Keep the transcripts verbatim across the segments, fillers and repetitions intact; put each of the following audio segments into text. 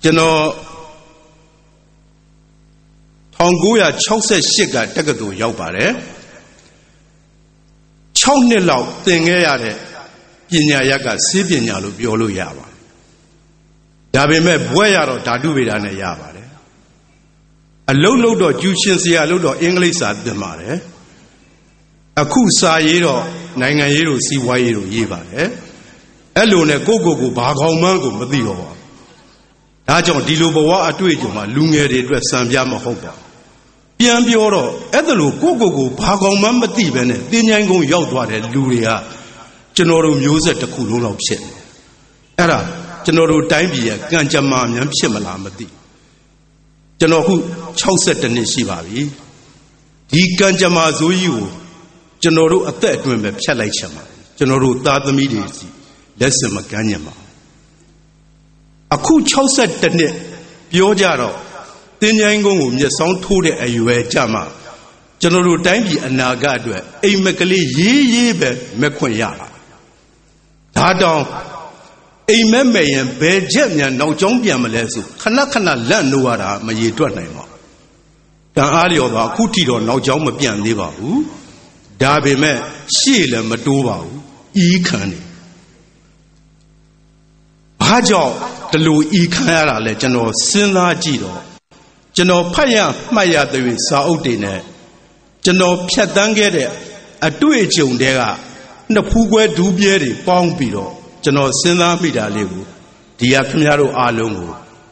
ကျွန်တော်one nine six eightကတက္ကသိုလ်ရောက်ပါတယ်sixနှစ်လောက်သင်ခဲ့ရတဲ့ပညာရပ်ကစေပညာလို့ပြောလို့ရပါဒါပေမဲ့ဘွဲ့ရတော့ဓာတုဗေဒနဲ့ရပါတယ်အလုံးလုံးတော့ကျူရှင်စရာလို့တော့အင်္ဂလိပ်စာသင်ပါတယ်အခုစာရေးတော့နိုင်ငံရေးတို့စီးပွားရေးတို့ရေးပါတယ်အဲ့လိုနဲ့ကိုကိုကိုဘာကောင်းမှန်းကိုမသိတော့ပါဘူးဒါကြောင့်ဒီလိုဘဝအတွေ့အကြုံမှာလူငယ်တွေအတွက်စံပြမဟုတ်ပါဘူးပြန်ပြောတော့အဲ့ဒါလိုကိုကိုကိုဘာကောင်းမှန်းမသိပဲနဲ့တင်းញိုင်းကုန်းရောက်သွားတဲ့လူတွေကကျွန်တော်တို့မျိုးဆက်တစ်ခုလုံးလောက်ဖြစ်နေအဲ့ဒါကျွန်တော်တို့တိုင်းပြည်ရဲ့ကံကြမ္မာများဖြစ်မလားမသိကျွန်တော်ခုsixty-oneနှစ်ရှိပါပြီဒီကံကြမ္မာဇိုးကြီးကိုကျွန်တော်တို့အသက်အတွင်းပဲဖြတ်လိုက်ချင်ပါကျွန်တော်တို့သားသမီးတွေစီလက်စမကမ်းညင်ပါအခုsixty-oneနှစ်ပြောကြတော့တင်းញိုင်းကုန်းကိုမျက်စောင်းထိုးတဲ့အရွယ်ကြမှာကျွန်တော်တို့တိုင်းပြည်အနာဂတ်အတွက်အိမ်မက်ကလေးရေးရေးပဲမခွင့်ရတာဒါတောင်အိမ်မက်မဲ့ရင်ဘယ်ချက်မြန်နောက်ကျောင်းပြန်မလဲဆိုခဏခဏလန့်လို့ရတာမရေတွက်နိုင်ပါဘူးတန်အားလျော်ပါအခုထိတော့နောက်ကျောင်းမပြန်သေးပါဘူးဒါပေမဲ့ရှေ့လည်းမတိုးပါဘူးဤခံနေဘာကြောင့်ဒီလိုဤခံရတာလဲကျွန်တော်စဉ်းစားကြည့်တော့ကျွန်တော်ဖတ်ရမှတ်ရတဲ့စာအုပ်တွေနဲ့ကျွန်တော်ဖြတ်တန်းခဲ့တဲ့အတွေ့အကြုံတွေကနှစ်ဖူးခွဲဒူးပြဲတွေပေါင်းပြီးတော့ကျွန်တော်စဉ်းစားမိတာလေးကိုဒီဟာခင်ဗျားတို့အားလုံးကို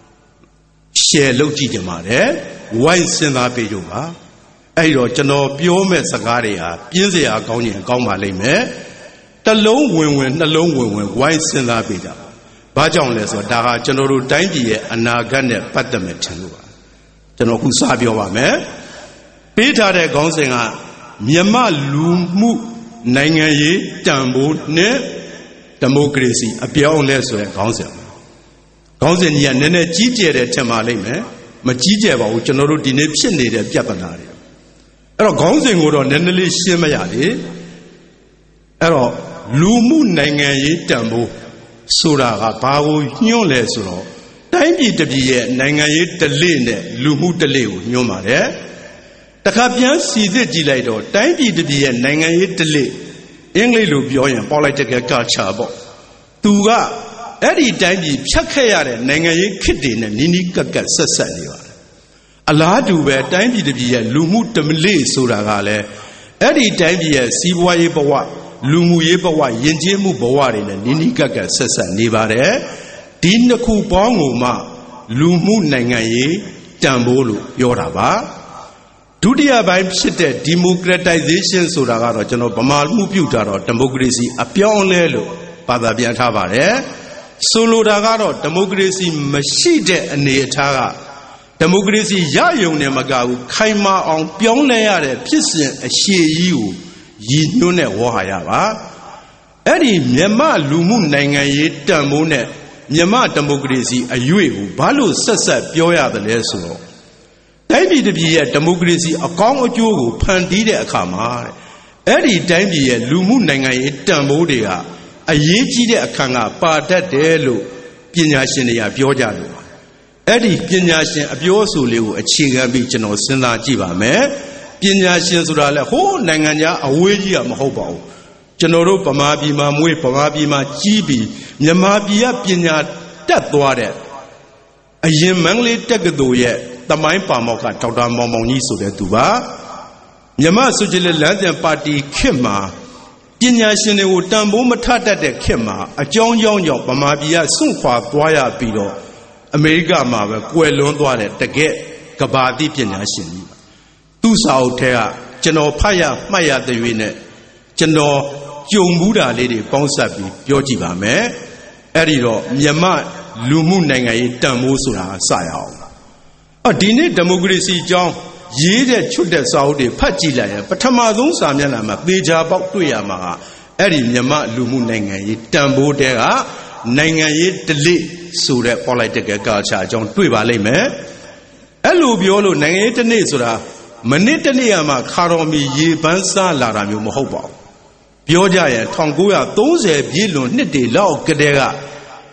share လုပ်ကြည့်ကြပါတယ်ဝိုင်းစဉ်းစားပေးကြပါအဲ့တော့ကျွန်တော်ပြောမဲ့စကားတွေဟာပြင်းစရာကောင်းရင်ကောင်းပါလိမ့်မယ်တစ်လုံးဝင်ဝင်နှလုံးဝင်ဝင်ဝိုင်းစဉ်းစားပေးကြပါဘာကြောင့်လဲဆိုတော့ဒါဟာကျွန်တော်တို့တိုင်းပြည်ရဲ့အနာဂတ်နဲ့ပတ်သက်မယ်ထင်လို့ပါကျွန်တော်ခုစပြောပါမယ်ပေးထားတဲ့ခေါင်းစဉ်ကမြမလူမှုနိုင်ငံရေးတန်ဖိုးနဲ့ဒီမိုကရေစီအပြောင်းလဲဆိုတဲ့ခေါင်းစဉ်ခေါင်းစဉ်ကြီးကနည်းနည်းကြီးကျယ်တယ်ထင်ပါလိမ့်မယ်မကြီးကျယ်ပါဘူးကျွန်တော်တို့ဒီနေ့ဖြစ်နေတဲ့ပြဿနာတွေအဲ့တော့ခေါင်းစဉ်ကိုတော့နည်းနည်းလေးရှင်းမရလေအဲ့တော့လူမှုနိုင်ငံရေးတန်ဖိုးဆိုတာကဘာကိုညွှန်းလဲဆိုတော့တိုင်းပြည်တစ်ပြည်ရဲ့နိုင်ငံရေးတလေနဲ့လူမှုတလေကိုညွှန်းပါတယ်တခါပြန်စီစစ်ကြည့်လိုက်တော့တိုင်းပြည်တစ်ပြည်ရဲ့နိုင်ငံရေးတလေအင်္ဂလိပ်လိုပြောရင် political culture ပေါ့သူကအဲ့ဒီတိုင်းပြည်ဖြတ်ခဲ့ရတဲ့နိုင်ငံရေးခေတ်တွေနဲ့နီးနီးကပ်ကပ်ဆက်ဆက်နေပါတယ်အလားတူပဲတိုင်းပြည်တစ်ပြည်ရဲ့လူမှုတလေဆိုတာကလည်းအဲ့ဒီတိုင်းပြည်ရဲ့စီးပွားရေးဘဝလူမှုရေးဘဝယဉ်ကျေးမှုဘဝတွေနဲ့နီးနီးကပ်ကပ်ဆက်ဆက်နေပါတယ်ဒီနှစ်ခုပေါင်းကိုမှလူမှုနိုင်ငံရေးတန်ဖိုးလို့ပြောတာပါဒုတိယပိုင်းဖြစ်တဲ့ democratization ဆိုတာကတော့ကျွန်တော်ဗမာမှုပြုတာတော့ democracy အပြောင်းလဲလို့ဘာသာပြန်ထားပါတယ်ဆိုလိုတာကတော့ democracy မရှိတဲ့အနေအထားက democracy ရယုံနေမကဘူးခိုင်မာအောင်ပြောင်းလဲရတဲ့ဖြစ်စဉ်အရှိကြီးကိုရည်ညွှန်းတဲ့ဝါဟာရပါအဲ့ဒီမြန်မာလူမှုနိုင်ငံရေးတန်ဖိုးနဲ့မြန်မာဒီမိုကရေစီအရွေ့ကိုဘာလို့ဆက်ဆက်ပြောရတယ်လဲဆိုတော့တိုင်းပြည်တစ်ပြည်ရဲ့ဒီမိုကရေစီအကောင်းအကျိုးကိုဖန်တီးတဲ့အခါမှာအဲ့ဒီတိုင်းပြည်ရဲ့လူမှုနိုင်ငံရေးတန်ဖိုးတွေကအရေးကြီးတဲ့အခါကပါတတ်တယ်လို့ပညာရှင်တွေကပြောကြတယ်အဲ့ဒီပညာရှင်အပြောအဆိုလေးကိုအခြေခံပြီးကျွန်တော်စဉ်းစားကြည့်ပါမယ်ပညာရှင်ဆိုတာလဲဟိုးနိုင်ငံခြားအဝေးကြီးကမဟုတ်ပါဘူးကျွန်တော်တို့ဗမာပြည်မှာမွေးဗမာပြည်မှာကြီးပြီးမြန်မာပြည်ကပညာတက်သွားတဲ့အရင်မန္တလေးတက္ကသိုလ်ရဲ့သမိုင်းပါမောက္ခဒေါက်တာမောင်မောင်ကြီးဆိုတဲ့သူပါမြန်မာဆိုရှယ်လစ်လမ်းစဉ်ပါတီခေတ်မှာပညာရှင်တွေကိုတန်ဖိုးမထတတ်တဲ့ခေတ်မှာအကြောင်းကြောင်းကြောင့်ဗမာပြည်ကစွန့်ခွာသွားရပြီးတော့အမေရိကမှာပဲကွယ်လွန်သွားတဲ့တကယ့်ကဘာတိပညာရှင်ကြီးသူ့စာအုပ်ထဲကကျွန်တော်ဖတ်ရမှတ်ရတဲ့ရွေးနဲ့ကျွန်တော်ကြုံဘူးတာလေးတွေပေါင်းစပ်ပြီးပြောကြည့်ပါမယ်အဲ့ဒီတော့မြမလူမှုနိုင်ငံရေးတန်ဖိုးဆိုတာစရအောင်အော်ဒီနေ့ဒီမိုကရေစီအကြောင်းရေးတဲ့ချွတ်တဲ့စာအုပ်တွေဖတ်ကြည့်လိုက်ရင်ပထမဆုံးစာမျက်နှာမှာသေချာပေါက်တွေ့ရမှာကအဲ့ဒီမြမလူမှုနိုင်ငံရေးတန်ဖိုးတဲကနိုင်ငံရေးဒလိဆိုတဲ့ political culture အကြောင်းတွေ့ပါလိမ့်မယ်အဲ့လိုပြောလို့နိုင်ငံရေးတစ်နေ့ဆိုတာမနစ်တစ်နေ့ကမှခါတော်မီရေပန်းစားလာတာမျိုးမဟုတ်ပါဘူးပြောကြရင်nineteen thirtyပြည့်လွန်နှစ်တွေလောက်ကတည်းက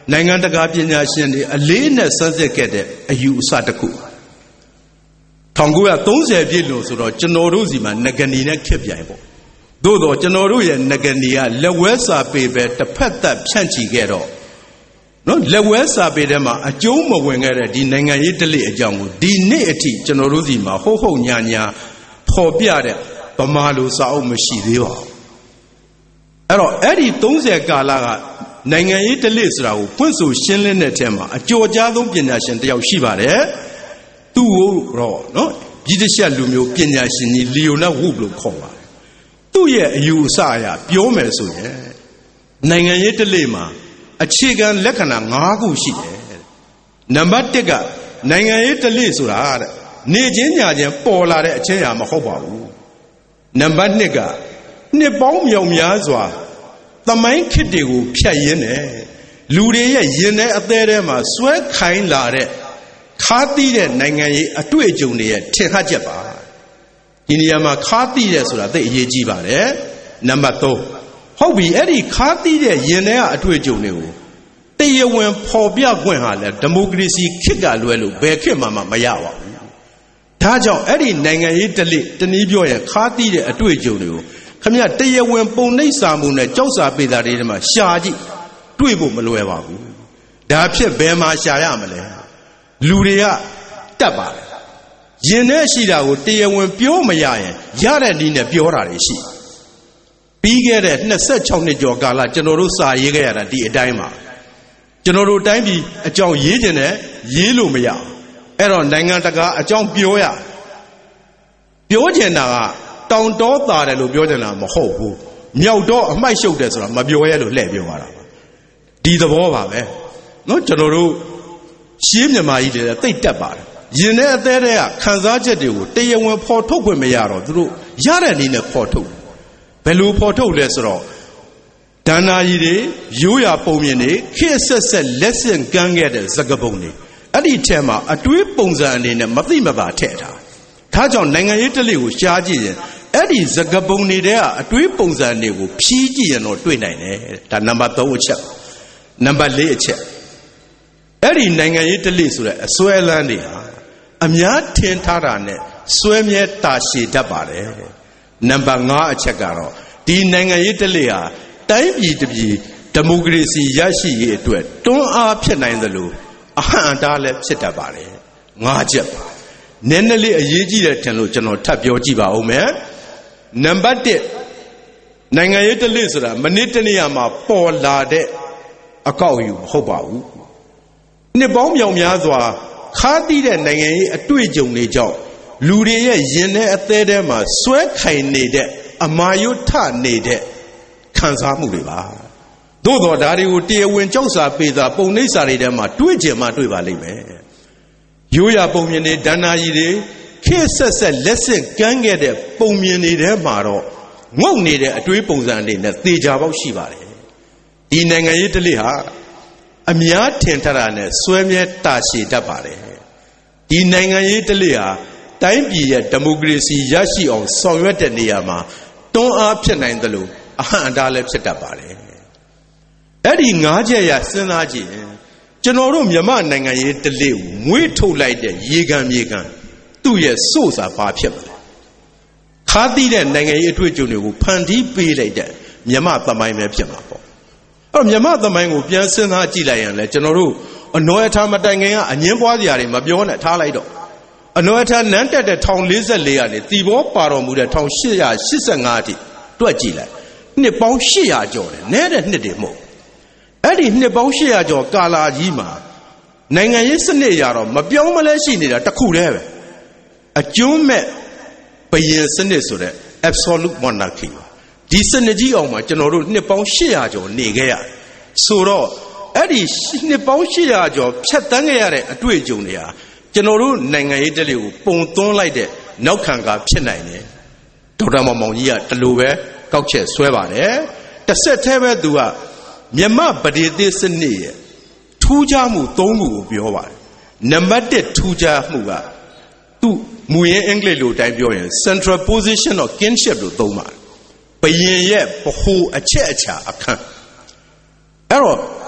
နိုင်ငံတကာပညာရှင်တွေအလေးနဲ့စမ်းစစ်ခဲ့တဲ့အယူအဆတစ်ခု၁၉၃၀ပြည့်လို့ဆိုတော့ကျွန်တော်တို့စီမှာငကနီနဲ့ခက်ပြိုင်ပေါ့သို့တော့ကျွန်တော်တို့ရဲ့ငကနီကလက်ဝဲစာပေပဲတစ်ဖက်သက်ဖြန့်ချီခဲ့တော့နော်လက်ဝဲစာပေထဲမှာအကျုံးမဝင်ခဲ့တဲ့ဒီနိုင်ငံရေးတလိအကြောင်းကိုဒီနေ့အထိကျွန်တော်တို့စီမှာဟုတ်ဟုတ်ညာညာဖော်ပြတဲ့ဗမာလူစာအုပ်မရှိသေးပါဘူးအဲ့တော့အဲ့ဒီ၃၀ကာလကနိုင်ငံရေးတလိဆိုတာကိုဖွင့်ဆိုရှင်းလင်းတဲ့အထက်မှာအကျော်ကြားဆုံးပညာရှင်တစ်ယောက်ရှိပါတယ်သူ့ကိုတော့နော်ဗြိတိရှလူမျိုးပညာရှင်ကြီးလီယိုနတ်ဝုဒ်လို့ခေါ်ပါတယ်သူ့ရဲ့အယူအဆအရပြောမယ်ဆိုရင်နိုင်ငံရေးတလိမှာအခြေခံလက္ခဏာ၅ခုရှိတယ်နံပါတ်၁ကနိုင်ငံရေးတလိဆိုတာတဲ့နေချင်းညာချင်းပေါ်လာတဲ့အချင်းအရာမဟုတ်ပါဘူးနံပါတ်၂ကနှစ်ပေါင်းမြောက်များစွာသမိုင်းခေတ်တွေကိုဖြတ်ရင်းနဲ့လူတွေရဲ့ရင်ထဲအသေးထဲမှာစွဲခိုင်းလာတဲ့ခါးသီးတဲ့နိုင်ငံရေးအတွေ့အကြုံတွေရဲ့ထင်ဟပ်ချက်ပါဒီနေရာမှာခါးသီးတဲ့ဆိုတာသိအရေးကြီးပါတယ်နံပါတ်၃ဟုတ်ပြီအဲ့ဒီခါးသီးတဲ့ရင်ထဲကအတွေ့အကြုံတွေကိုတရားဝင်ဖော်ပြခွင့်ဟာလဲဒီမိုကရေစီခေတ်ကလွဲလို့ဘယ်ခေတ်မှမရပါဘူးဒါကြောင့်အဲ့ဒီနိုင်ငံရေးတလိတနည်းပြောရင်ခါးသီးတဲ့အတွေ့အကြုံတွေကိုခမရတရားဝင်ပုံနှိပ်စာမှုနဲ့ကြောက်စာပေတာတွေထဲမှာရှာကြည့်တွေ့ဖို့မလွယ်ပါဘူးဒါဖြစ်ဘယ်မှာရှာရမလဲလူတွေကတတ်ပါတယ်ရင်ထဲရှိတာကိုတရားဝင်ပြောမရရင်ရတဲ့နည်းနဲ့ပြောတာတွေရှိပြီးခဲ့တဲ့၂၆နှစ်ကျော်ကာလကျွန်တော်တို့စာရေးခဲ့ရတာဒီအတိုင်းပါကျွန်တော်တို့တိုင်းပြည်အကြောင်းရေးကျင်တယ်ရေးလို့မရအဲ့တော့နိုင်ငံတကာအကြောင်းပြောရပြောကျင်တာကတောင်တောတာတယ်လို့ပြောကျင်တာမဟုတ်ဘူးမြောက်တော့အမိုက်ရှုပ်တယ်ဆိုတာမပြောရဲလို့လှည့်ပြောရတာဒီသဘောပါပဲနော်ကျွန်တော်တို့ရှင်းမြမာကြီးတွေတိတ်တက်ပါတယ်ရင်ထဲအသေးတွေကခံစားချက်တွေကိုတရားဝင်ဖော်ထုတ်ခွင့်မရတော့သူတို့ရတဲ့နည်းနဲ့ဖော်ထုတ်ဘယ်လိုဖော်ထုတ်လဲဆိုတော့ဒဏ္ဍာရီတွေရိုးရာပုံမြင်တွေခေတ်ဆက်ဆက်လက်ဆင့်ကမ်းခဲ့တဲ့စကားပုံတွေအဲ့ဒီထဲမှာအတွေးပုံစံအနေနဲ့မသိမသာထည့်ထားဒါကြောင့်နိုင်ငံရေးတလိကိုရှားကြည့်ရင်အဲ့ဒီစကားပုံတွေကအတွေးပုံစံတွေကိုဖြီးကြည့်ရင်တော့တွေ့နိုင်တယ်ဒါနံပါတ်၃အချက်နံပါတ်၄အချက်အဲ့ဒီနိုင်ငံရေးတလိဆိုတဲ့အစွဲလန်းတွေဟာအများထင်ထားတာနဲ့စွဲမြဲတာရှည်တတ်ပါတယ်နံပါတ်၅အချက်ကတော့ဒီနိုင်ငံရေးတလိဟာတိုင်းပြည်တစ်ပြည်ဒီမိုကရေစီရရှိရေးအတွက်တွန်းအားဖြစ်နိုင်သလိုအဟန့်အတားလည်းဖြစ်တတ်ပါတယ်၅ချက်ပါနည်းနည်းလေးအရေးကြီးတယ်ထင်လို့ကျွန်တော်ထပ်ပြောကြည့်ပါဦးမယ်နံပါတ်၁နိုင်ငံရေးတလိဆိုတာမနစ်တနေ့မှာပေါ်လာတဲ့အကောက်အယူမဟုတ်ပါဘူးနှစ်ပေါင်းမြောက်များစွာခါးသီးတဲ့နိုင်ငံရေးအတွေ့အကြုံတွေကြောင့်လူတွေရဲ့ရင်ထဲအသေးထဲမှာစွဲခိုင်နေတဲ့အမာယုထနေတဲ့ခံစားမှုတွေပါသို့တော်ဒါတွေကိုတရားဝင်ကြောက်စာပေစာပုံနှိပ်စာတွေထဲမှာတွေ့ကြမှာတွေ့ပါလိမ့်မယ်ရိုးရာပုံမြင်တွေဒဏ္ဍာရီတွေခေတ်ဆက်ဆက်လက်ဆင့်ကမ်းခဲ့တဲ့ပုံမြင်တွေထဲမှာတော့ငုတ်နေတဲ့အတွေးပုံစံတွေနဲ့သေချာပေါက်ရှိပါတယ်ဒီနိုင်ငံရေးတလိဟာအများထင်ထားတာနဲ့စွဲမြဲတာရှည်တတ်ပါတယ်ဒီနိုင်ငံရေးတလိဟာတိုင်းပြည်ရဲ့ဒီမိုကရေစီရရှိအောင်ဆောင်ရွက်တဲ့နေရာမှာတွန်းအားဖြစ်နိုင်သလိုအဟန့်အတားလည်းဖြစ်တတ်ပါတယ်အဲ့ဒီ၅ချက်ရစဉ်းစားကြည့်ရင်ကျွန်တော်တို့မြန်မာနိုင်ငံရေးတလိကိုမွေးထုတ်လိုက်တဲ့ရေကန်မြေကန်သူ့ရဲ့စို့စာဘာဖြစ်မလဲခါးသီးတဲ့နိုင်ငံရေးအတွေ့အကြုံတွေကိုဖန်တီးပေးလိုက်တဲ့မြန်မာသမိုင်းပဲဖြစ်မှာပေါ့အဲ့တော့မြန်မာသမိုင်းကိုပြန်စဉ်းစားကြည့်လိုက်ရင်လည်းကျွန်တော်တို့အနော်အထာမတိုင်ခင်ကအငင်းပွားစရာတွေမပြောနဲ့ထားလိုက်တော့အနော်အထာနန်းတက်တဲ့၁၉၄၄ကနေတီဘောပါတော်မူတဲ့၁၈၈၅အထိတွက်ကြည့်လိုက်နှစ်ပေါင်း၈၀၀ကျော်တယ်နဲတဲ့နှစ်တွေမဟုတ်အဲ့ဒီနှစ်ပေါင်း၈၀၀ကျော်ကာလာကြီးမှာနိုင်ငံရေးစနစ်ရတော့မပြောင်းမလဲရှိနေတာတစ်ခုတည်းပဲအကျုံးမဲ့ဘယင်စနစ်ဆိုတဲ့ absolute monarchy ဒီစနစ်ကြီးအောင်မှာကျွန်တော်တို့နှစ်ပေါင်း၈၀၀ကျော်နေခဲ့ရတယ်ဆိုတော့အဲ့ဒီနှစ်ပေါင်း၈၀၀ကျော်ဖြတ်တန်းခဲ့ရတဲ့အတွေ့အကြုံတွေဟာကျွန်တော်တို့နိုင်ငံရေးတလိကိုပုံသွန်းလိုက်တဲ့နောက်ခံကဖြစ်နိုင်တယ်ဒေါက်တာမောင်မောင်ကြီးကတလူပဲကောက်ချက်ဆွဲပါတယ်တစ်ဆက်တည်းပဲသူကမြမပဒေသစနစ်ရဲ့ထူးခြားမှု၃ခုကိုပြောပါတယ်နံပါတ်၁ထူးခြားမှုကသူ့မူရင်းအင်္ဂလိပ်လိုတိုင်းပြောရင် central position of kinship လို့သုံးပါတယ်ဘယင်ရဲ့ဗဟိုအချက်အချာအခန်းအဲ့တော့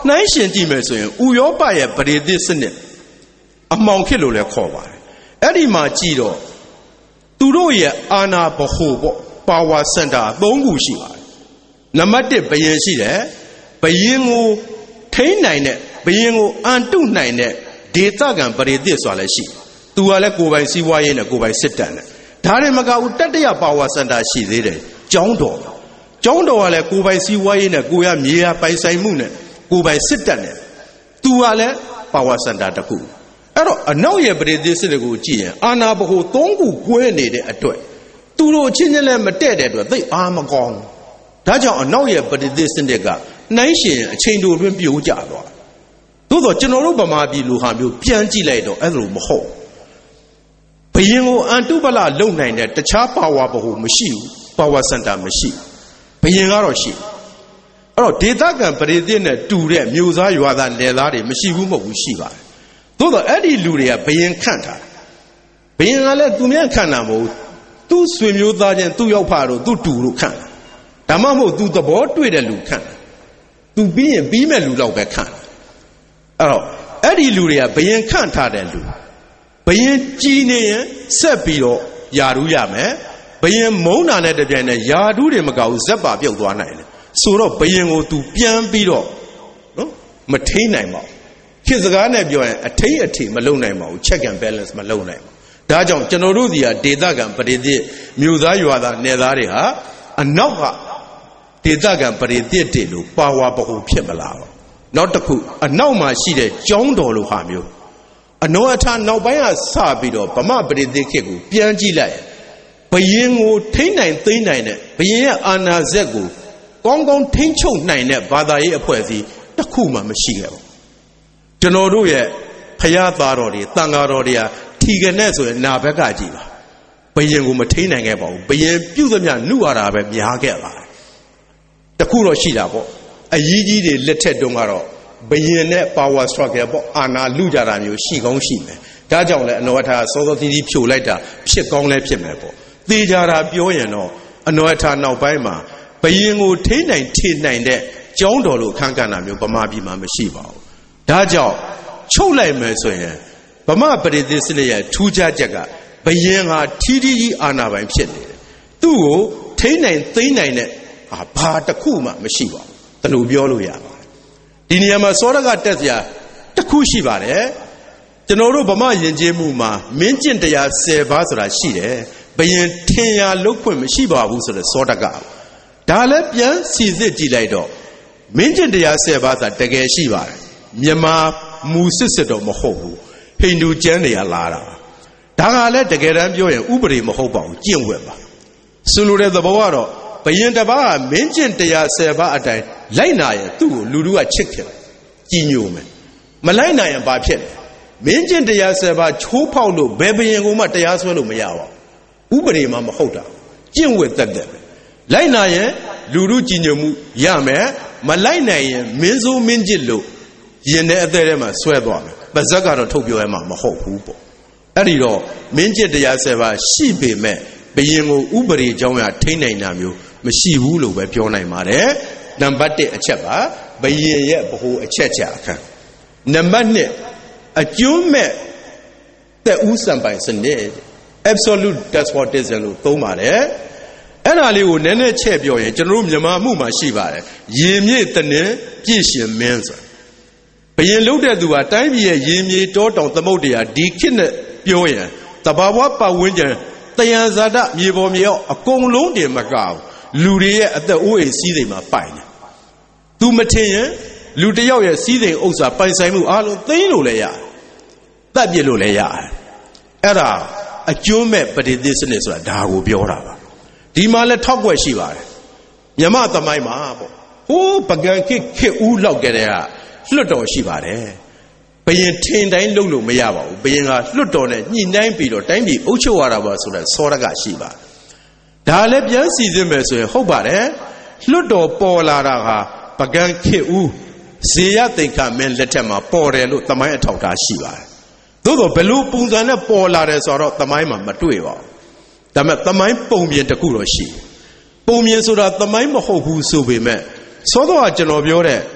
နှိုင်းရှင်ကြည့်မယ်ဆိုရင်ဥရောပရဲ့ပရိသတ်စနစ်အမှောင်ခေတ်လို့လည်းခေါ်ပါတယ်အဲ့ဒီမှာကြည့်တော့သူတို့ရဲ့အာဏာဗဟိုပေါ့ power center သုံးခုရှိပါတယ်နံပါတ်တစ်ဘယင်ရှိတယ်ဘယင်ကိုထိန်းနိုင်တဲ့ဘယင်ကိုအန်တုနိုင်တဲ့ဒေသခံပရိသတ်ဆိုတာလည်းရှိသူကလည်းကိုယ်ပိုင်စီးပွားရေးနဲ့ကိုယ်ပိုင်စစ်တပ်နဲ့ဒါတွေမကဘူးတတ္တရ power center ရှိသေးတယ်ကျောင်းတော်ကျောင်းတော်ကလည်းကိုယ်ပိုင်စီးပွားရေးနဲ့ကိုယ်ရမြေယာပိုင်ဆိုင်မှုနဲ့ကိုယ်ပိုင်စစ်တပ်နဲ့သူကလည်း power center တစ်ခုအဲ့တော့အနောက်ရဲ့ပရိသတ်စစ်တွေကိုကြည့်ရင်အာနာဘဟုသုံးခုကွဲနေတဲ့အတွက်သူတို့ချင်းချင်းလည်းမတည့်တဲ့အတွက်သိအားမကောင်းဒါကြောင့်အနောက်ရဲ့ပရိသတ်စစ်ကနှိုင်းရှင်အချိန်တိုတွင်ပြိုကျသွားသို့တော့ကျွန်တော်တို့ဗမာပြည်လူဟာမျိုးပြန်ကြည့်လိုက်တော့အဲ့လိုမဟုတ်ဘယင်ကိုအန်တုပလလုံနိုင်တဲ့တခြား power ဘဟုမရှိဘူး power center မရှိဘယင်ကတော့ရှိအဲ့တော့ဒေသခံပရိသတ်နဲ့တူတဲ့မြို့သားရွာသားနယ်သားတွေမရှိဘူးမဟုတ်ဘူးရှိပါတယ်သို့တော့အဲ့ဒီလူတွေကဘယင်ခန့်ထားဘယင်ကလည်းသူများခန့်တာမဟုတ်သူ့ဆွေမျိုးသားချင်းသူ့ရောက်ဖားတို့သူ့တူတို့ခန့်ဒါမှမဟုတ်သူသဘောတွေ့တဲ့လူခန့်သူပြီးရင်ပြီးမဲ့လူတော့ပဲခန့်အဲ့တော့အဲ့ဒီလူတွေကဘယင်ခန့်ထားတဲ့လူဘယင်ကြီးနေရင်ဆက်ပြီးတော့ယာရူးရမယ်ဘယင်မုန်းတာနဲ့တပြိုင်နက်ယာရူးတွေမကောက်ဇက်ပါပြုတ်သွားနိုင်တယ်ဆိုတော့ဘယင်ကိုသူပြန်ပြီးတော့နော်မထိန်နိုင်ပါဘူးခေတ်စကားနဲ့ပြောရင်အထိန်အထိမလုံနိုင်ပါဘူး check and balance မလုံနိုင်ဘူးဒါကြောင့်ကျွန်တော်တို့ဒီဟာဒေသခံပရိသတ်မြို့သားရွာသားနယ်သားတွေဟာအနောက်ကဒေသခံပရိသတ်တွေလို့ပါဝါဘဟုဖြစ်မလာဘူးနောက်တစ်ခုအနောက်မှာရှိတဲ့ကျောင်းတော်လိုဟာမျိုးအနောအထနောက်ပိုင်းကစပြီးတော့ဗမာပရိသတ်ခေတ်ကိုပြန်ကြည့်လိုက်ဘယင်ကိုထိန်းနိုင်သိမ်းနိုင်တဲ့ဘယင်ရဲ့အာဏာစက်ကိုကောင်းကောင်းထိန်းချုပ်နိုင်တဲ့ဘာသာရေးအဖွဲ့အစည်းတစ်ခုမှမရှိခဲ့ဘူးကျွန်တော်တို့ရဲ့ဖယားသားတော်တွေတန်ဃာတော်တွေဟာထီကနေဆိုရင်နာဘက်ကကြည်ပါဘယင်ကိုမထိန်းနိုင်ခဲ့ပါဘူးဘယင်ပြုသမျှနှုတ်ရတာပဲများခဲ့ပါတယ်တခုတော့ရှိတာပေါ့အကြီးကြီးတွေလက်ထက်တုန်းကတော့ဘယင်နဲ့ power struggle ပေါ့အာဏာလူကြတာမျိုးရှိကောင်းရှိမယ်ဒါကြောင့်လဲအနောအထာစောစောတီးတီးဖြိုလိုက်တာဖြစ်ကောင်းလဲဖြစ်မယ်ပေါ့သေချာတာပြောရင်တော့အနောအထာနောက်ပိုင်းမှာဘယင်ကိုထိန်းနိုင်ထိနိုင်တဲ့ကျောင်းတော်လို့ခန့်ကဏ္ဍမျိုးဗမာပြည်မှာမရှိပါဘူးဒါကြောင့်ချုပ်လိုက်မယ်ဆိုရင်ဗမာပရိသတ်စနစ်ရဲ့ထူးခြားချက်ကဘယင်ဟာထီးထီးကြီးအာဏာပိုင်ဖြစ်နေတယ်သူ့ကိုထိန်းနိုင်သိမ်းနိုင်တဲ့ဘာတစ်ခုမှမရှိပါဘူးတလူပြောလို့ရပါတယ်ဒီနေရာမှာစောရကတက်စရာတစ်ခုရှိပါတယ်ကျွန်တော်တို့ဗမာယဉ်ကျေးမှုမှာမင်းကျင့်တရားဆယ်ပါးဆိုတာရှိတယ်ဘယင်ထင်ရလုတ်ခွင့်မရှိပါဘူးဆိုတဲ့စောတကဒါလည်းပြန်စီစစ်ကြည့်လိုက်တော့မင်းကျင့်တရားဆယ်ပါးဆိုတာတကယ်ရှိပါတယ်မြန်မာမူစစ်စစ်တော့မဟုတ်ဘူးဟိန္ဒူကျမ်းတွေကလာတာဒါကလည်းတကယ်တမ်းပြောရင်ဥပဒေမဟုတ်ပါဘူးကျင့်ဝတ်ပါဆိုလိုတဲ့သဘောကတော့ဘယင်တစ်ပါးကမင်းကျင့်တရားဆယ်ပါးအတိုင်းလိုက်နာရင်သူ့ကိုလူလူကချစ်ခင်ကြီးညိုမယ်မလိုက်နာရင်ဘာဖြစ်လဲမင်းကျင့်တရားဆယ်ပါးချိုးဖောက်လို့ဘယ်ဘယင်ကိုမှတရားစွဲလို့မရပါဘူးဥပဒေမှမဟုတ်တာကျင့်ဝတ်သက်သက်ပဲလိုက်နာရင်လူလူကြီးညိုမှုရမယ်မလိုက်နိုင်ရင်မင်းစိုးမင်းကျင့်လို့ရင်တဲ့အသေးထဲမှာဆွဲသွားမယ်ပါဇက်ကတော့ထုတ်ပြောရမှာမဟုတ်ဘူးပေါ့အဲ့ဒီတော့မင်းကျင့်တရားဆယ်ပါးရှိပေမဲ့ဘယင်ကိုဥပဒေကြောင်းရထိန်းနိုင်တာမျိုးမရှိဘူးလို့ပဲပြောနိုင်ပါတယ်နံပါတ်တစ်အချက်ပါဘယင်ရဲ့ဗဟိုအချက်ချအခန်းနံပါတ်နှစ်အကျိုးမဲ့တဲ့ဥစံပိုင်စနစ် absolute despotism လို့သုံးပါတယ်အဲ့ဒါလေးကိုနည်းနည်းချက်ပြောရင်ကျွန်တော်တို့မြန်မာမှုမှာရှိပါတယ်ရေမြေတနင်ပြည့်ရှင်မင်းဆိုဘယင်လုတ်တဲ့သူကတိုင်းပြည်ရဲ့ရေမြေတောတောင်သမုဒ္ဒရာဒီခေတ်နဲ့ပြောရင်တဘာဝပတ်ဝန်းကျင်တယံဇာတမြေပေါ်မြေအောက်အကုန်လုံးတင်မကောက်လူတွေရဲ့အသက်အိုးအိမ်စီးစိမ်မှာပိုင်တယ်သူမထင်ရင်လူတယောက်ရဲ့စီးစိမ်ဥစ္စာပိုင်ဆိုင်မှုအားလုံးသိမ်းလို့လည်းရတယ်တတ်ပြစ်လို့လည်းရတယ်အဲ့ဒါအကျိုးမဲ့ပဋိသစ္စနစ်ဆိုတာဒါကိုပြောတာပါဒီမှာလည်းထောက်ွက်ရှိပါတယ်မြမသမိုင်းမှာပေါ့ဟိုးပကံခေခေဦးလောက်ကြတဲ့ကလွတ်တော်ရှိပါတယ်ဘယင်ထင်တိုင်းလုပ်လို့မရပါဘူးဘယင်ကလွတ်တော်နဲ့ညှိနှိုင်းပြီးတော့တိုင်းပြည်အုပ်ချုပ်ရတာပါဆိုတဲ့စောရကရှိပါဒါလည်းပြန်စီစစ်မယ်ဆိုရင်ဟုတ်ပါတယ်လွတ်တော်ပေါ်လာတာဟာပကံခေဦးဇေယသိက္ခမင်းလက်ထက်မှာပေါ်တယ်လို့သမိုင်းအထောက်ထားရှိပါတယ်သို့တော့ဘယ်လိုပုံစံနဲ့ပေါ်လာတယ်ဆိုတော့သမိုင်းမှာမတွေ့ပါဘူးဒါပေမဲ့သမိုင်းပုံပြင်တစ်ခုတော့ရှိပုံပြင်ဆိုတာသမိုင်းမဟုတ်ဘူးဆိုပေမဲ့စောတော့ကျွန်တော်ပြောတဲ့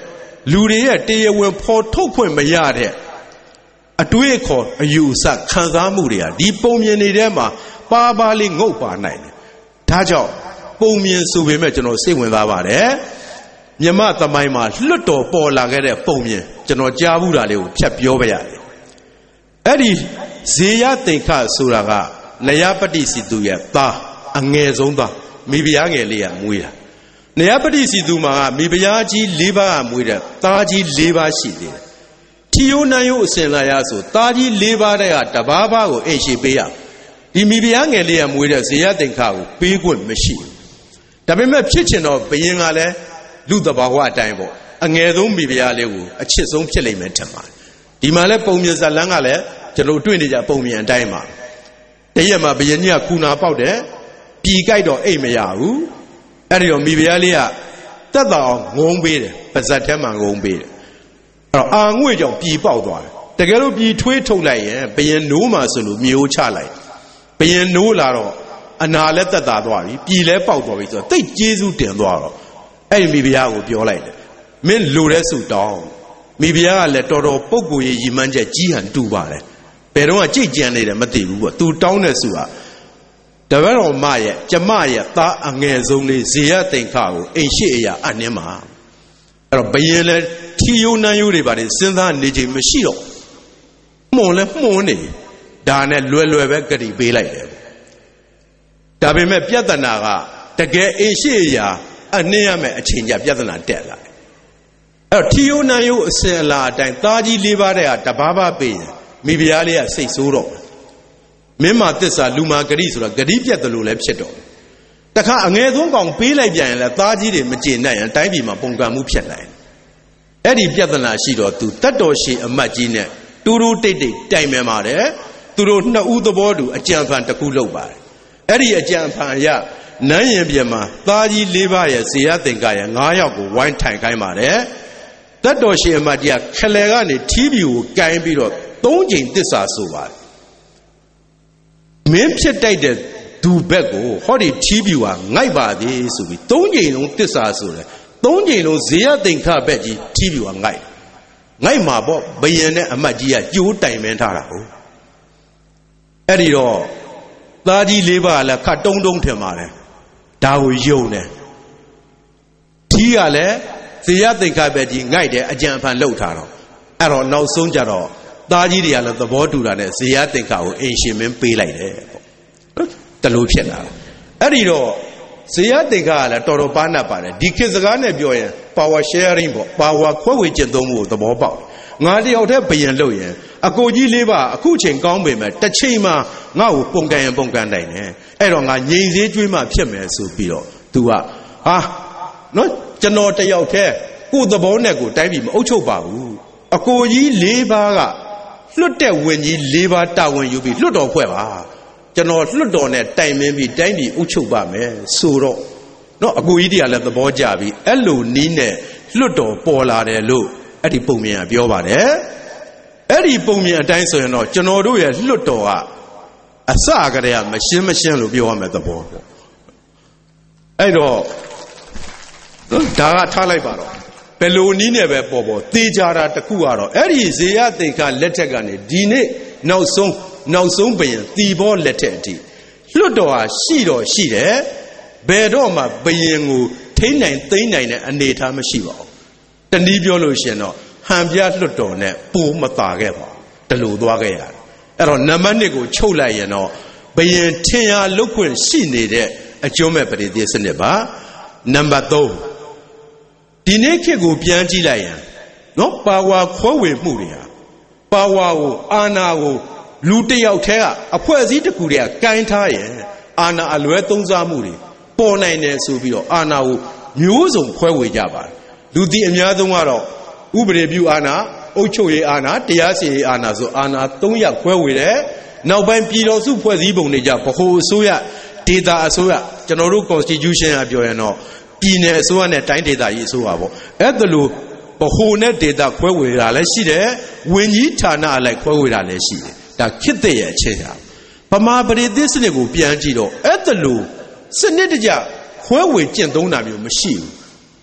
လူတွေရဲ့တရားဝင်ဖော်ထုတ်ခွင့်မရတဲ့အတွေ့အခေါ်အယူအဆခံစားမှုတွေဟာဒီပုံမြင်နေတဲ့မှာပါပါလေးငုတ်ပါနိုင်တယ်ဒါကြောင့်ပုံမြင်ဆိုပေမဲ့ကျွန်တော်စိတ်ဝင်စားပါတယ်မြမသမိုင်းမှာလွတ်တော်ပေါ်လာခဲ့တဲ့ပုံမြင်ကျွန်တော်ကြားဘူးတာလေးကိုဖြတ်ပြောပြရတယ်အဲ့ဒီဇေယသင်္ခဆိုတာကနယပတိစီသူရဲ့သားအငယ်ဆုံးသားမိဖုရားငယ်လေးကမွေးတာနယပတိစီသူမှာမိဖုရားကြီး၄ပါးကမွေးတဲ့သားကြီး၄ပါးရှိသေးတယ်ထီယိုနန်းယိုအစဉ်လာရဆိုသားကြီး၄ပါးတဲ့ကတပါးပါးကိုအိမ်ရှိပေးရဒီမိဖုရားငယ်လေးကမွေးတဲ့ဇေယသင်္ခကိုပေးခွင့်မရှိဘူးဒါပေမဲ့ဖြစ်ချင်တော့ဘယင်ကလည်းလူတဘာဝအတိုင်းပေါ့အငယ်ဆုံးမိဖုရားလေးကိုအချစ်ဆုံးဖြစ်လိမ့်မယ်ထင်ပါတယ်ဒီမှာလဲပုံမြင်ဇလန်းကလည်းကျွန်တော်တွေ့နေကြပုံမြင်အတိုင်းပါတရက်မှာဘယင်ကြီးကခုနာပေါက်တယ်ပြည်ကြိုက်တော့အိတ်မရဘူးအဲ့ဒီတော့မိဖုရားလေးကတက်တော်အောင်ငုံပေးတယ်ပါဇက်ထဲမှာငုံပေးတယ်အဲ့တော့အာငွေ့ကြောင့်ပြည်ပေါက်သွားတယ်တကယ်လို့ပြည်ထွေးထုတ်လိုက်ရင်ဘယင်နိုးမှဆိုလို့မျိုးချလိုက်ဘယင်နိုးလာတော့အနာလည်းတက်တာသွားပြီပြည်လည်းပေါက်သွားပြီဆိုတော့တိတ်ကျေးဇူးတင်သွားတော့အဲ့ဒီမိဖုရားကိုပြောလိုက်တယ်မင်းလိုတဲ့ဆုတောင်းမိဖုရားကလည်းတော်တော်ပုဂ္ဂိုလ်ရေးရည်မှန်းချက်ကြီးဟန်တူပါတယ်ဘယ်တော့မှကြိတ်ကြံနေတယ်မသိဘူးပေါ့သူတောင်းတဲ့ဆုဟာတပည့်တော်မရဲ့ကျမရဲ့သားအငယ်ဆုံးလေးဇေယသင်္ခကိုအိမ်ရှိအရာအနှင်းမှာအဲ့တော့ဘယင်လည်းထီယိုနန်းယိုတွေပါတယ်စဉ်းစားနေချိန်မရှိတော့မှုန်လည်းမှုန်နေဒါနဲ့လွယ်လွယ်ပဲကြတိပေးလိုက်တယ်ဒါပေမဲ့ပြဿနာကတကယ်အိမ်ရှိအရာအနှင်းရမယ်အချိန်ကြပြဿနာတက်လာတယ်အဲ့တော့ထီယိုနန်းယိုအစဉ်အလာအတိုင်းသားကြီး၄ပါးတဲ့ကတပါးပါးပေးရင်မိဖုရားလေးကစိတ်ဆိုးတော့မင်းမာသစ္စာလူမာဂရိဆိုတာဂရိပြတ်တယ်လို့လည်းဖြစ်တော့တခါအငယ်ဆုံးကောင်ပေးလိုက်ပြန်ရင်လည်းသားကြီးတွေမကျေနပ်ရင်တိုင်းပြည်မှာပုံကံမှုဖြစ်နိုင်အဲ့ဒီပြဿနာရှိတော့သူတတ်တော်ရှိအမတ်ကြီးနဲ့တူတူတိတ်တိတ်တိုင်ပင်ပါတယ်သူတို့နှစ်ဦးသဘောတူအကြံဖန်တစ်ခုလုပ်ပါတယ်အဲ့ဒီအကြံဖန်ရနန်းရင်ပြမှာသားကြီး၄ပါးရဲ့ဇေယသင်္ခရဲ့၅ယောက်ကိုဝိုင်းထိုင်ခိုင်းပါတယ်တတ်တော်ရှိအမတ်ကြီးကခလဲကနေထီးပြူကိုကိုင်းပြီးတော့သုံးချိန်သစ္စာဆိုပါတယ်မင်းဖြစ်တိုက်တဲ့သူဘက်ကိုဟောဒီထီးပြူဟာငိုက်ပါသေးဆိုပြီးသုံးချိန်လုံးသစ္စာဆိုတယ်သုံးချိန်လုံးဇေယသင်္ခဘက်ကြီးထီးပြူဟာငိုက်ငိုက်မှာပေါ့ဘယင်နဲ့အမတ်ကြီးကကြိုးတိုင်ပင်ထားတာဟုတ်အဲ့ဒီတော့သားကြီးလေးပါးလည်းခတ်တုံးတုံးထင်ပါတယ်ဒါကိုယုံတယ်ထီးကလည်းဇေယသင်္ခဘက်ကြီးငိုက်တယ်အကြံဖန်လှုပ်ထားတော့အဲ့တော့နောက်ဆုံးကြတော့သားကြီးတွေကလည်းသဘောတူတာနဲ့ဇေယသင်္ခကိုအင်ရှင်မင်းပေးလိုက်တယ်ပေါ့တလို့ဖြစ်လာအဲ့ဒီတော့ဇေယသင်္ခကလည်းတော်တော်ပါဏတ်ပါတယ်ဒီခေတ်စကားနဲ့ပြောရင် power sharing ပေါ့ power ခွဲဝေကျင့်သုံးမှုကိုသဘောပေါက်ငါတယောက်တည်းဘယင်လို့ရင်အကိုကြီးလေးပါအခုချိန်ကောင်းပေမဲ့တစ်ချိန်မှာငါ့ကိုပုံကန်ရင်ပုံကန်နိုင်တယ်အဲ့တော့ငါငြိမ်စေးကျွေးမှဖြစ်မယ်ဆိုပြီးတော့ तू ကဟာနော်ကျွန်တော်တယောက်တည်းကိုယ်သဘောနဲ့ကိုတိုင်းပြည်မအုပ်ချုပ်ပါဘူးအကိုကြီးလေးပါးကလွတ်တဲ့ဝင်ကြီး၄ပါးတာဝန်ယူပြီးလွတ်တော်ဖွဲ့ပါကျွန်တော်လွတ်တော်နဲ့တိုင်မင်းပြီးတိုင်းပြည်အုပ်ချုပ်ပါမယ်ဆိုတော့နော်အကူကြီးတွေကလည်းသဘောကျပြီးအဲ့လိုနီးနဲ့လွတ်တော်ပေါ်လာတယ်လို့အဲ့ဒီပုံမြင်ကပြောပါတယ်အဲ့ဒီပုံမြင်အတိုင်းဆိုရင်တော့ကျွန်တော်တို့ရဲ့လွတ်တော်ကအစကတည်းကမရှင်းမရှင်းလို့ပြောရမယ်သဘောပေါ့အဲ့တော့ဒါကထားလိုက်ပါတော့ဘယ်လိုနည်းနဲ့ပဲပေါ်ပေါ်သေချာတာတခုကတော့အဲ့ဒီဇေယသင်္ခလက်ထက်ကနေဒီနေ့နောက်ဆုံးနောက်ဆုံးဘယင်တီဘောလက်ထက်အထိလွတ်တော်ဟာရှိတော့ရှိတယ်ဘယ်တော့မှဘယင်ကိုထိန်းနိုင်သိမ်းနိုင်တဲ့အနေအထားမရှိပါဘူးတနည်းပြောလို့ရှင်တော့ဟန်ပြလွတ်တော်နဲ့ပိုမသာခဲ့ပါဘူးတလူသွားခဲ့ရတယ်အဲ့တော့နံပါတ်oneကိုချုပ်လိုက်ရင်တော့ဘယင်ထင်ရလုတ်ခွင့်ရှိနေတဲ့အကျိုးမဲ့ပရိသေစနစ်ပါနံပါတ်threeဒီနေ့ခေတ်ကိုပြန်ကြည့်လိုက်ရင်နော်ပါဝါခွဲဝေမှုတွေဟာပါဝါကိုအာဏာကိုလူတစ်ယောက်တည်းကအဖွဲ့အစည်းတစ်ခုတည်းကကိုင်းထားရင်အာဏာအလွဲသုံးစားမှုတွေပေါ်နိုင်တယ်ဆိုပြီးတော့အာဏာကိုမျိုးစုံခွဲဝေကြပါတယ်လူတီအများဆုံးကတော့ဥပဒေပြုအာဏာအုပ်ချုပ်ရေးအာဏာတရားစီရင်ရေးအာဏာဆိုအာဏာသုံးရပ်ခွဲဝေတယ်နောက်ပိုင်းပြည်တော်စုဖွဲ့စည်းပုံတွေကြဗဟိုအစိုးရဒေသအစိုးရကျွန်တော်တို့ constitution ကပြောရင်တော့ပြည်နယ်အစိုးရနဲ့တိုင်းဒေသကြီးအစိုးရပေါ့အဲ့ဒါလို့ဗဟိုနဲ့ဒေသခွဲဝေတာလည်းရှိတယ်ဝင်ကြီးဌာနအလိုက်ခွဲဝေတာလည်းရှိတယ်ဒါခေတ်သစ်ရဲ့အခြေအရဗမာပရိသတ်စနစ်ကိုပြန်ကြည့်တော့အဲ့ဒါလို့စနစ်တကျခွဲဝေကျင့်သုံးတာမျိုးမရှိဘူး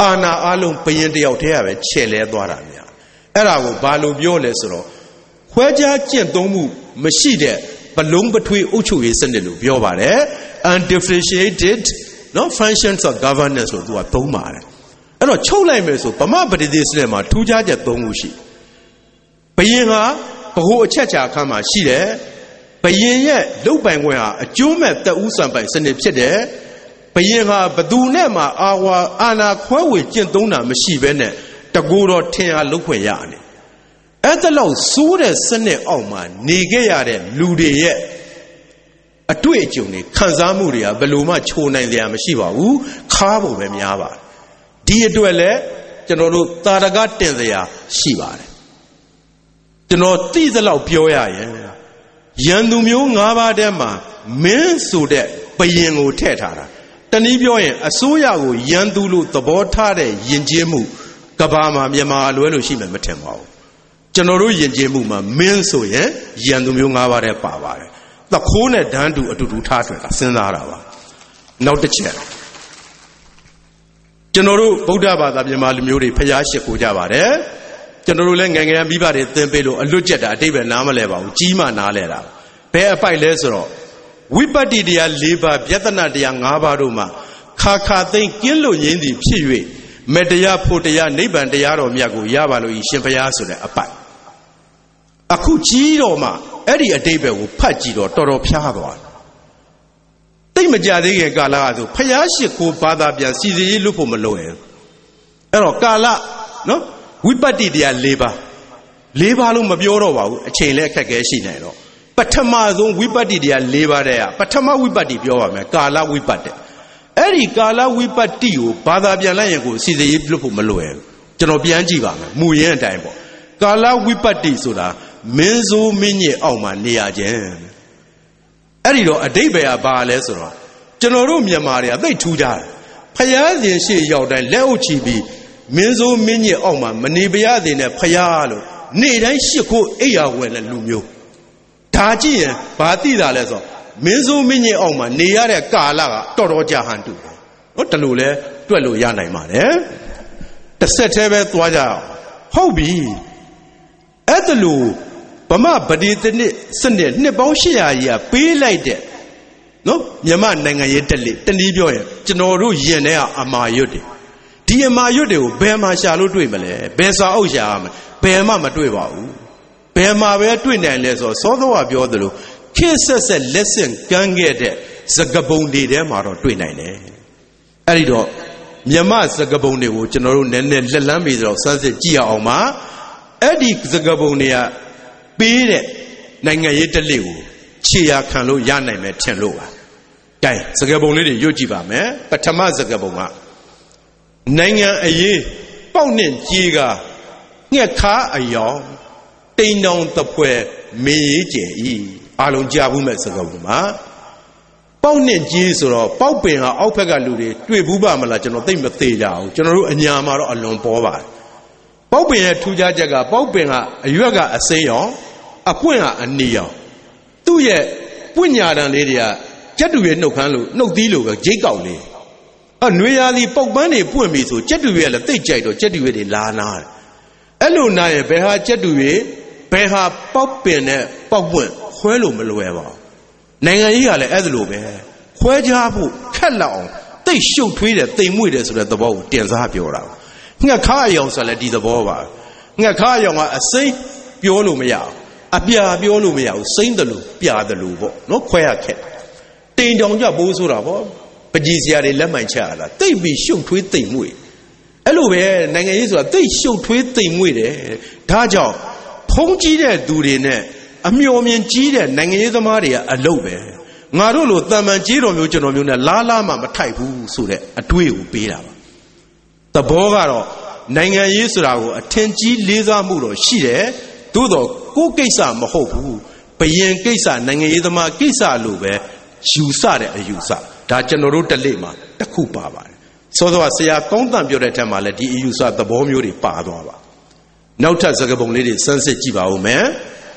Ana alum payin de out here, chele doramia. Era balu violes or Huaja Gentomu, Machide, Balloon between Uchu is and the Lubiovare, and differentiated no functions of governance or do a tomar. And a Cholame, Pama, but it is Lema, two Jaja Tomushi. Payinga, Paho Chacha Kama, she there. Payin, low bangware, a Jumet, the Usan by Senate Chede. Payinga, Badunema, our Anna Kwawi, Gentona, Machivene, Taguro Tea Lupayani. At the low, Suda Sene Oma, Nigayade, Lude, a Tuejuni, Kanzamuria, Beluma, Chona, and the Amashiva, U, Cabo, Bemiava. Dear Duele, General Taragat, there, Shiva. The North is the low Pioya. Yandumio, Nava Dema, Men Sude, Payin Tetara. Tanibioin, Asuyago, Yandulu, the Botare, Yinjemu, Kabama, Yama, Luelushima, Matemo. General Yinjemuma, Menso, Yandumio Navare Pava. The corner down to a to Tatra, Senarawa. Now the chair. General Bodaba, the Yamalumuri, Payasha Kujavare. General Langan, Bibare, Tempelo, a Lujeta, David Namaleva, Jima Nalera. Pay a pie lesero. Wipati dia liba, Biatana dia Navaruma, Kaka think Gillo Yendi, Piwi, Medea Potea, Niban de Yaro Miago, Yavalo, Shimpayasu, a pie. Akuchiroma, Eddie a debe, Pachiro, Toro Piago. Timajadi Galado, Payashiku, Badabia, Sisi Lupomaloe. Ero Gala, no? Wipati dia liba. Liba Lumabioro, a chain like a Gashinero. Patamazo, Wipati dia liba there. Patama Wipati Bioma, Gala Wipati. Eri Gala Wipati, Badabia Lago, Sisi Lupomaloe. Genobianjiva, Muyen Timbo. Gala Wipati Suda, Menzo Mini Oma Niagen. Erido, a debea bar lesser. General Maria, they two die. Payazin she yelled and Leo Chibi. Menzo Mini Oma, Manibia in a Payalo, Need I Shiko Ea when a Lumio. Taji, Patida Leso, Menzo Mini Oma, Niare Gala, Toro Jahantu. Not the Lule, Twello Yana Mare. The Setebe Twaja, Hobby. At the Lu, Bama, but it Sunday, Neboshia, be like that. No, Yaman Nanga Yetali, Tanibio, Genoru Yenea Amayodi. Diama Yudu, Bema Shalu Dwimale, Besa Osham, Bema Madriva, Bema were twin and less or so though of Yodlu, kisses a lesson can get it, Zagabondi Demaro twin and Arido, Yama Zagabondi, General Nene Lambi of Sunset Gia Oma, Eddie Zagabonia, Bede, Nanga Yetaliu, Chia Kalo Yana Metenloa. Guy, Zagaboni, Yujiba, me, but Tamazagaboma. Nanga a ye, Ponin Jiga, Yaka a yaw, Ding down the poor, me ye, Alon Jabu Messagoma. Ponin Jisro, Popin, Alpagaludi, three Buba Malachano, think the Theda, General and Yamaro alone Pova. Popin a two Jaga, Popin a Yoga a sayon, a Puena a Neo. Two ye, Punya and Lydia, Jadu no Kanu, no Dilo, Jacoli. A Nuya Pogmani Pumisu, Jeduel, they jet or Jeduel Lana. Eluna, Beha Jedue, Beha Popin, Popwin, Huelo Melueva. Nanga Edlube, Huajabu, Kalao, they shoot tweeted, they moved at the boat, Tianzapiora. Nakayon Saladi the Bova. Nakayon, a saint Biolumia, a Bia Biolumia, Saint the Lu, Bia the Lubo, no queer cat. Ding dong Jabuzurabo. Pajisia de Lamanchara, they be shoot with them with. Elue, Nanga they shoot with them with it. Tajo, Pongi de Durine, a Miomian Gida, Nanga Maria, a lobe. Narolo, Tamanjiro, Mujanomuna, Lala Mama Taipu, Sude, a twin Pira. The Bogaro, Nanga Yisrao, a tenji Liza Muro, Shide, Dudo, Kukesa Mahopu, Payen Kesa, Nanga Idama Kisa Lube, Shusade a Yusa. General Lima, the Kupa. So though I say a content Buretama, let the use of the Bomuri Padova. Now Tazagabon lady, Sunset Jiva, man.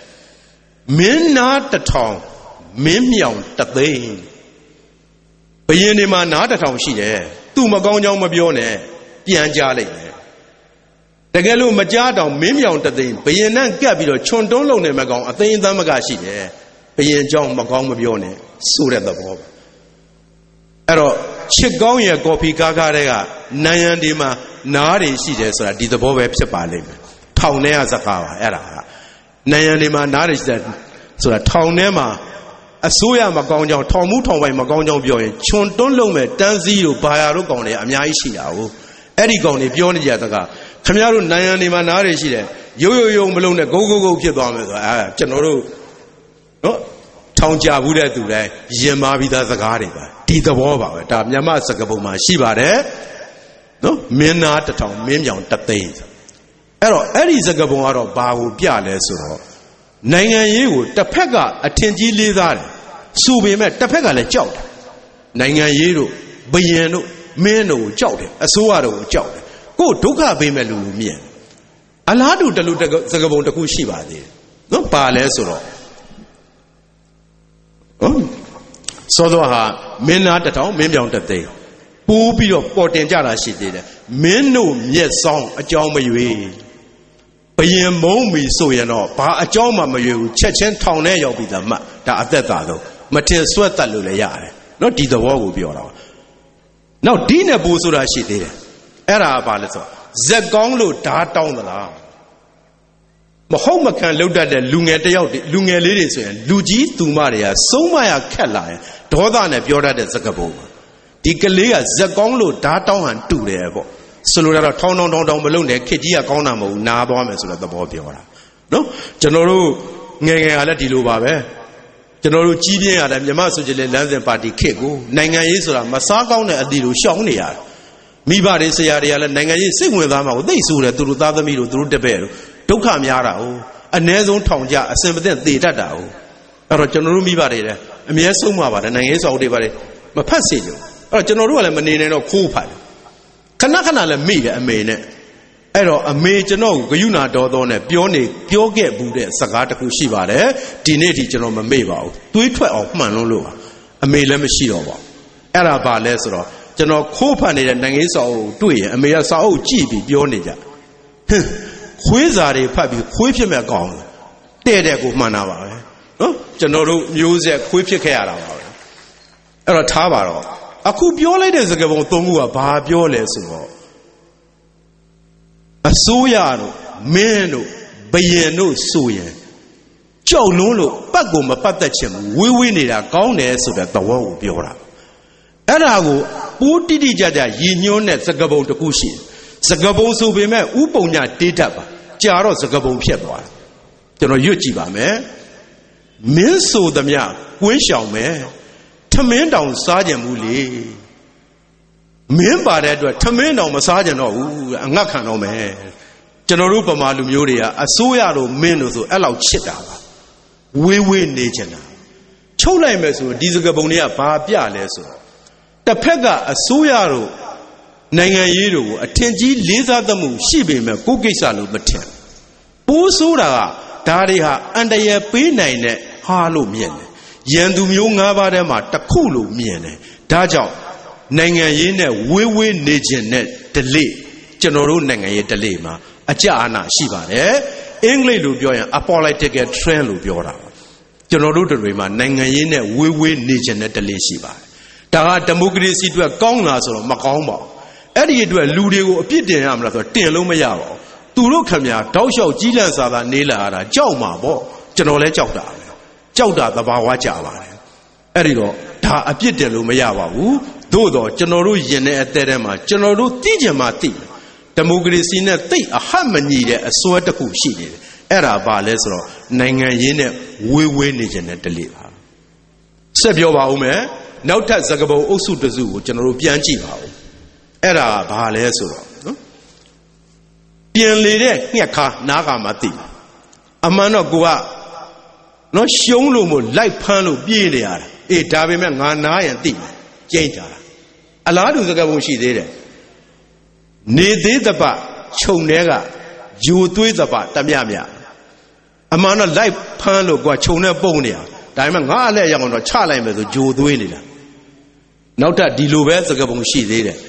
Men not the tongue, men young, the thing. Payenima not a tongue she there. Two Magon Mabione. ပြန်ကြလိုက်မယ်တကယ်လို့မကြားတော့မင်းမြောင်တသိန်းဘယင်နဲ့ကပ်ပြီးတော့ခြုံတွန်းလုံနေမကောင်းအသိအသမကရှိတယ်ဘယင်ကြောင့်မကောင်းမပြောနဲ့ဆိုတဲ့သဘောပဲအဲ့တော့ချစ်ကောင်းရဲ့ကော်ဖီကားကားတွေကနန်းရန်ဒီမှာနားတွေရှိတယ်ဆိုတာဒီသဘောပဲဖြစ်ပါလိမ့်မယ်ထောင်ထဲကစကားပါအဲ့ဒါကနန်းရန်ဒီမှာနားတွေရှိတယ်ဆိုတာထောင်ထဲမှာအစိုးရမကောင်းကြောင်းထောင်မှုထောင်ပိုင်မကောင်းကြောင်းပြောရင်ခြုံတွန်းလုံးမဲ့တန်းစည်းတို့ဘာယာတို့ကောင်းတယ်အများကြီးရှိတာဟုတ်အဲ့ဒီကောင်းတွေပြောနေကြတဲ့ကခင်ဗျားတို့နိုင်ရန်တွေမှာနားတွေရှိတယ်ရိုးရိုးရိုးမလုံးနဲ့ဂုတ်ဂုတ်ဂုတ်ဖြစ်သွားမယ်ဆိုတာအဲကျွန်တော်တို့နော်ထောင်ကြဘူးတဲ့သူတိုင်းရင်မာပြီးသားစကားတွေပါဒီသဘောပါပဲဒါမြန်မာစကားပုံမှာရှိပါတယ်နော်မင်းသားတစ်ထောင်မင်းမြောင်တစ်သိန်းအဲ့တော့အဲ့ဒီစကားပုံကတော့ဘာကိုပြလဲဆိုတော့နိုင်ငံရေးကိုတစ်ဖက်ကအထင်ကြီးလေးစားတယ်ဆိုပေမဲ့တစ်ဖက်ကလည်းကြောက်တယ်နိုင်ငံရေးတို့ဘယင်တို့မင်းတို့ကိုကြောက်တယ်အစိုးရတို့ကိုကြောက်တယ်ကိုဒုက္ခပေးမဲ့လူလူမြင်အလားတူတလူစကားပုံတစ်ခုရှိပါသေးတယ်နော်ပါလဲဆိုတော့ဟုတ်စောစောဟာမင်းသားတစ်ထောင်မင်းပြောင်တစ်သိန်းပိုးပြီးတော့ပေါ်တင်ကြတာရှိသေးတယ်မင်းတို့မျက်စောင်းအကြောင်းမရွေဘယင်မုံမီဆိုရင်တော့ဘာအကြောင်းမှမရွေဘူးချက်ချင်းထောင်ထဲရောက်ပြီးသားမှဒါအသက်သာဆုံးမထင်ဆွဲတတ်လို့လည်းရတယ်နော်ဒီသဘောကိုပြောတာပါနောက်ဒီနဲ့ပိုးဆိုတာရှိသေးတယ်အဲ့ဒါဘာလဲဆိုတော့ဇက်ကောင်းလို့ဓာတောင်းသလားမဟုတ်မခံလှုပ်တတ်တဲ့လူငယ်တယောက်လူငယ်လေးတွေဆိုရင်လူကြီးသူမတွေကစုံးမရခက်လာရင်ဒေါသနဲ့ပြောတတ်တဲ့စကားပုံဒီကလေးကဇက်ကောင်းလို့ဓာတောင်းဟန်တူတယ်ပေါ့ဆိုလိုတာတော့ထောင်းထောင်းထောင်းထောင်းမလုပ်နဲ့ခစ်ကြီးကကောင်းတာမဟုတ်နားသွားမယ်ဆိုတဲ့သဘောပြောတာနော်ကျွန်တော်တို့ငယ်ငယ်ကလည်းဒီလိုပါပဲကျွန်တော်တို့ကြီးပြင်းရတယ်မြမဆိုကြလေလမ်းစဉ်ပါတီခစ်ကိုနိုင်ငံရေးဆိုတာမစားကောင်းတဲ့အသည့်လိုရှောင်နေရတယ်မိဘတွေဆရာတွေကလည်းနိုင်ငံရေးစိတ်ဝင်စားမှာကိုသိဆိုတယ်သူတို့သားသမီးတို့သူတို့တပည့်တို့ဒုက္ခများတာဟုတ်အ ਨੇ ဆုံးထောင်ကြအစင်မသိသေတတ်တာဟုတ်အဲ့တော့ကျွန်တော်တို့မိဘတွေလည်းအမြဲဆုံးမှာပါတယ်နိုင်ငံရေးစာအုပ်တွေပါတယ်မဖတ်စေကြဘူးအဲ့တော့ကျွန်တော်တို့ကလည်းမနေနိုင်တော့ခိုးဖတ်တယ်ခဏခဏလည်းမိတယ်အမေနဲ့အဲ့တော့အမေကျွန်တော်ကိုဂယုဏတော်တော်နဲ့ပြောနေပြောခဲ့ဘူးတဲ့စကားတစ်ခုရှိပါတယ်ဒီနေ့ဒီကျွန်တော်မမေ့ပါဘူးတွေးထွက်အောင်မှန်လုံးလို့ပါအမေလည်းမရှိတော့ပါဘူးအဲ့ဒါဘာလဲဆိုတော့ကျွန်တော်ခိုးဖတ်နေတဲ့နိုင်ငံရေးစာအုပ်တွေ့ရင်အမေကစာအုပ်ကြည့်ပြီးပြောနေကြဟင်းခွေးစာတွေဖတ်ပြီးခွေးဖြစ်မဲ့ကောင်းတယ်တဲ့တဲ့ကိုမှန်တာပါပဲနော်ကျွန်တော်တို့မျိုးဆက်ခွေးဖြစ်ခဲ့ရတာပါပဲအဲ့တော့ထားပါတော့အခုပြောလိုက်တဲ့စကားပုံသုံးခုကဘာပြောလဲဆိုတော့အစိုးရတို့မင်းတို့ဘယင်တို့ဆိုရင်ကြောက်လွန်းလို့ပတ်ကိုမပတ်သက်ချင်ဘူးဝေးဝေးနေတာကောင်းတယ်ဆိုတဲ့သဘောကိုပြောတာအဲ့ဒါကိုပိုးတိတိကျကျရည်ညွှန်းတဲ့စကားပုံတစ်ခုရှိတယ်စကားပုံဆိုပေမဲ့ဥပုံညာတေးတတ်ပါကြာတော့စကားပုံဖြစ်သွားတယ်ကျွန်တော်ရွတ်ကြည့်ပါမယ်မင်းဆိုသမျှကွင်းရှောင်မယ်ထမင်းတောင်စားကြမှုလေမင်းပါတဲ့အတွက်ထမင်းတောင်မစားကြတော့ဘူးအငတ်ခံတော့မယ်ကျွန်တော်တို့ဗမာလူမျိုးတွေကအစိုးရတို့မင်းတို့ဆိုအဲ့လောက်ချစ်တာပါဝေးဝေးနေကြတာချုပ်လိုက်မယ်ဆိုဒီစကားပုံတွေကဘာပြလဲဆိုတော့တစ်ဖက်ကအစိုးရတို့နိုင်ငံရေးတို့ကိုအထင်ကြီးလေးစားသမှုရှိပေမဲ့ကိုယ်ကိစ္စလို့မထင်ပိုးဆိုးတာကဒါတွေဟာအန်တရပေးနိုင်တဲ့ဟာလို့မြင်တယ်ရန်သူမျိုး၅ပါးထဲမှာတစ်ခုလို့မြင်တယ်ဒါကြောင့်နိုင်ငံရေးနဲ့ဝေးဝေးနေခြင်းနဲ့ဒလိကျွန်တော်တို့နိုင်ငံရေးဒလိမှာအကြအာဏာရှိပါတယ်အင်္ဂလိပ်လိုပြောရင် apolitical trend လို့ပြောတာကျွန်တော်တို့တွေမှာနိုင်ငံရေးနဲ့ဝေးဝေးနေခြင်းနဲ့ဒလိရှိပါတယ်ဒါကဒီမိုကရေစီအတွက်ကောင်းလားဆိုတော့မကောင်းပါဘူးအဲ့ဒီအတွက်လူတွေကိုအပြစ်တင်ရမလားဆိုတော့တင်လို့မရပါဘူးသူတို့ခင်ဗျာတောက်လျှောက်ကြီးလန့်စာသာနေလာတာကြောက်မှာပေါ့ကျွန်တော်လည်းကြောက်တာပဲကြောက်တာသဘာဝကြပါတယ်အဲ့ဒီတော့ဒါအပြစ်တင်လို့မရပါဘူးသို့တော့ကျွန်တော်တို့ယင်တဲ့အသက်ထဲမှာကျွန်တော်တို့သိကြမှာသိဒီမိုကရေစီနဲ့သိအဟတ်မညီတဲ့အစွဲတစ်ခုရှိနေတယ်အဲ့ဒါဘာလဲဆိုတော့နိုင်ငံရေးနဲ့ဝေးဝေးနေခြင်းနဲ့တလိပါဆက်ပြောပါဦးမယ်နောက်ထပ်စကားပုံအုပ်စုတစုကိုကျွန်တော်တို့ပြန်ကြည့်ပါဦးအဲ့ဒါဘာလဲဆိုတော့နော်ပြင်လေတဲ့ငှက်ခါနားကမှသိအမှန်တော့ကိုကနော်ရှုံးလို့မို့လိုက်ဖမ်းလို့ပြေးနေရတာအေးဒါပေမဲ့ငါနားရင်သိတယ်ကျိန်းတာအလားတူစကားပုံရှိသေးတယ်နေသေးတပခြုံထဲကယူသွေးတပတမြမြအမှန်တော့လိုက်ဖမ်းလို့ကွာခြုံနဲ့ပုံနေရဒါပေမဲ့ငါအလက်ရောက်တော့ချလိုက်မယ်ဆိုဂျိုသွေးနေတာနောက်ထပ်ဒီလိုပဲစကားပုံရှိသေးတယ်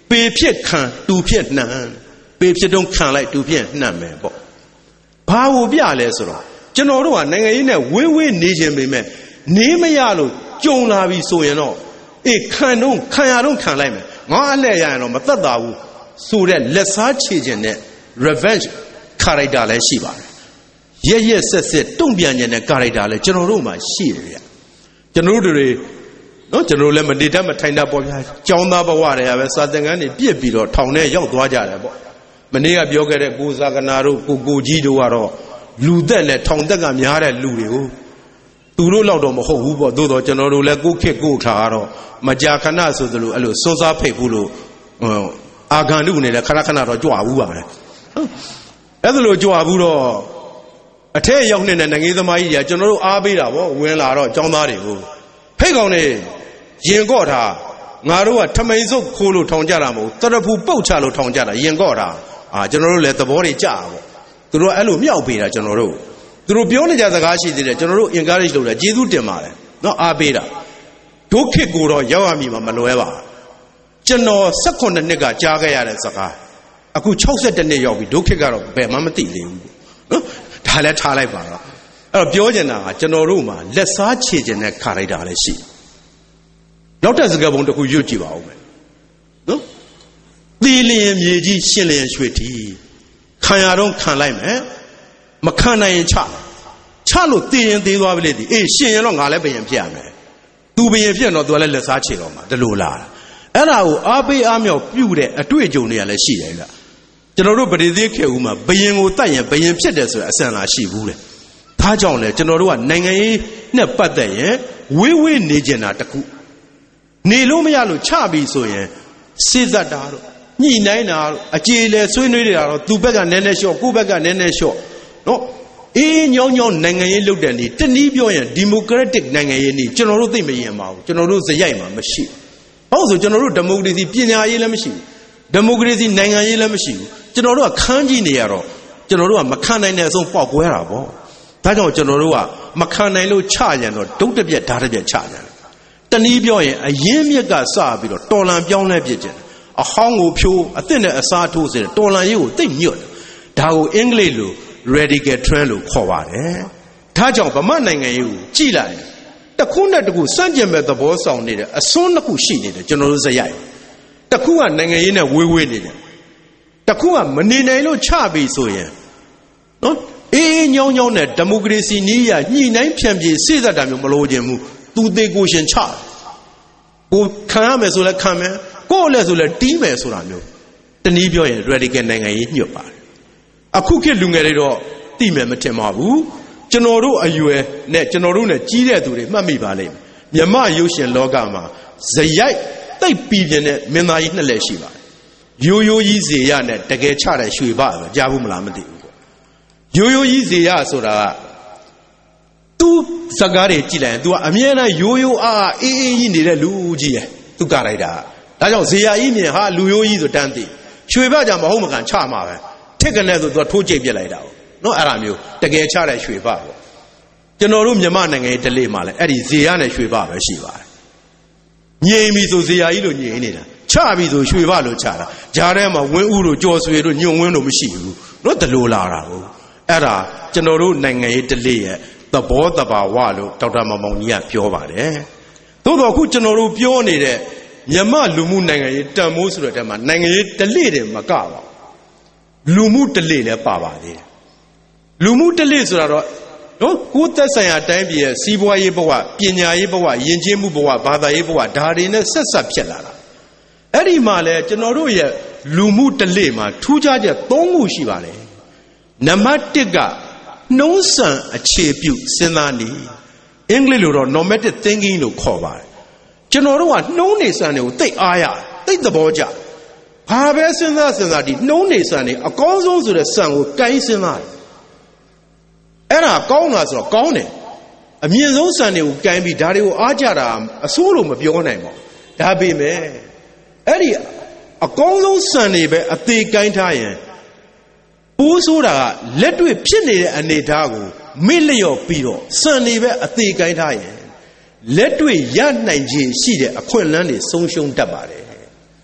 ပေဖြစ်ခံတူဖြစ်နှံပေဖြစ်တော့ခံလိုက်တူဖြစ်နှံမယ်ပေါ့ဘာကိုပြလဲဆိုတော့ကျွန်တော်တို့ကနိုင်ငံရေးနဲ့ဝေးဝေးနေခြင်းပေမဲ့နေမရလို့ကြုံလာပြီဆိုရင်တော့အေးခံတော့ခံရတော့ခံလိုက်မယ်ငါအလှည့်ရရင်တော့မသက်သာဘူးဆိုတဲ့လက်စားချေခြင်းနဲ့ revenge character လည်းရှိပါတယ်ရရက်ဆက်ဆက်တုံ့ပြန်ခြင်းနဲ့ character လည်းကျွန်တော်တို့မှာရှိတယ်ဗျကျွန်တော်တို့တွေနော်ကျွန်တော်လည်းမနေတတ်မထိုင်တတ်ပေါ့ဗျာကျောင်းသားဘဝတည်းပဲစာသင်ခန်းတွေပြစ်ပြီးတော့ထောင်ထဲရောက်သွားကြတယ်ပေါ့မနေ့ကပြောခဲ့တဲ့ကိုဇာကနာတို့ကိုကိုကြီးတို့ကတော့လူသက်နဲ့ထောင်သက်ကများတဲ့လူတွေကိုသူတို့လောက်တော့မဟုတ်ဘူးပေါ့သို့တော့ကျွန်တော်တို့လည်းကိုခက်ကိုထားတော့မကြာခဏဆိုသလိုအဲ့လိုစွန်းစားဖိတ်ဘူးလို့အာဂန္တုနေတယ်ခဏခဏတော့ကြွဘူးပါပဲအဲ့ဒါလို့ကြွဘူးတော့အထက်ရောက်နေတဲ့နိုင်ငံသမားကြီးကကျွန်တော်တို့အားပေးတာပေါ့ဝင်လာတော့ចောင်းသားတွေကိုဖိတ်ကောင်နေရင်ကော့တာငါတို့ကထမိန်စုပ်ခိုးလို့ထောင်ကြတာမဟုတ်တရဖူပုတ်ချလို့ထောင်ကြတာရင်ကော့တာအာကျွန်တော်တို့လည်းသဘောတွေကြပါပေါ့သူတို့အဲ့လိုမြောက်ပေးတာကျွန်တော်တို့သူတို့ပြောနေကြစကားရှိသေးတယ်ကျွန်တော်တို့ encourage လုပ်တယ်ကျေးဇူးတင်ပါတယ်နော်အားပေးတာဒုက္ခကိုတော့ရောက်ရမည်မှာမလွဲပါကျွန်တော်၁၈နှစ်ကကြားခဲ့ရတဲ့စကားအခု၆၁နှစ်ရောက်ပြီဒုက္ခကတော့ဘယ်မှမသိသေးဘူးနော်ဒါလည်းထားလိုက်ပါတော့အဲ့တော့ပြောချင်တာကကျွန်တော်တို့မှာလက်စားချေခြင်းနဲ့ခါလိုက်တာလည်းရှိနောက်တဲ့စကားပုံတစ်ခုရွတ်ကြည့်ပါဦးမယ်နော်သီလျင်မြေကြီးရှင်လျင်ရွှေတီခံရတော့ခံလိုက်မယ်မခံနိုင်ရင်ချချလို့တည်ရင်သေးသွားပြီလေဒီအေးရှင်ရင်တော့ငါလည်းဘယင်ဖြစ်ရမယ်သူဘယင်ဖြစ်တော့သူကလည်းလက်စားချေတော့မှာဒီလိုလားအဲ့ဒါကိုအားပေးအားမြောက်ပြုတဲ့အတွေ့အကြုံတွေကလည်းရှိတယ်ဗျကျွန်တော်တို့ပရိသေခေဦးမှာဘယင်ကိုတတ်ရင်ဘယင်ဖြစ်တယ်ဆိုတဲ့အဆန်လာရှိဘူးလေဒါကြောင့်လေကျွန်တော်တို့ကနိုင်ငံရေးနဲ့ပတ်သက်ရင်ဝေးဝေးနေကြတာတခုနေလို့မရလို့ချပြီဆိုရင်စေတတ်တာတော့ညှိနှိုင်းတာတော့အကြေလေဆွေးနွေးနေတာတော့သူ့ဘက်ကနည်းနည်းလျှော့ကိုယ့်ဘက်ကနည်းနည်းလျှော့နော်အေးညောင်းညောင်းနိုင်ငံရေးလုပ်တဲ့နေ့တနည်းပြောရင်ဒီမိုကရက်တစ်နိုင်ငံရေးနေ့ကျွန်တော်တို့သိမရင်ပါဘူးကျွန်တော်တို့ဇယိုက်မှာမရှိဘူးဟုတ်ဆိုကျွန်တော်တို့ဒီမိုကရေစီပညာရေးလည်းမရှိဘူးဒီမိုကရေစီနိုင်ငံရေးလည်းမရှိဘူးကျွန်တော်တို့ကခန်းကြည့်နေရတော့ကျွန်တော်တို့ကမခံနိုင်တဲ့အဆုံးပေါက်ကွဲတာပေါ့ဒါကြောင့်ကျွန်တော်တို့ကမခံနိုင်လို့ချရံတော့ဒုတ်တပြက်ဓာတ်တပြက်ချရတယ်တနည်းပြောရင်အရင်မြက်ကစပြီးတော့တော်လန်ပြောင်းလဲပြစ်ကျင်အဟောင်းကိုဖြိုးအသစ်နဲ့အစားထိုးစေတော်လန်ရေးကိုသိမ့်ညွတ်ဒါကိုအင်္ဂလိပ်လို radical trend လို့ခေါ်ပါတယ်ဒါကြောင့်ဗမာနိုင်ငံရေးကိုကြည်လိုက်တစ်ခုနဲ့တစ်ခုစန့်ကျင်မဲ့သဘောဆောင်နေတယ်အစွန်းနှစ်ခုရှိနေတယ်ကျွန်တော်တို့ဇယိုက်တစ်ခုကနိုင်ငံရေးနဲ့ဝေးဝေးနေတယ်တစ်ခုကမနေနိုင်လို့ချပြီဆိုရင်နော်အေးညောင်းညောင်းနဲ့ဒီမိုကရေစီနည်းရညှိနှိုင်းဖြန့်ပြေစေ့စပ်တာမျိုးမလိုချင်ဘူးသူသေးကိုရှင်ချကိုခံရမယ်ဆိုလဲခံမယ်ကိုယ်လည်းဆိုလဲတီးမယ်ဆိုတာမျိုးတနည်းပြောရင် radical နိုင်ငံရေးညွတ်ပါတယ်အခုခေတ်လူငယ်တွေတော့သိမယ်မထင်ပါဘူးကျွန်တော်တို့အရွယ်နဲ့ကျွန်တော်တို့နဲ့ကြီးတဲ့သူတွေမှတ်မိပါလိမ့်မယ်မြမရုပ်ရှင်လောကမှာဇယိုက်တိတ်ပြီးပြင်းတဲ့မင်းသားကြီးနှစ်လက်ရှိပါတယ်ရိုးရိုးကြီးဇေယနဲ့တကယ်ချတဲ့ရွှေဘပဲကြားဘူးမလားမသိဘူးရိုးရိုးကြီးဇေယဆိုတာကသူစကားတွေကြည့်လိုက်ရင် तू ကအမြဲတမ်းရိုးရိုးအားအားအေးအေးကြီးနေတဲ့လူကြီးရယ်သူကလိုက်တာဒါကြောင့်ဇေယကြီးမြင်ဟာလူရိုးကြီးဆိုတန်းသိရွှေဘကြမဟုတ်မကန်ချမှာပဲထက်ကနေဆို तू ထိုးကြိတ်ပြစ်လိုက်တာနော်အဲ့ဒါမျိုးတကယ်ချတဲ့ရွှေဘပေါ့ကျွန်တော်တို့မြန်မာနိုင်ငံရဲ့ဓလေ့မှာလည်းအဲ့ဒီဇေယနဲ့ရွှေဘပဲရှိပါတယ်ငြိမ်ပြီဆိုဇေယကြီးလို့ငြိမ်နေတာချပြီဆိုရွှေဘလို့ချတာဂျားထဲမှာဝင်းဥတို့ကြော်ဆွေတို့ညွန့်ဝင်းတို့မရှိဘူးနော်တလူလာတာဟုတ်အဲ့ဒါကျွန်တော်တို့နိုင်ငံရေးဓလေ့ရဲ့သဘောတဘာဝလို့ဒေါက်တာမောင်မောင်ကြီးကပြောပါတယ်သို့တော့အခုကျွန်တော်တို့ပြောနေတဲ့မြမလူမှုနိုင်ငံရေးတန်မိုးဆိုတဲ့တဲမှာနိုင်ငံရေးဓလေ့တွေမကပါဘူးလူမှုဓလေ့လည်းပါပါသေးတယ်လူမှုဓလေ့ဆိုတာတော့နော်ကိုယ်သက်ဆိုင်ရာတိုင်းပြည်ရဲ့စီးပွားရေးဘဝပညာရေးဘဝယဉ်ကျေးမှုဘဝဘာသာရေးဘဝဒါတွေနဲ့ဆက်ဆက်ဖြစ်လာတာအဲ့ဒီမှာလဲကျွန်တော်တို့ရဲ့လူမှုဓလေ့မှာထူးခြားချက်၃ခုရှိပါတယ်နံပါတ်၁ကနှုံးဆန်အခြေပြုစဉ်းစားနည်းအင်္ဂလိပ်လိုတော့ normative thinking လို့ခေါ်ပါတယ်ကျွန်တော်တို့ကနှုံးနေဆန်တွေကိုသိအားရသိသဘောကျဘာပဲစဉ်းစားစဉ်းစားဒီနှုံးနေဆန်တွေအကောင်းဆုံးဆိုတဲ့ဆန်ကိုကိုင်းစဉ်းစားတယ်အဲ့ဒါကောင်းလားဆိုတော့ကောင်းတယ်အမြင့်ဆုံးဆန်တွေကိုကိုင်းပြီးဒါတွေကိုအားကြတာအဆိုးလို့မပြောနိုင်ပါဘူးဒါပေမဲ့အဲ့ဒီအကောင်းဆုံးဆန်တွေပဲအသေးကိုင်းထားရင်ပိုးဆိုတာကလက်တွေ့ဖြစ်နေတဲ့အနေအထားကိုမေ့လျော့ပြီးတော့စံနေပဲအသေးကိုင်းထားရင်လက်တွေ့ရနိုင်ခြင်းရှိတဲ့အခွင့်အလမ်းတွေဆုံးရှုံးတတ်ပါတယ်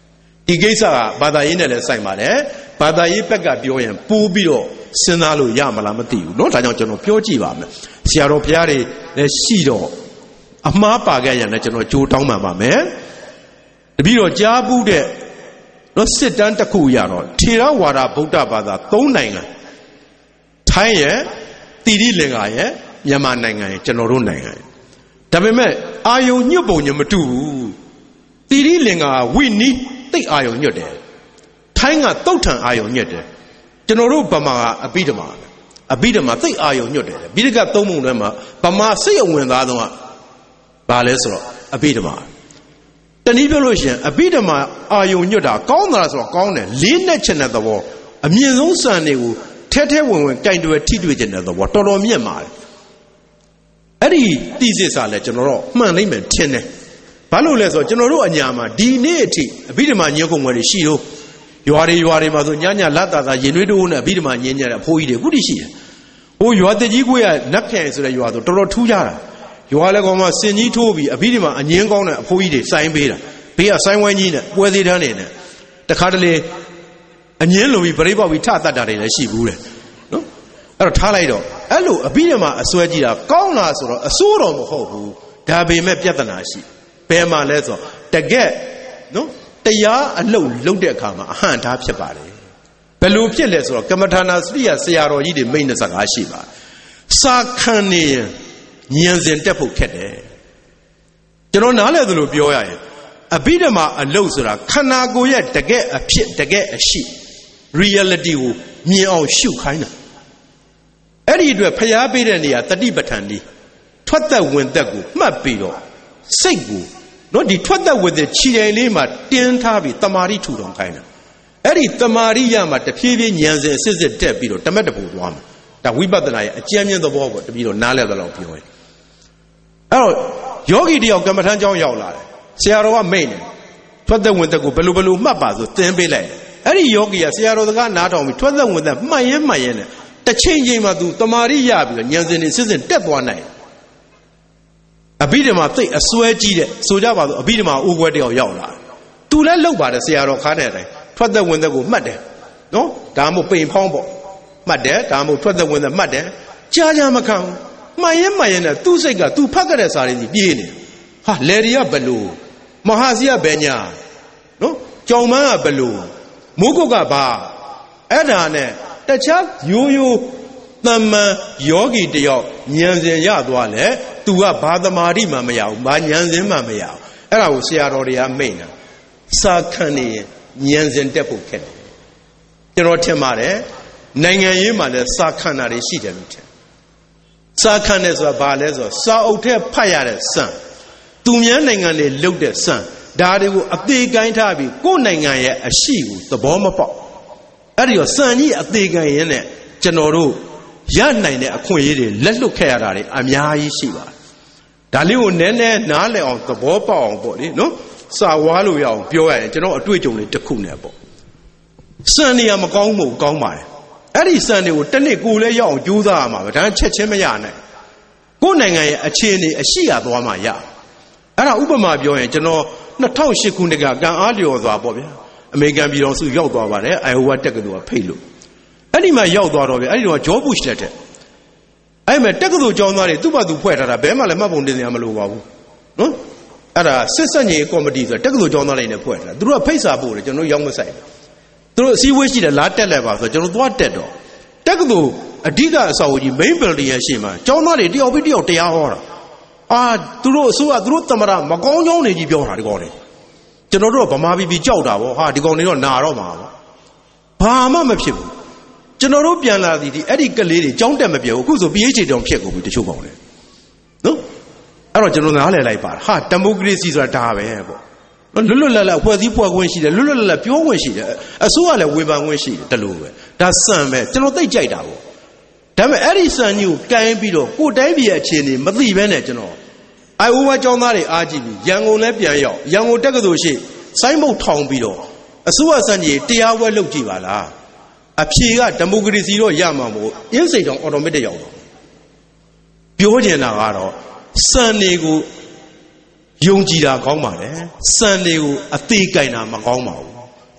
ဒီကိစ္စကဘာသာရေးနဲ့လည်းဆိုင်ပါတယ်ဘာသာရေးဘက်ကပြောရင်ပိုးပြီးတော့စဉ်းစားလို့ရမလားမသိဘူးเนาะဒါကြောင့်ကျွန်တော်ပြောကြည့်ပါမယ်ဆရာတော်ဘုရားတွေလည်းရှိတော့အမှားပါခဲ့ရရင်ကျွန်တော်ကြိုးတောင်းပါပါမယ်တပည့်တော်ကြားဘူးတဲ့နော်စစ်တမ်းတစ်ခုရတော့ထေရဝါဒဗုဒ္ဓဘာသာသုံးနိုင်ငံထိုင်းရဲ့တိရိလင်္ကာရဲ့မြန်မာနိုင်ငံရဲ့ကျွန်တော်တို့နိုင်ငံရဲ့ဒါပေမဲ့အာယုံညွတ်ပုံညမတူဘူးတိရိလင်္ကာဝိနီးသိအာယုံညွတ်တယ်ထိုင်းကတုတ်ထန်အာယုံညွတ်တယ်ကျွန်တော်တို့ဗမာကအပိဓမ္မာအပိဓမ္မာသိအာယုံညွတ်တယ်ဘိဓကသုံးပုံထဲမှာဗမာစိတ်အဝင်သားတော့ဘာလဲဆိုတော့အပိဓမ္မာတနည်းပြောလို့ရှိရင်အပိဓမ္မာအာယုံညွတ်တာကောင်းသလားဆိုတော့ကောင်းတယ်လေးနဲ့ချင်တဲ့သဘောအမြင့်ဆုံးစံတွေကိုထဲထဲဝင်ဝင်ကြိုင်တွယ်ထိတွေ့ချင်တဲ့သဘောတော်တော်မြင့်ပါတယ်အဲ့ဒီတိစစ်စာလဲကျွန်တော်တို့မှန်နိုင်မယ်ထင်တယ်ဘာလို့လဲဆိုတော့ကျွန်တော်တို့အညာမှာဒီနေ့အထိအပိဓမ္မာညှို့ကုန်ွယ်တွေရှိတော့ရွာတွေရွာတွေမှာဆိုညညလက်တာသာရင်သွေးတိုးနဲ့အပိဓမ္မာညင်းကြတဲ့အဖိုးကြီးတွေခုတည်းရှိတယ်ဟိုရွာတကြီးကိုရနတ်ဖြန်ဆိုတဲ့ရွာဆိုတော်တော်ထူးကြတာရွာလည်းကောင်မှစင်ကြီးထိုးပြီးအပိဓမ္မာအငင်းကောင်းတဲ့အဖိုးကြီးတွေစိုင်းပေးတာဘေးကစိုင်းဝိုင်းကြီးနဲ့ပွဲသေးတန်းနေနဲ့တခါတလေအငင်းလိုပြီးပြိပေါက်ပြီးထတတ်တာတွေလည်းရှိဘူးတဲ့နော်အဲ့တော့ထားလိုက်တော့အဲ့လိုအပိဓမ္မာအစွဲကြီးတာကောင်းလားဆိုတော့အစိုးတော်မဟုတ်ဘူးဒါပေမဲ့ပြဿနာရှိဘယ်မှာလဲဆိုတော့တကက်နော်တရားအလုပ်လုပ်တဲ့အခါမှာအဟံထားဖြစ်ပါတယ်ဘယ်လိုဖြစ်လဲဆိုတော့ကမ္မထာနာစရိယဆရာတော်ကြီးတွေမိန့်တဲ့စကားရှိပါစာခံနေဉာဏ်စဉ်တက်ဖို့ခက်တယ်ကျွန်တော်နားလည်သလိုပြောရရင်အဘိဓမ္မာအလုပ်ဆိုတာခန္ဓာကိုယ်ရဲ့တကယ်အဖြစ်တကယ်အရှိ reality ကိုမြင်အောင်ရှုခိုင်းတာအဲ့ဒီအတွက်ဖျားပေးတဲ့နေရာတတိပဋ္ဌာန်ဒီထွက်သက်ဝင်သက်ကိုမှတ်ပြီးတော့စိတ်ကိုနော်ဒီထွက်သက်ဝင်သက်ခြေတိုင်လေးမှာတင်းထားပြီးတမာရီထူထောင်ခိုင်းတာအဲ့ဒီတမာရီရမှာတဖြည်းဖြည်းဉာဏ်စဉ်အစစ်စစ်တက်ပြီးတော့တမက်တပူသွားမှာဒါဝိပဿနာရဲ့အကျဉ်းမြင့်သဘောပေါ့တပည့်တော်နားလည်သလောက်ပြောရင်အဲ့တော့ယောဂီတယောက်ကမ္မထမ်းကျောင်းရောက်လာတယ်ဆရာတော်ကမိန့်တယ်ထွက်သက်ဝင်သက်ကိုဘယ်လိုဘယ်လိုမှတ်ပါဆိုသင်ပေးလိုက်အဲ့ဒီယောဂီကဆရာတော်ကနားထောင်ပြီးထွက်သက်ဝင်သက်မှတ်ရင်မှတ်ရင်နဲ့တစ်ချိန်ချိန်မှာသူတမာရီရပြီးတော့ဉာဏ်စဉ်တွေစစ်စစ်တက်သွားနိုင်အဘိဓမ္မာသိအစွဲကြီးတဲ့ဆိုကြပါစို့အဘိဓမ္မာဥကွဲတယောက်ရောက်လာသူလည်းလောက်ပါတယ်ဆရာတော်ခါတဲ့အတိုင်းထွက်သက်ဝင်သက်ကိုမှတ်တယ်နော်ဒါမှမဟုတ်ပိန်ဖောင်းပေါ့မှတ်တယ်ဒါမှမဟုတ်ထွက်သက်ဝင်သက်မှတ်တယ်ကြားကြားမခံဘူးမှန်ရင်မှန်ရင်နဲ့သူ့စိတ်ကသူဖတ်ခဲ့တဲ့စာတွေကြီးပြေးနေဟာလေရီကဘလို့မဟာစီကဘယ်ညာနော်ကြောင်မန်းကဘလို့မိုးကုတ်ကဘာအဲ့ဒါနဲ့တခြားရိုးရိုးသမ္မန်ယောဂီတယောက်ဉာဏ်စဉ်ရသွားလဲသူကဘာသမာဓိမှမရဘူးဘာဉာဏ်စဉ်မှမရဘူးအဲ့ဒါကိုဆရာတော်တွေကမိန့်တာစာခံနေဉာဏ်စဉ်တက်ဖို့ခက်တယ်ကျွန်တော်ထင်ပါတယ်နိုင်ငံရေးမှာလည်းစာခံတာတွေရှိတယ်လို့ထင်စာခံတယ်ဆိုတာဘာလဲဆိုတော့စာအုပ်ထဲဖတ်ရတဲ့စံသူများနိုင်ငံတွေလုတ်တဲ့စံဒါတွေကိုအသေးကိုင်းထားပြီးကိုယ်နိုင်ငံရဲ့အရှိကိုသဘောမပေါက်အဲ့ဒီတော့စံကြီးအသေးကိုင်းရင်းနဲ့ကျွန်တော်တို့ရနိုင်တဲ့အခွင့်အရေးတွေလက်လွတ်ခဲ့ရတာတွေအများကြီးရှိပါတယ်ဒါလေးကိုနည်းနည်းနားလည်အောင်သဘောပေါက်အောင်ပေါ့လေနော်စာဝါလို့ရအောင်ပြောရရင်ကျွန်တော်အတွေ့အကြုံလေးတစ်ခုနဲ့ပေါ့စံနေရမကောင်းမှုကောင်းပါတယ်အဲ့ဒီစံတွေကိုတစ်နှစ်ကိုလည်းရအောင်ကြိုးစားရမှာပဲဒါချက်ချင်းမရနိုင်ကိုယ်နိုင်ငံရဲ့အခြေအနေအရှိရသွားမှရအဲ့ဒါဥပမာပြောရင်ကျွန်တော်နှစ်ထောင်ရှစ်ခုနှစ်ကကံအားလျော်သွားပေါ့ဗျာအမေရိကန်ပြည်တော်စုရောက်သွားပါတယ်အိုင်ဟိုဝါတက္ကသိုလ်ကဖိတ်လို့အဲ့ဒီမှာရောက်သွားတော့ဗျအဲ့ဒီတော့ဂျော့ဘုရှ်တက်တဲ့အဲ့မဲ့တက္ကသိုလ်ကျောင်းသားတွေသူ့ဘာသူဖွဲ့ထားတာဘယ်မှလည်းမှတ်ပုံတင်ရမလို့ပါဘူးနော်အဲ့ဒါစစ်ဆက်ညီကော်မတီဆိုတက္ကသိုလ်ကျောင်းသားတွေနဲ့ဖွဲ့ထားတာသူတို့ကဖိတ်စာပို့တယ်ကျွန်တော်ရောက်မဆိုင်သူတို့အစည်းအဝေးရှိတယ်လာတက်လိုက်ပါဆိုကျွန်တော်သွားတက်တော့တက္ကသိုလ်အဓိကအဆောက်အဦကြီး main building ရဲ့ရှေ့မှာကျောင်းသားတွေတယောက်ပြီးတယောက်တရားဟောတာအာသူတို့အစိုးရသူတို့သမရမကောင်းကြောင်းနေကြီးပြောတာဒီကောင်တွေကျွန်တော်တို့ကဗမာပြည်ပြည်ကြောက်တာဗောဟာဒီကောင်တွေတော့နာတော့မှာဗောဘာမှမဖြစ်ဘူးကျွန်တော်တို့ပြန်လာသည်ဒီအဲ့ဒီကလေးတွေကြောင်းတက်မပြေဘူးအခုဆို ပီ အိတ်ချ် တောင်ဖြစ်ကုန်ပြီတချို့ကောင်တွေနော်အဲ့တော့ကျွန်တော်နားလည်လိုက်ပါဟာဒီမိုကရေစီဆိုတာဒါပဲဗောလွတ်လွတ်လပ်လပ်ဖွဲ့စည်းဖွဲ့ခွင့်ရှိတယ်လွတ်လွတ်လပ်လပ်ပြောခွင့်ရှိတယ်အစိုးရလည်းဝေဖန်ခွင့်ရှိတယ်တလို့ပဲဒါစံပဲကျွန်တော်သိကြိုက်တာဗောဒါပေမဲ့အဲ့ဒီစံကြီးကိုကိုင်းပြီးတော့ကိုယ်တိုင်းပြည်ရဲ့အခြေအနေမသိဘဲနဲ့ကျွန်တော်အိုင်အိုဝါကျောင်းသားတွေအားကြည့်ပြီးရန်ကုန်လည်းပြန်ရောက်ရန်ကုန်တက္ကသိုလ်ရှိစိုင်းမုတ်ထောင်ပြီးတော့အစိုးရစံကြီးတရားဝဲလုပ်ကြည့်ပါလားအဖြေကဒီမိုကရေစီတော့ရမှာမို့အင်းစိတ်တောင်အော်တိုမက်တစ်ရောက်တော့ပြောချင်တာကတော့စံတွေကိုယုံကြည်တာကောင်းပါလေစံတွေကိုအသေးကင်တာမကောင်းပါဘူး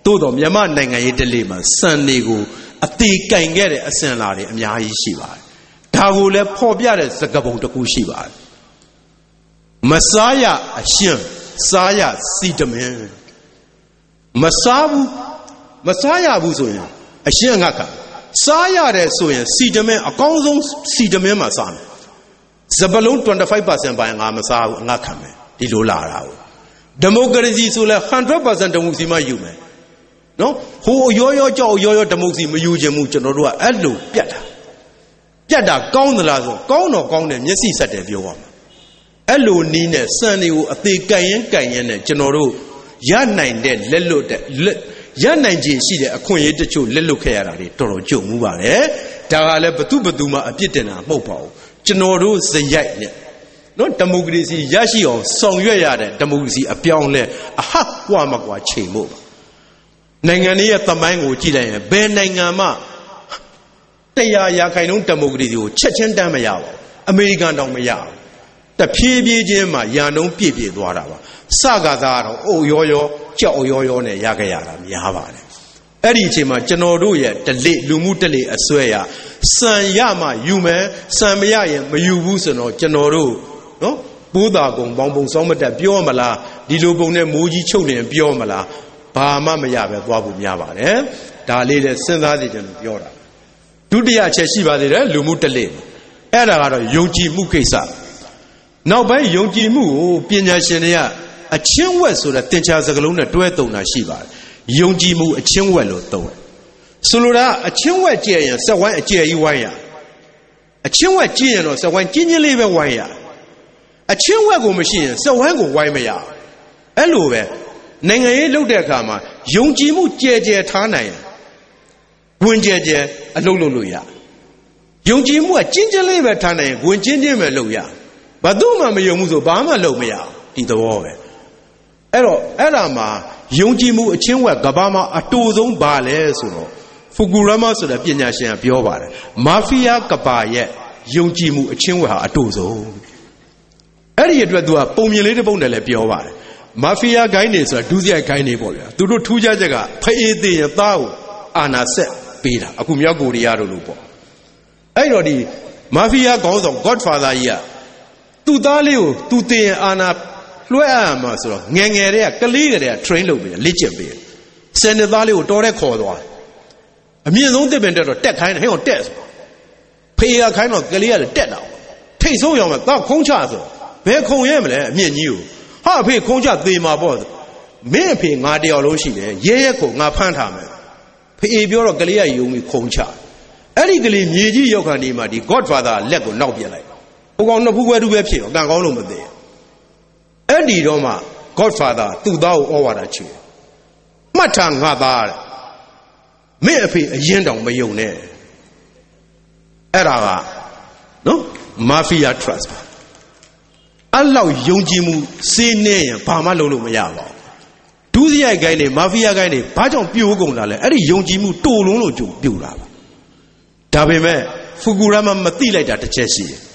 သို့တော်မြမနိုင်ငံရေးတလေမှာစံတွေကိုအသေးကင်ခဲ့တဲ့အစင်လာတွေအများကြီးရှိပါတယ်ဒါကိုလည်းဖော်ပြတဲ့စကားပုံတစ်ခုရှိပါတယ်မစားရအရှင်စားရစီတမင်းမစားဘူးမစားရဘူးဆိုရင်အရှင်ငါကစားရတယ်ဆိုရင်စီတမင်းအကောင်းဆုံးစီတမင်းမှာစားမယ်စပလုံး twenty-five percent ပိုင်းငါမစားဘူးငါခံမယ်ဒီလိုလာတာကိုဒီမိုကရေစီဆိုလဲ one hundred percent တမှုစီမှယူမယ်နော်ဟိုရောရောကြောက်ရောရောဒီမိုကရေစီမယူခြင်းမူကျွန်တော်တို့ကအဲ့လိုပြတ်တာပြတ်တာကောင်းသလားဆိုကောင်းတော့ကောင်းတယ်မျက်စိဆက်တယ်ပြောပါမှာအဲ့လိုနီးနဲ့စံတွေကိုအသေးကန်ရင်ကန်ရင်နဲ့ကျွန်တော်တို့ရနိုင်တဲ့လက်လွတ်တဲ့ရနိုင်ခြင်းရှိတဲ့အခွင့်အရေးတချို့လက်လွတ်ခဲ့ရတာတွေတော်တော်ကြုံမှုပါတယ်ဒါကလည်းဘသူဘသူမှအပြစ်တင်တာမဟုတ်ပါဘူးကျွန်တော်တို့ဇယိုက်နဲ့နော်ဒီမိုကရေစီရရှိအောင်ဆောင်ရွက်ရတဲ့ဒီမိုကရေစီအပြောင်းလဲအဟကွာမကွာချိန်မို့နိုင်ငံလေးရဲ့သမိုင်းကိုကြည့်လိုက်ရင်ဘယ်နိုင်ငံမှတရားရာခိုင်နှုန်းဒီမိုကရေစီကိုချက်ချင်းတန်းမရပါဘူးအမေရိကန်တောင်မရဘူးတဖြည်းဖြည်းချင်းမှရာနှုန်းပြည့်ပြည့်သွားတာပါစကားသားတော့အိုရောရောကြောက်ရောရောနဲ့ရခဲ့ရတာများပါတယ်အဲ့ဒီအချိန်မှာကျွန်တော်တို့ရဲ့တလေလူမှုတလေအစွဲရစံရမှယူမယ်စံမရရင်မယူဘူးဆိုတော့ကျွန်တော်တို့နော်ပိုးတာကုံပေါင်းပုံစောင်းမတက်ပြောမလားဒီလိုပုံနဲ့မိုးကြီးချုပ်လင်ပြောမလားဘာမှမရပဲသွားဖို့များပါတယ်ဒါလေးလည်းစဉ်းစားစီကျွန်တော်ပြောတာဒုတိယချက်ရှိပါသေးတယ်လူမှုတလေအဲ့ဒါကတော့ယုံကြည်မှုကိစ္စနောက်ပိုင်းယုံကြည်မှုကိုပညာရှင်တွေကအချင်းဝက်ဆိုတဲ့သင်္ချာစကားလုံးနဲ့တွဲသုံးတာရှိပါတယ်ယုံကြည်မှုအချင်းဝက်လို့သုံးတယ်ဆိုလိုတာအချင်းဝက်ကြည့်ရင်စက်ဝိုင်းအကျယ်ကြီးဝိုင်းရအချင်းဝက်ကြည့်ရင်တော့စက်ဝိုင်းကျင်းချင်းလေးပဲဝိုင်းရအချင်းဝက်ကိုမရှိရင်စက်ဝိုင်းကိုဝိုင်းမရအဲ့လိုပဲနိုင်ငံရေးလုပ်တဲ့အခါမှာယုံကြည်မှုကြဲကြဲထားနိုင်ရင်ဝင်ကြဲကြဲအလုပ်လုပ်လို့ရယုံကြည်မှုကကျင်းချင်းလေးပဲထားနိုင်ရင်ဝင်ချင်းချင်းပဲလုပ်ရဘာသူမှမယုံဘူးဆိုဘာမှလုပ်မရဒီသဘောပဲအဲ့တော့အဲ့ဒါမှာယုံကြည်မှုအချင်းဝက်ကဘာမှအတူဆုံးပါလဲဆိုတော့ဖူကူရမဆိုတဲ့ပညာရှင်ကပြောပါတယ်မာဖီးယားကဘာရဲ့ယုံကြည်မှုအချင်းဝက်ဟာအတူဆုံးအဲ့ဒီအတွက်သူကပုံမြင်လေးတစ်ပုဒ်နဲ့လည်းပြောပါတယ်မာဖီးယားဂိုင်းတွေဆိုတာဒုစရိုက်ဂိုင်းတွေပေါ့ဗျာသူတို့ထူးခြားချက်ကဖအေးသေးရင်သားကိုအာနာဆက်ပေးတာအခုမြောက်ကိုရီးယားတို့လို့ပေါ့အဲ့တော့ဒီမာဖီးယားခေါင်းဆောင် Godfather ကြီးကသူ့သားလေးကိုသူတင်ရင်အာနာလွှဲအပ်မှာဆိုတော့ငယ်ငယ်တွေကကလေးတွေက train လုပ်ပြီးလေ့ကျင့်ပြီးဆယ်နှစ်သားလေးကိုတော်တဲ့ခေါ်သွားအမြင့်ဆုံးတစ်ပင်တက်တော့တက်ခိုင်းတယ်ဟဲ့ဟောတက်ဆိုဖေးရခိုင်းတော့ကလေးကတက်တာထိတ်ဆုံးရောမှာတော့ခုံးချဆိုဘယ်ခုံရဲမလဲအမြင့်ကြီးကိုဟာဖေးခုံးချသေးမှာပေါ့မင်းအဖေငါတယောက်လုံးရှိတယ်ရဲရဲကိုငါဖမ်းထားမယ်ဖေးပြောတော့ကလေးကယုံပြီးခုံးချအဲ့ဒီကလေးမြေကြီးရောက်ခံဒီမှာဒီ Godfather လက်ကိုနောက်ပြလိုက်ဟိုကောင်နှစ်ဖူးခွဲတူပဲဖြစ်တော့ကံကောင်းလို့မသိအဲ့ဒီတော့မှ Godfather သူ့သားကိုဩဝါဒချေမှတ်ထားငါသားတဲ့မင်းအဖေအရင်တောင်မယုံနဲ့အဲ့ဒါကနော် Mafia Trust အဲ့လောက်ယုံကြည်မှုစေးနေရင်ဘာမှလုပ်လို့မရပါဘူးဒုစရိုက်ကိုင်းတွေ Mafia ကိုင်းတွေဘာကြောင့်ပြိုးကုန်တာလဲအဲ့ဒီယုံကြည်မှုတိုးလုံးလို့ကြုံပြိုးတာပါဒါပေမဲ့ဖူကူရမမသိလိုက်တာတစ်ချက်ရှိတယ်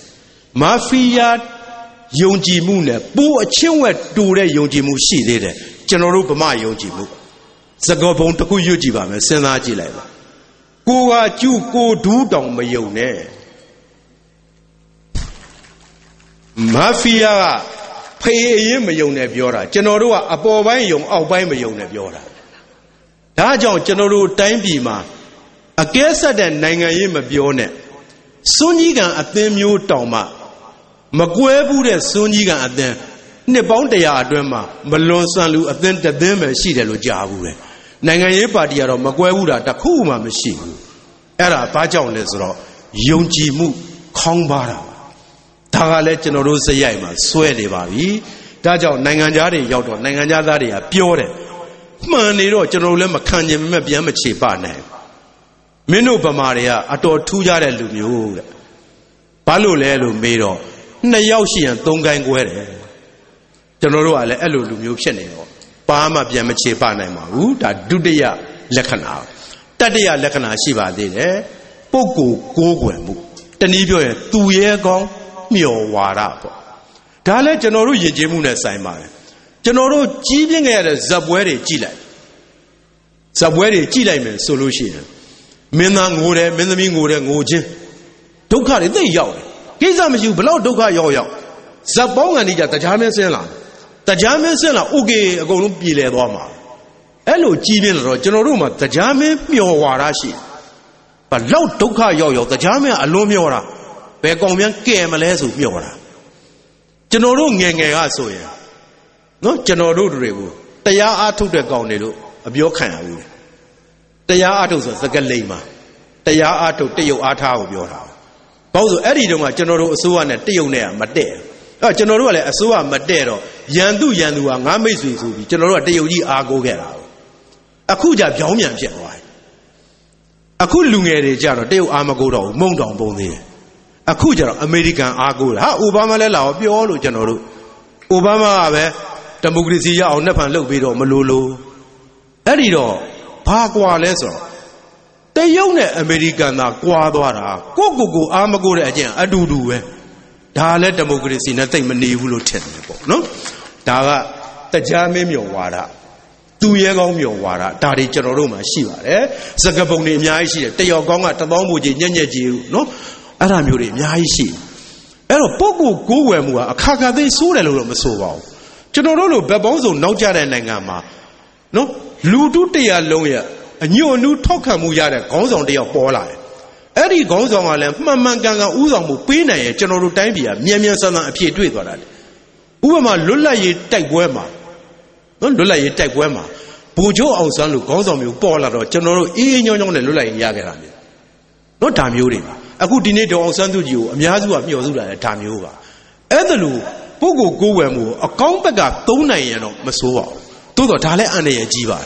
Mafia ယုံကြည်မှုနဲ့ပိုးအချင်းဝက်တူတဲ့ယုံကြည်မှုရှိသေးတယ်ကျွန်တော်တို့ဗမာယုံကြည်မှုစကားပုံတစ်ခုရွတ်ကြည့်ပါမယ်စဉ်းစားကြည့်လိုက်ပါကိုကကျူကိုဒူးတောင်မယုံနဲ့မာဖီးယားကဖေးအရင်မယုံနဲ့ပြောတာကျွန်တော်တို့ကအပေါ်ပိုင်းယုံအောက်ပိုင်းမယုံနဲ့ပြောတာဒါကြောင့်ကျွန်တော်တို့တိုင်းပြည်မှာအကဲဆက်တဲ့နိုင်ငံရေးမပြောနဲ့စွန်းကြီးကံအသင်းမျိုးတောင်မှမကွဲဘူးတဲ့စွန်းကြီးကအသင်းနှစ်ပေါင်းတရာအတွင်းမှာမလွန်ဆန်လူအသင်းတစ်သင်းပဲရှိတယ်လို့ကြားဘူးလေနိုင်ငံရေးပါတီကတော့မကွဲဘူးတာတစ်ခုမှမရှိဘူးအဲ့ဒါဘာကြောင့်လဲဆိုတော့ယုံကြည်မှုခေါင်းပါတာဒါကလည်းကျွန်တော်တို့စရိုက်မှာစွဲနေပါပြီဒါကြောင့်နိုင်ငံသားတွေရောက်တော့နိုင်ငံသားတွေကပြောတယ်မှန်နေတော့ကျွန်တော်တို့လည်းမခံကျင်မဲ့ပြန်မချေပနိုင်မင်းတို့ဗမာတွေကအတော်ထူးကြတဲ့လူမျိုးတဲ့ဘာလို့လဲလို့မေးတော့နှစ်ယောက်ရှိရင်သုံးကိုင်းကွဲတယ်ကျွန်တော်တို့ကလည်းအဲ့လိုလူမျိုးဖြစ်နေတော့ဘာမှပြန်မချေပနိုင်ပါဘူးဒါဒုတိယလက္ခဏာတတိယလက္ခဏာရှိပါသေးတယ်ပုဂ္ဂိုလ်ကိုးကွယ်မှုတနည်းပြောရင်သူရဲကောင်းမျှော်ဝါဒပေါ့ဒါလည်းကျွန်တော်တို့ယဉ်ကျေးမှုနဲ့ဆိုင်ပါတယ်ကျွန်တော်တို့ကြီးပြင်းခဲ့ရတဲ့ဇက်ပွဲတွေကြည့်လိုက် Subway Chile solution. Mena ngore, menami ngore ngoje. Doka de yaw. Kizam you below doka yo yo. Zabong and the Jamen Sela. The Jamen Sela, Uge, go to Pile Roma. Hello, Jimmy Generuma, the Jame, Mio Warashi. But loud doka yo yo, the Jame Alumiora. Begomian came a less of Miora. General Yang Asoya. No, General Revu. The Ya took the Gonero, a Biokan. The Ya Atos, the Galema. The Ya Ato, Teo Ata of your house. Both Eddie General Suan and Teonea, Made. A General Asua Madero, Yandu Yandu, and Amazu, General Teo Ago Gera. A Kuja Jomian General. A Kulungere Jaro, Deo Amagodo, Mondon Bone. A Kuja American Ago, how Obama Lela, Biolo General. Obama, Democracy on Nepan Lobido, Malulu. Edido, Pagua Leso. The young American Guadara, Gogo, Amago again, I do do. Dale democracy, nothing manivulu technical, no? Daga, the Jamim Wada. Two year on your water, Dari Generoma, Shiva, eh? Sagaboni, Yashi, Teogonga, Tabomuji, Yanyaji, no? Aramuri, Yashi. Ero Pogo, Guemua, a Kaka, they saw a little so. Generolo, Babonzo, no Jada Nangama. No? Ludu de Aloya, a new new Toka Muyada, goes on the Apola. Eddie goes on a lamp, Mamanganga, Uzamu, Pina, General Tambia, Miamian Sana appeared with that. Uama Lula ye take Wema. Non Lula ye take Wema. Pujo on San Lu goes on you, Paula, General E. Yon and Lula Yagarami. No time you. A good dinner on Sandu you, a Miazu of Yozula at time you. Edalu, Pogo Goemu, a compaga, Tona Yano, Masua. Todo Tale and a Jiva.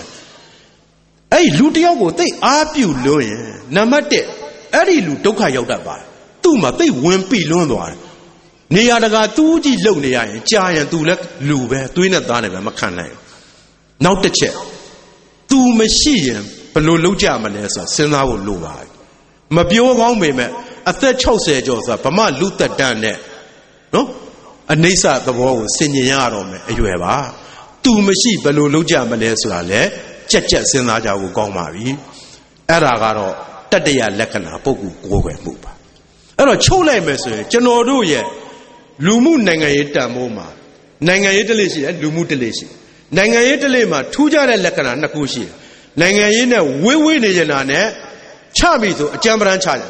Hey, Lutiago, they are you, Loyan, Namate. Eri lu doka yoda ba. Tu ma they wimpi luan. Niadaga tuji low near, giant to let lube, doing a dana macanai. Now the check. Two machine, below low Germanesa, Sena will lua. Mabio one women, a third chose a josa, Pama Luther done. No? A nasa the wall, Sinyaro, you ever. Two machine below low Germanesa, le, Checha Senaja will go marry. Aragaro. Tadia Lekana, Pogu, Goga Muba. And a chole message, Genodo ye, Lumu Nangaeta Moma, Nangaetalisi and Lumu Delisi, Nangaetalema, Tuja Lekana, Nakushi, Nangaena, Wiwi Nijanane, Chamito, a Jambran China.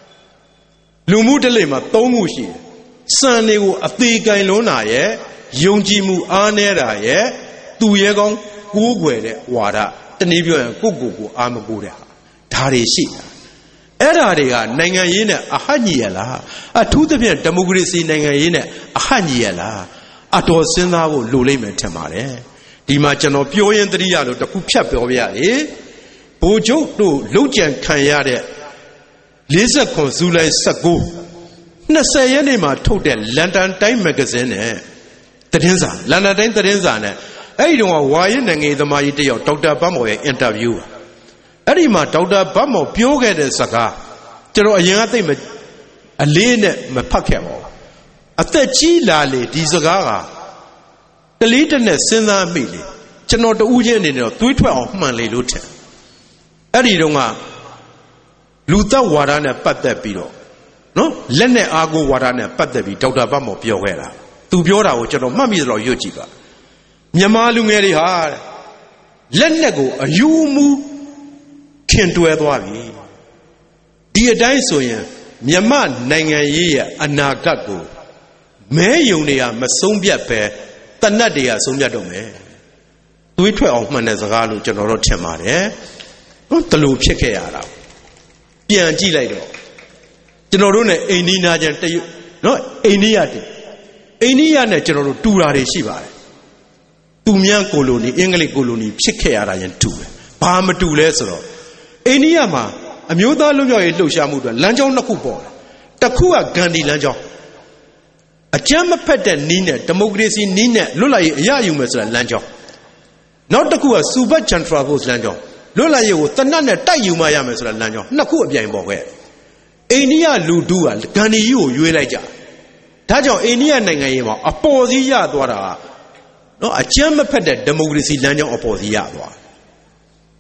Lumu Delema, Tomushi, Sanu, a Thiga Lona ye, Yonjimu Anera ye, Tuyagong, Gugwe, Wada, Tanibio and Gugu, Amaguda. Tarishi. Erariga, Nangayina, a Haniela, a two different democracy Nangayina, a Haniela, a to Senavo Luleme Tamare, Dimachano Pioyan Triano, the Kupia, eh? Bojo to Lujan Kayade, Lisa Consula Sago. Nasayanima told the London Time magazine, eh? Tadenza, London Time Tadenza, I don't know why you nang the Maite or Doctor Bamo interview. Erima Doctor Bamo Pioga de Saga. Tero Ayate a lane Mapakemo. A third Chilale, Dizaga. The lateness Sina Mili. Chano the Ujan in a three twelve manly lutin. Eridonga Luta Warana Patapido. No? Lene Ago Warana Patapi, Doctor Bamo Piogera. Tu Biora, which are Mammy Lo Yujiba. Yamalungeri hard. Lenego, a Yumu. Kentu Edwabi. Dear Daisoya, Miaman, Nanga Yea, Anagago. May Unia, Masombia Pe, Tanadia, Sombia Dome. Do it well, Manazagalu, General Temare. Not the loop Chekeara. Pianji later. Generone, Enina, no, Eniati. Enia, General Tura Shiva. Tumian colony, English colony, Chekeara and two. Palm two lesser. Eniama, a muda luya Lushamuda, Lanjo Nakubo, Takua Gandhi Lanjo. A Jama Pet Nina, Democracy Nina, Lula Yayumas Lanjo. Not Takua Suba Chantravos Lanjo. Lula you, Tanana Tayuma Yamas Lanjo, Nakua Biambowe. Enia Ludua, Gandhi you, Uelaja. Tajo Enia Nangayama, a Posia Dwara. No, a Jama Pet Democracy Lanjo Oposia.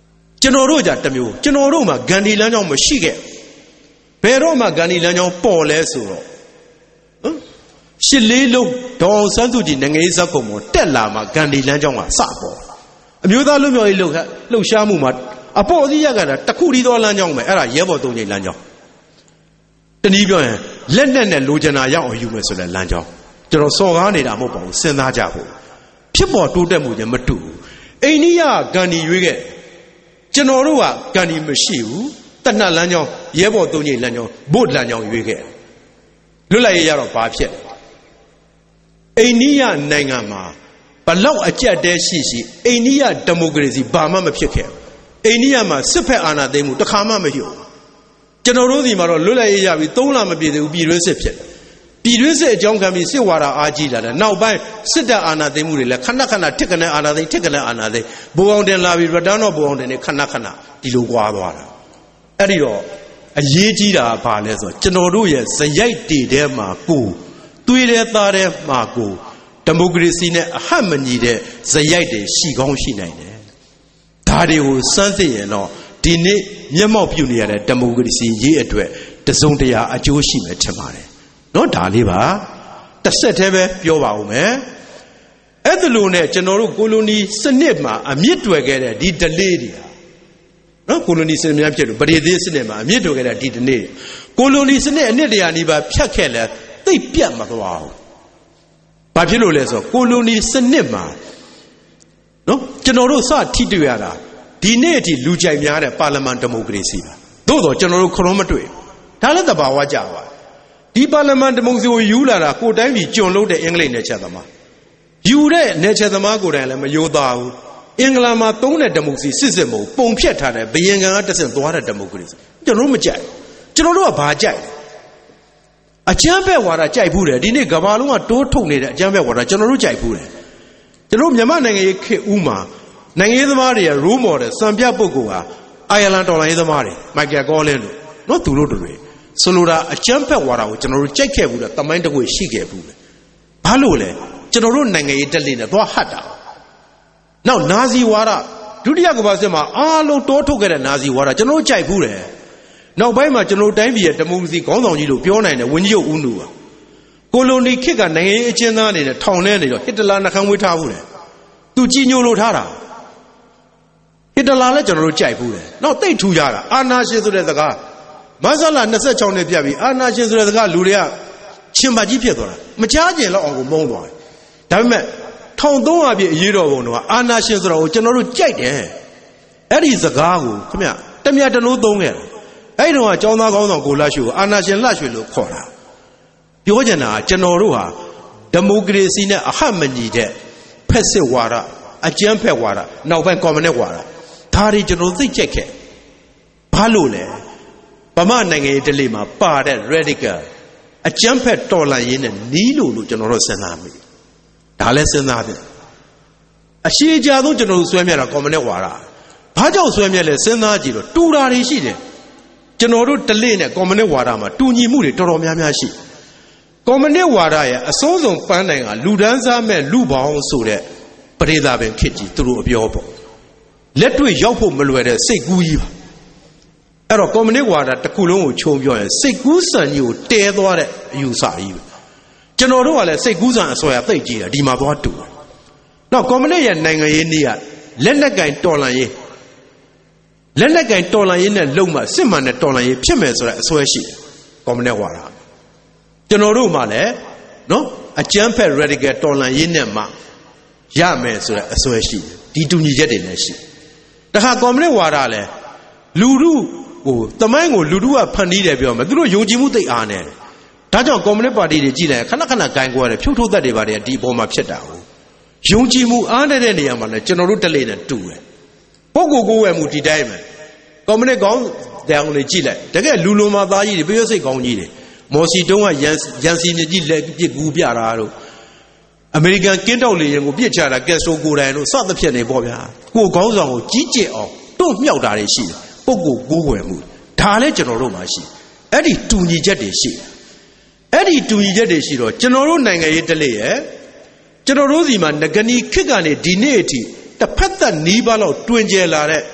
ကျွန်တော်တို့じゃတမျိုးကျွန်တော်တို့မှာဂန္ဒီလမ်းကြောင်းမရှိခဲ့ဘယ်တော့မှဂန္ဒီလမ်းကြောင်းပေါ်လဲဆိုတော့ရှစ်လေးလုံးဒေါအောင်ဆန်းစုကြည်နိုင်ငံရေးဇာတ်ကုံပေါ်တက်လာမှဂန္ဒီလမ်းကြောင်းကစပေါ်အမျိုးသားလူမျိုးရေးလှုပ်လှုပ်ရှားမှုမှာအပေါ်စီးရကတာတခုတည်းသောလမ်းကြောင်းပဲအဲ့ဒါရဲဘော်သုံးချိန်လမ်းကြောင်းတနည်းပြောရင်လက်နဲ့နဲ့လိုချင်တာရောက်အောင်ယူမယ်ဆိုတဲ့လမ်းကြောင်းကျွန်တော်စော်ကားနေတာမဟုတ်ပါဘူးစဉ်းစားကြဖို့ဖြစ်ပေါ်တိုးတက်မှုချင်းမတူဘူးအိန္ဒိယဂန္ဒီရွေးခဲ့ကျွန်တော်တို့ကဂန္ဒီမရှိဘူးတဏှတ်လမ်းကြောင်းရဲဘော်သုံးချိန်လမ်းကြောင်းဘုတ်လမ်းကြောင်းရွေးခဲ့လွတ်လပ်ရေးရတော့ဘာဖြစ်အိန္ဒိယနိုင်ငံမှာဘလောက်အကျက်တဲရှိရှိအိန္ဒိယဒီမိုကရေစီဘာမှမဖြစ်ခဲ့အိန္ဒိယမှာစစ်ဖက်အာဏာသိမ်းမှုတစ်ခါမှမရှိဘူးကျွန်တော်တို့ဒီမှာတော့လွတ်လပ်ရေးရပြီသုံးလမပြည့်သေးဘူးပြည်တွင်းစစ်ဖြစ်ပြည်တွင်းစစ်အကြောင်းခံပြီးစစ်ဝါဒအားကြီးလာတယ်နောက်ပိုင်းစစ်တပ်အာဏာသိမ်းမှုတွေလည်းခဏခဏတစ်ကနေအာဏာသိမ်းတစ်ကနေအာဏာသိမ်းဘိုးအောင်တင်လာပြီးရတန်းတော့ဘိုးအောင်တင်နေခဏခဏဒီလိုကွာသွားတာအဲ့ဒီတော့အရေးကြီးတာကဘာလဲဆိုတော့ကျွန်တော်တို့ရဲ့ဇယိုက်တေထဲမှာကိုသွေးတဲ့သားတဲ့မှာကိုဒီမိုကရေစီနဲ့အဟတ်မညီတဲ့ဇယိုက်တွေရှိကောင်းရှိနိုင်တယ်ဒါတွေကိုစမ်းစစ်ရင်တော့ဒီနေ့မျက်မှောက်ပြုနေရတဲ့ဒီမိုကရေစီရေးအတွက်တစုံတရာအကျိုးရှိမယ်ထင်ပါတယ်နော်ဒါလေးပါတစ်ဆက်တည်းပဲပြောပါဦးမယ်အဲ့ဒါလိုနဲ့ကျွန်တော်တို့ကိုလိုနီစနစ်မှာအမြင့်တွယ်ခဲ့တဲ့ဒီဒလေးတွေနော်ကိုလိုနီစနစ်များဖြစ်လို့ပရိသေစနစ်မှာအမြင့်တွယ်ခဲ့တဲ့ဒီဒလေးကိုလိုနီစနစ်အနှစ်တရာနီးပါးဖြတ်ခဲ့လဲသိပ်ပြတ်မသွားဘူးဘာဖြစ်လို့လဲဆိုတော့ကိုလိုနီစနစ်မှာနော်ကျွန်တော်တို့စထိတွေ့ရတာဒီနေ့အထိလူကြိုက်များတဲ့ပါလီမန်ဒီမိုကရေစီပါသို့တော့ကျွန်တော်တို့ခရုံးမတွေ့ဒါလည်းသဘာဝကြပါဒီပါလီမန်ဒီမိုကရေစီကိုယူလာတာကိုတိုင်းပြည်ကျွန်လို့တဲ့အင်္ဂလိပ်နယ်ချက်သမားယူတဲ့နယ်ချက်သမားကိုတိုင်လည်းမယိုသားဘူးအင်္ဂလန်မှာသုံးတဲ့ဒီမိုကရေစီစစ်စစ်မဟုတ်ပုံဖြတ်ထားတဲ့ဘယင်ကန်ကတဆင့်သွားတဲ့ဒီမိုကရေစီကျွန်တော်တို့မကြိုက်ကျွန်တော်တို့ကဘာကြိုက်အကျမ်းဖက်ဝါဒကြိုက်ဘူးတယ်ဒီနေ့ကမ္ဘာလုံးကတိုးထုတ်နေတဲ့အကျမ်းဖက်ဝါဒကျွန်တော်တို့ကြိုက်ဘူးတယ်ကျွန်တော်မြန်မာနိုင်ငံရေးခေတ်ဦးမှာနိုင်ငံရေးသမားတွေက role model စံပြပုဂ္ဂိုလ်ဟာအိုင်ယာလန်တော်လိုင်းရေးသမားတွေမိုက်ကယ်ကောလင်းတို့နော်သူတို့တွေဆိုလိုတာအကျမ်းဖက်ဝါဒကိုကျွန်တော်တို့ကြိုက်ခဲ့ဘူးတဲ့တမိုင်းတစ်ခုရှိခဲ့ဘူးလေဘာလို့လဲကျွန်တော်တို့နိုင်ငံရေးတက်လေးနဲ့သွားဟတ်တာနောက်နာဇီဝါဒဒုတိယကမ္ဘာစစ်မှာအားလုံးတိုးထုတ်ခဲ့တဲ့နာဇီဝါဒကျွန်တော်တို့ကြိုက်ဘူးတယ်နောက်ပိုင်းမှာကျွန်တော်တိုင်းပြည်ရဲ့ဒီမိုကရေစီခေါင်းဆောင်ကြီးလို့ပြောနိုင်တယ်ဝန်ကြီးချုပ်ဦးနုကကိုလိုနီခေတ်ကနိုင်ငံရေးအကျဉ်းသားအနေနဲ့ထောင်ထဲနေတော့ဟစ်တလာနှခမ်းဝေးထားဘူးတယ်သူကြီးညိုလို့ထားတာဟစ်တလာလည်းကျွန်တော်တို့ကြိုက်ဘူးတယ်နောက်တိတ်ထူကြတာအာနာရှင်ဆိုတဲ့စကားမဆလာနှစ်ဆယ့်ခြောက်နှစ်ပြတ်ပြီးအာနာရှင်ဆိုတဲ့စကားလူတွေကရှင်မကြီးဖြစ်သွားတာမကြားကျင်တော့အောင်ကိုမုန်းသွားတယ်ဒါပေမဲ့ထောင်သုံးရာပြည့်အရေးတော်ပုံတော့အာနာရှင်ဆိုတော့ကျွန်တော်တို့ကြိုက်တယ်အဲ့ဒီစကားကိုခင်ဗျတမြတ်တလို့သုံးခဲ့တယ်အဲ့ဒီတော့ကျောင်းသားကောင်းဆောင်ကိုလှရွှေကိုအာနာရှင်လှရွှေလို့ခေါ်တာပြောချင်တာကကျွန်တော်တို့ဟာဒီမိုကရေစီနဲ့အဟတ်မညီတဲ့ဖက်စစ်ဝါဒအကျန်းဖက်ဝါဒနောက်ပိုင်းကွန်မြူနစ်ဝါဒဒါတွေကျွန်တော်သိကြက်ခဲ့ဘာလို့လဲဗမာနိုင်ငံရေးတလေမှာပါတဲ့ radical အကျန်းဖက်တော်လှန်ရေးနဲ့နီးလို့လို့ကျွန်တော်တို့စဉ်းစားမိဒါလည်းစဉ်းစားတယ်အရှိအကြဆုံးကျွန်တော်တို့ဆွဲမြတ်တာကွန်မြူနစ်ဝါဒဘာကြောင့်ဆွဲမြတ်လဲစဉ်းစားကြည့်တော့တူတာတွေရှိတယ်ကျွန်တော်တို့တလေနဲ့ကွန်မြူနစ်ဝါဒမှာတူညီမှုတွေတော်တော်များများရှိကွန်မြူနစ်ဝါဒရဲ့အစိုးဆုံးပန်းတိုင်ကလူဒန်းစားမဲ့လူပေါင်းဆိုတဲ့ပရိသတ်ပင်ဖြစ်ကြီးသူတို့အပြောပေါ့လက်တွေ့ရောက်ဖို့မလွယ်တဲ့စိတ်ကူးကြီးပါအဲ့တော့ကွန်မြူနစ်ဝါဒတစ်ခုလုံးကိုခြုံပြောရင်စိတ်ကူးဆန်ကြီးကိုတဲသွားတဲ့အယူဆကြီးပဲကျွန်တော်တို့ကလည်းစိတ်ကူးဆန်အစွဲအသိကြည့်တာဒီမှာသွားတူတယ်နောက်ကွန်မြူနစ်ရဲ့နိုင်ငံရေးနည်းကလက်နက်ကင်တော်လှန်ရေးလက်နက်ကင်တော်လှန်ရေးနဲ့လုံမှစစ်မှန်တဲ့တော်လှန်ရေးဖြစ်မယ်ဆိုတဲ့အစွဲရှိတယ်ကွန်မြူနစ်ဝါဒကျွန်တော်တို့မှလည်းနော်အကျန်းဖက် radical တော်လှန်ရေးနဲ့မှရမယ်ဆိုတဲ့အစွဲရှိတယ်ဒီတူညီချက်တွေလည်းရှိတခါကွန်မြူနစ်ဝါဒလည်းလူလူဟိုတမိုင်းကိုလူလူကဖန်တီးတယ်ပြောမယ်သူတို့ယုံကြည်မှုသိအားနေတယ်ဒါကြောင့်ကွန်မြူနစ်ပါတီတွေကြည်လိုက်ခဏခဏဂိုင်းကွာတယ်ဖြုတ်ထုတ်သက်တွေပါတယ်ဒီအပေါ်မှာဖြစ်တာဟုတ်ယုံကြည်မှုအားနေတဲ့နေရာမှာလည်းကျွန်တော်တို့တလေနဲ့တူတယ်ပုဂ္ဂိုလ်ကိုယ်ဝယ်မှုဒီတိုင်းပဲကွန်မြူနစ်ကောင်းတဲ့အောင်လေးကြည့်လိုက်တကယ်လူလိုမာသားကြီးတွေပြည့်စိတ်ကောင်းကြီးတွေမော်စီတုံးကရန်ရန်စီမြကြီးလက်ပစ်ကူပြတာတို့အမေရိကန်ကင်းတောက်လေရင်ကိုပြစ်ချတာကက်စတိုကိုတိုင်တို့စသဖြင့်နေပေါ့ဗျာကိုခေါင်းဆောင်ကိုကြီးကျယ်အောင်တွန့်မြောက်တာတွေရှိတယ်ပုဂ္ဂိုလ်ကိုယ်ဝယ်မှုဒါလည်းကျွန်တော်တို့မှာရှိအဲ့ဒီတူညီချက်တွေရှိအဲ့ဒီတူညီချက်တွေရှိတော့ကျွန်တော်တို့နိုင်ငံရေးတလေရဲ့ကျွန်တော်တို့စီမှာငကနီခစ်ကနေဒီနေ့အထိတစ်ဖက်သက်နီးပါးလောက်တွင်ကျယ်လာတဲ့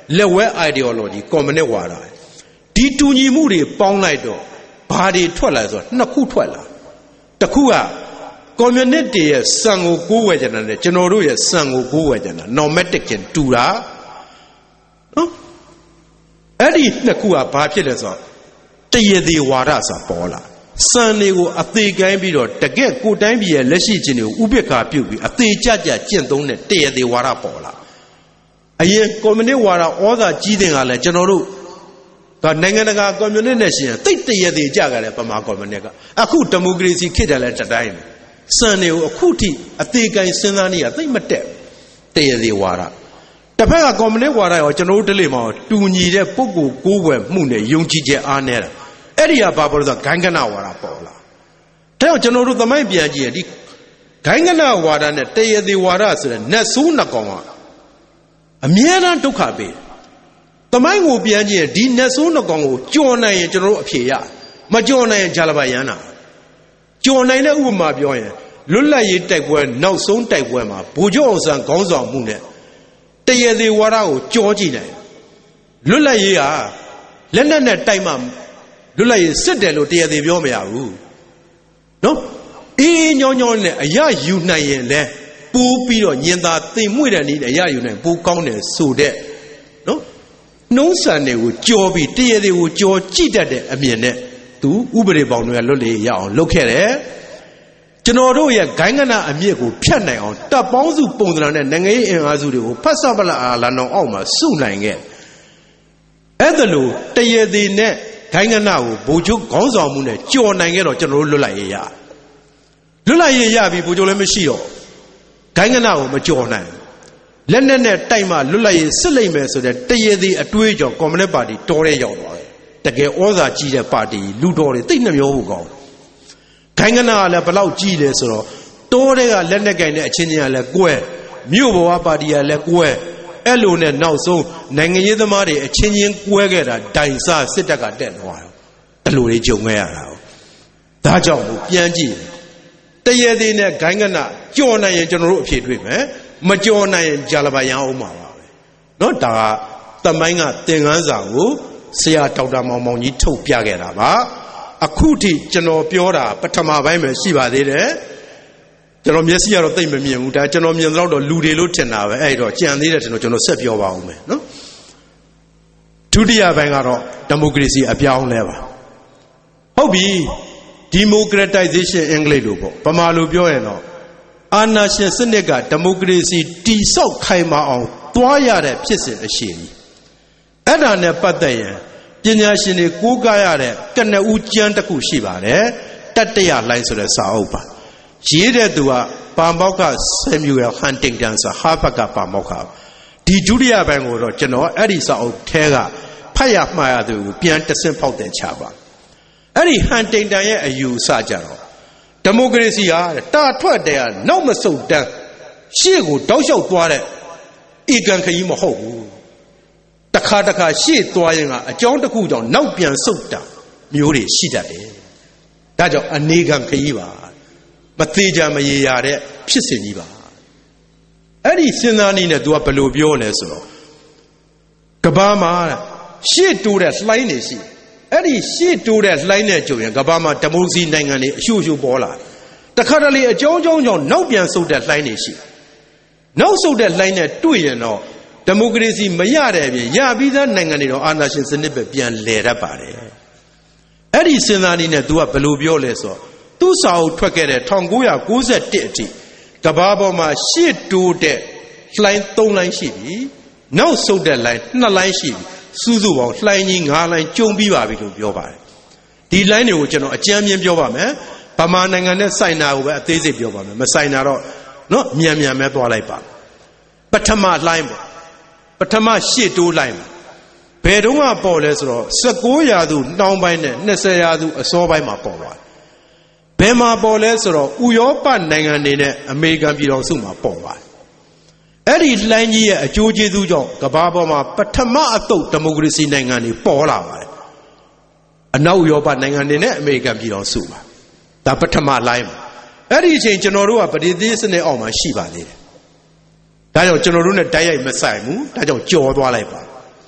level ideology communist ဝါဒဒီတူညီမှုတွေပေါင်းလိုက်တော့ဘာတွေထွက်လာဆိုတော့နှစ်ခုထွက်လာတစ်ခုက communist တွေရဲ့စံကိုကိုးဝယ်ကြတယ်နဲ့ကျွန်တော်တို့ရဲ့စံကိုကိုးဝယ်ကြတယ် normatic ကျင်တူတာနော်အဲ့ဒီနှစ်ခုကဘာဖြစ်လဲဆိုတော့တရသေးဝါဒဆိုပေါ်လာစံတွေကိုအသေးကိုင်းပြီးတော့တကယ့်ကိုတိုင်းပြည်ရဲ့လက်ရှိခြင်းတွေကိုဥပိ္ပခာပြုတ်ပြီးအသေးကြကြကျင့်သုံးတဲ့တရသေးဝါဒပေါ်လာအရင် communist ဝါဒဩဇာကြီးတဲ့ကလည်းကျွန်တော်တို့ကနိုင်ငံတကာ communist နဲ့ရှင်တိတ်တရသေးကြကြတယ်ပမာ communist ကအခုဒီမိုကရေစီခေတ်တယ်လည်းတတိုင်းစံတွေကိုအခုထိအသေးကိုင်းစဉ်းစားနေရသိမ့်မတက်တရသေးဝါဒတစ်ဖက်က communist ဝါဒရောကျွန်တော်တို့တလေမှာတူညီတဲ့ပုဂ္ဂိုလ်ကိုးကွယ်မှုနဲ့ယုံကြည်ချက်အားနေတာအဲ့ဒီကဘာပေါ်လို့ဆိုဂိုင်းကနဝါဒပေါ်လာဒါကြောင့်ကျွန်တော်တို့သမိုင်းပြန်ကြည့်ရင်ဒီဂိုင်းကနဝါဒနဲ့တရသေးဝါဒဆိုတဲ့နတ်ဆိုးနှစ်ကောင်ကအမြဲတမ်းဒုက္ခပေးသမိုင်းကိုပြန်ကြည့်ရင်ဒီနတ်ဆိုးနှစ်ကောင်ကိုကြော်နိုင်ရင်ကျွန်တော်တို့အဖြေရမကြော်နိုင်ရင်ဂျာလဘယန္နာကြော်နိုင်တဲ့ဥပမာပြောရင်လွတ်လပ်ရေးတိုက်ပွဲနောက်ဆုံးတိုက်ပွဲမှာဗိုလ်ချုပ်အောင်ဆန်းခေါင်းဆောင်မှုနဲ့တရသေးဝါဒကိုကြော်ကြည့်နိုင်လွတ်လပ်ရေးဟာလက်နက်နဲ့တိုက်မှလွတ်လပ်ရေးစစ်တယ်လို့တရသေးပြောမရဘူးနော်အေးညောင်းညောင်းနဲ့အရယူနိုင်ရင်လဲပူးပြီးတော့ညင်သာသိမ်မွေ့တဲ့နည်းနဲ့အရယူနိုင်ပူးကောင်းတယ်ဆိုတဲ့နော်နှုံးဆန်တွေကိုကြော်ပြီးတရသေးကိုကြော်ကြည့်တတ်တဲ့အမြင်နဲ့သူဥပဒေပေါင်းတွေကလွတ်လပ်ရအောင်လုပ်ခဲ့တယ်ကျွန်တော်တို့ရဲ့ဂိုင်းကနအမြင့်ကိုဖြတ်နိုင်အောင်တပ်ပေါင်းစုပုံစံနဲ့နိုင်ငံရေးအင်အားစုတွေကိုဖတ်ဆပလအာလန်အောင်အောက်မှာစုနိုင်ခဲ့အဲ့ဒါလို့တရသေးနဲ့ဂိုင်းကနကိုဗိုလ်ချုပ်ခေါင်းဆောင်မှုနဲ့ကြော်နိုင်ခဲ့တော့ကျွန်တော်တို့လွတ်လပ်ရေးရလွတ်လပ်ရေးရပြီဗိုလ်ချုပ်လည်းမရှိတော့ဂိုင်းကနကိုမကြော်နိုင်လက်နက်နဲ့တိုက်မှလွတ်လပ်ရေးစစ်လိုက်မယ်ဆိုတဲ့တရသေးအတွေးကြောင့်ကွန်မြူနစ်ပါတီတော်ရဲရောက်သွားတယ်တကယ်ဩဇာကြီးတဲ့ပါတီလူတော်တွေတိတ်နှမျောဖို့ကောင်းဂိုင်းကနကလည်းဘလောက်ကြီးလဲဆိုတော့တိုးတဲ့ကလက်နဲ့ကင်တဲ့အချင်းချင်းကလည်းကွဲမြို့ဘဝပါတီကလည်းကွဲအဲ့လိုနဲ့နောက်ဆုံးနိုင်ငံရေးသမားတွေအချင်းချင်းကွဲခဲ့တာဒိုင်စစစ်တပ်ကတက်သွားတယ်အဲ့လိုတွေကြုံခဲ့ရတာဒါကြောင့်လို့ပြန်ကြည့်တရသေးနဲ့ဂိုင်းကနကြော်နိုင်ရင်ကျွန်တော်တို့အဖြေတွေ့မယ်မကြော်နိုင်ရင်ဂျာလဘယံအောင်ပါပဲเนาะဒါကသမိုင်းကသင်ခန်းစာကိုဆရာဒေါက်တာမောင်မောင်ကြီးထုတ်ပြခဲ့တာပါအခုထိကျွန်တော်ပြောတာပထမပိုင်းပဲရှိပါသေးတယ်ကျွန်တော်မျက်စိကတော့သိမ့်မမြင်ဘူးဒါကျွန်တော်မြင်တော့တော့လူတွေလို့ထင်တာပဲအဲ့တော့ကြံသေးတယ်ကျွန်တော်ကျွန်တော်ဆက်ပြောပါအောင်မယ်နော်ဒုတိယပိုင်းကတော့ဒီမိုကရေစီအပြောင်းလဲပါဟုတ်ပြီ democratization အင်္ဂလိပ်လိုပေါ့ဗမာလိုပြောရင်တော့အာဏာရှင်စနစ်ကဒီမိုကရေစီတိဆောက်ခိုင်မာအောင်သွားရတဲ့ဖြစ်စဉ်အရှိကြီးအဲ့ဒါနဲ့ပတ်သက်ရင်ပညာရှင်တွေကိုးကားရတဲ့ကနဦးကျမ်းတစ်ခုရှိပါတယ်တတ္တရလိုင်းဆိုတဲ့စာအုပ်ပါရေးတဲ့သူကပါမောက္ခဆမ်မြူရယ်ဟန်တင်တန်ဆိုဟာဗတ်ကပါမောက္ခဒီဒုတိယပိုင်းကိုတော့ကျွန်တော်အဲ့ဒီစာအုပ်ထဲကဖတ်ရမှားရသူကိုပြန်တဆင့်ဖောက်တဲ့ချပါအဲ့ဒီဟန်တင်တန်ရဲ့အယူအဆကြတော့ဒီမိုကရေစီဟာတာထွက်တဲ့ကနောက်မဆုတ်တန်းရှေ့ကိုတောက်လျှောက်သွားတဲ့ဧကန်ခရီးမဟုတ်ဘူးတခါတခါရှေ့သွားရင်ကအကြောင်းတစ်ခုကြောင့်နောက်ပြန်ဆုတ်တာမျိုးတွေရှိတတ်တယ်ဒါကြောင့်အနေခံခရီးပါမသေးကြမရေရတဲ့ဖြစ်စဉ်ကြီးပါအဲ့ဒီစဉ်းစားနည်းနဲ့ तू ကဘယ်လိုပြောလဲဆိုတော့ကဘာမှာရှေ့တိုးတဲ့လှိုင်းနေရှိအဲ့ဒီရှေ့တိုးတဲ့လှိုင်းနဲ့ကြုံရင်ကဘာမှာဒီမိုကရေစီနိုင်ငံတွေအရှုပ်ရှုပ်ပေါ်လာတခါတလေအကြောင်းကြောင်းကြောင့်နောက်ပြန်ဆုတ်တဲ့လှိုင်းနေရှိနောက်ဆုတ်တဲ့လှိုင်းနဲ့တွေ့ရင်တော့ဒီမိုကရေစီမရတဲ့အပြင်ရပြီးသားနိုင်ငံတွေတော့အာဏာရှင်စနစ်ပဲပြန်လည်တတ်ပါတယ်အဲ့ဒီစဉ်းစားနည်းနဲ့ तू ကဘယ်လိုပြောလဲဆိုတော့သူ့စာအုပ်ထွက်ခဲ့တဲ့၁၉၉၁အထိကဘာပေါ်မှာရှေ့တိုးတဲ့လှိုင်း၃လိုင်းရှိပြီနောက်ဆုတ်တဲ့လှိုင်း၂လိုင်းရှိပြီစုစုပေါင်းလှိုင်းကြီး၅လိုင်းကျုံပြီးပါပြီလို့ပြောပါတယ်ဒီလှိုင်းတွေကိုကျွန်တော်အကြမ်းမြင်ပြောပါမယ်ဗမာနိုင်ငံနဲ့စိုင်နာကိုပဲအသေးစိတ်ပြောပါမယ်မစိုင်နာတော့နော်မြန်မြန်ပဲသွားလိုက်ပါပထမလှိုင်းပေါ့ပထမရှေ့တိုးလှိုင်းဘယ်တော့မှပေါ်လဲဆိုတော့၁၉ရာစုနှောင်းပိုင်းနဲ့၂၀ရာစုအစောပိုင်းမှာပေါ်သွားဘယ်မှာပေါ်လဲဆိုတော့ဥရောပနိုင်ငံတွေနဲ့အမေရိကန်ပြည်တော်စုမှာပေါ်သွားအဲ့ဒီလှိုင်းကြီးရဲ့အကျိုးကျေးဇူးကြောင့်ကမ္ဘာပေါ်မှာပထမအသုတ်ဒီမိုကရေစီနိုင်ငံတွေပေါ်လာပါတယ်အနောက်ဥရောပနိုင်ငံတွေနဲ့အမေရိကန်ပြည်တော်စုပါဒါပထမလှိုင်းပါအဲ့ဒီအချိန်ကျွန်တော်တို့ကပဋိသန္ဓေစနစ်အောက်မှာရှိပါသေးတယ်ဒါကြောင့်ကျွန်တော်တို့နဲ့တိုက်ရိုက်မဆိုင်ဘူးဒါကြောင့်ကြော်သွားလိုက်ပါ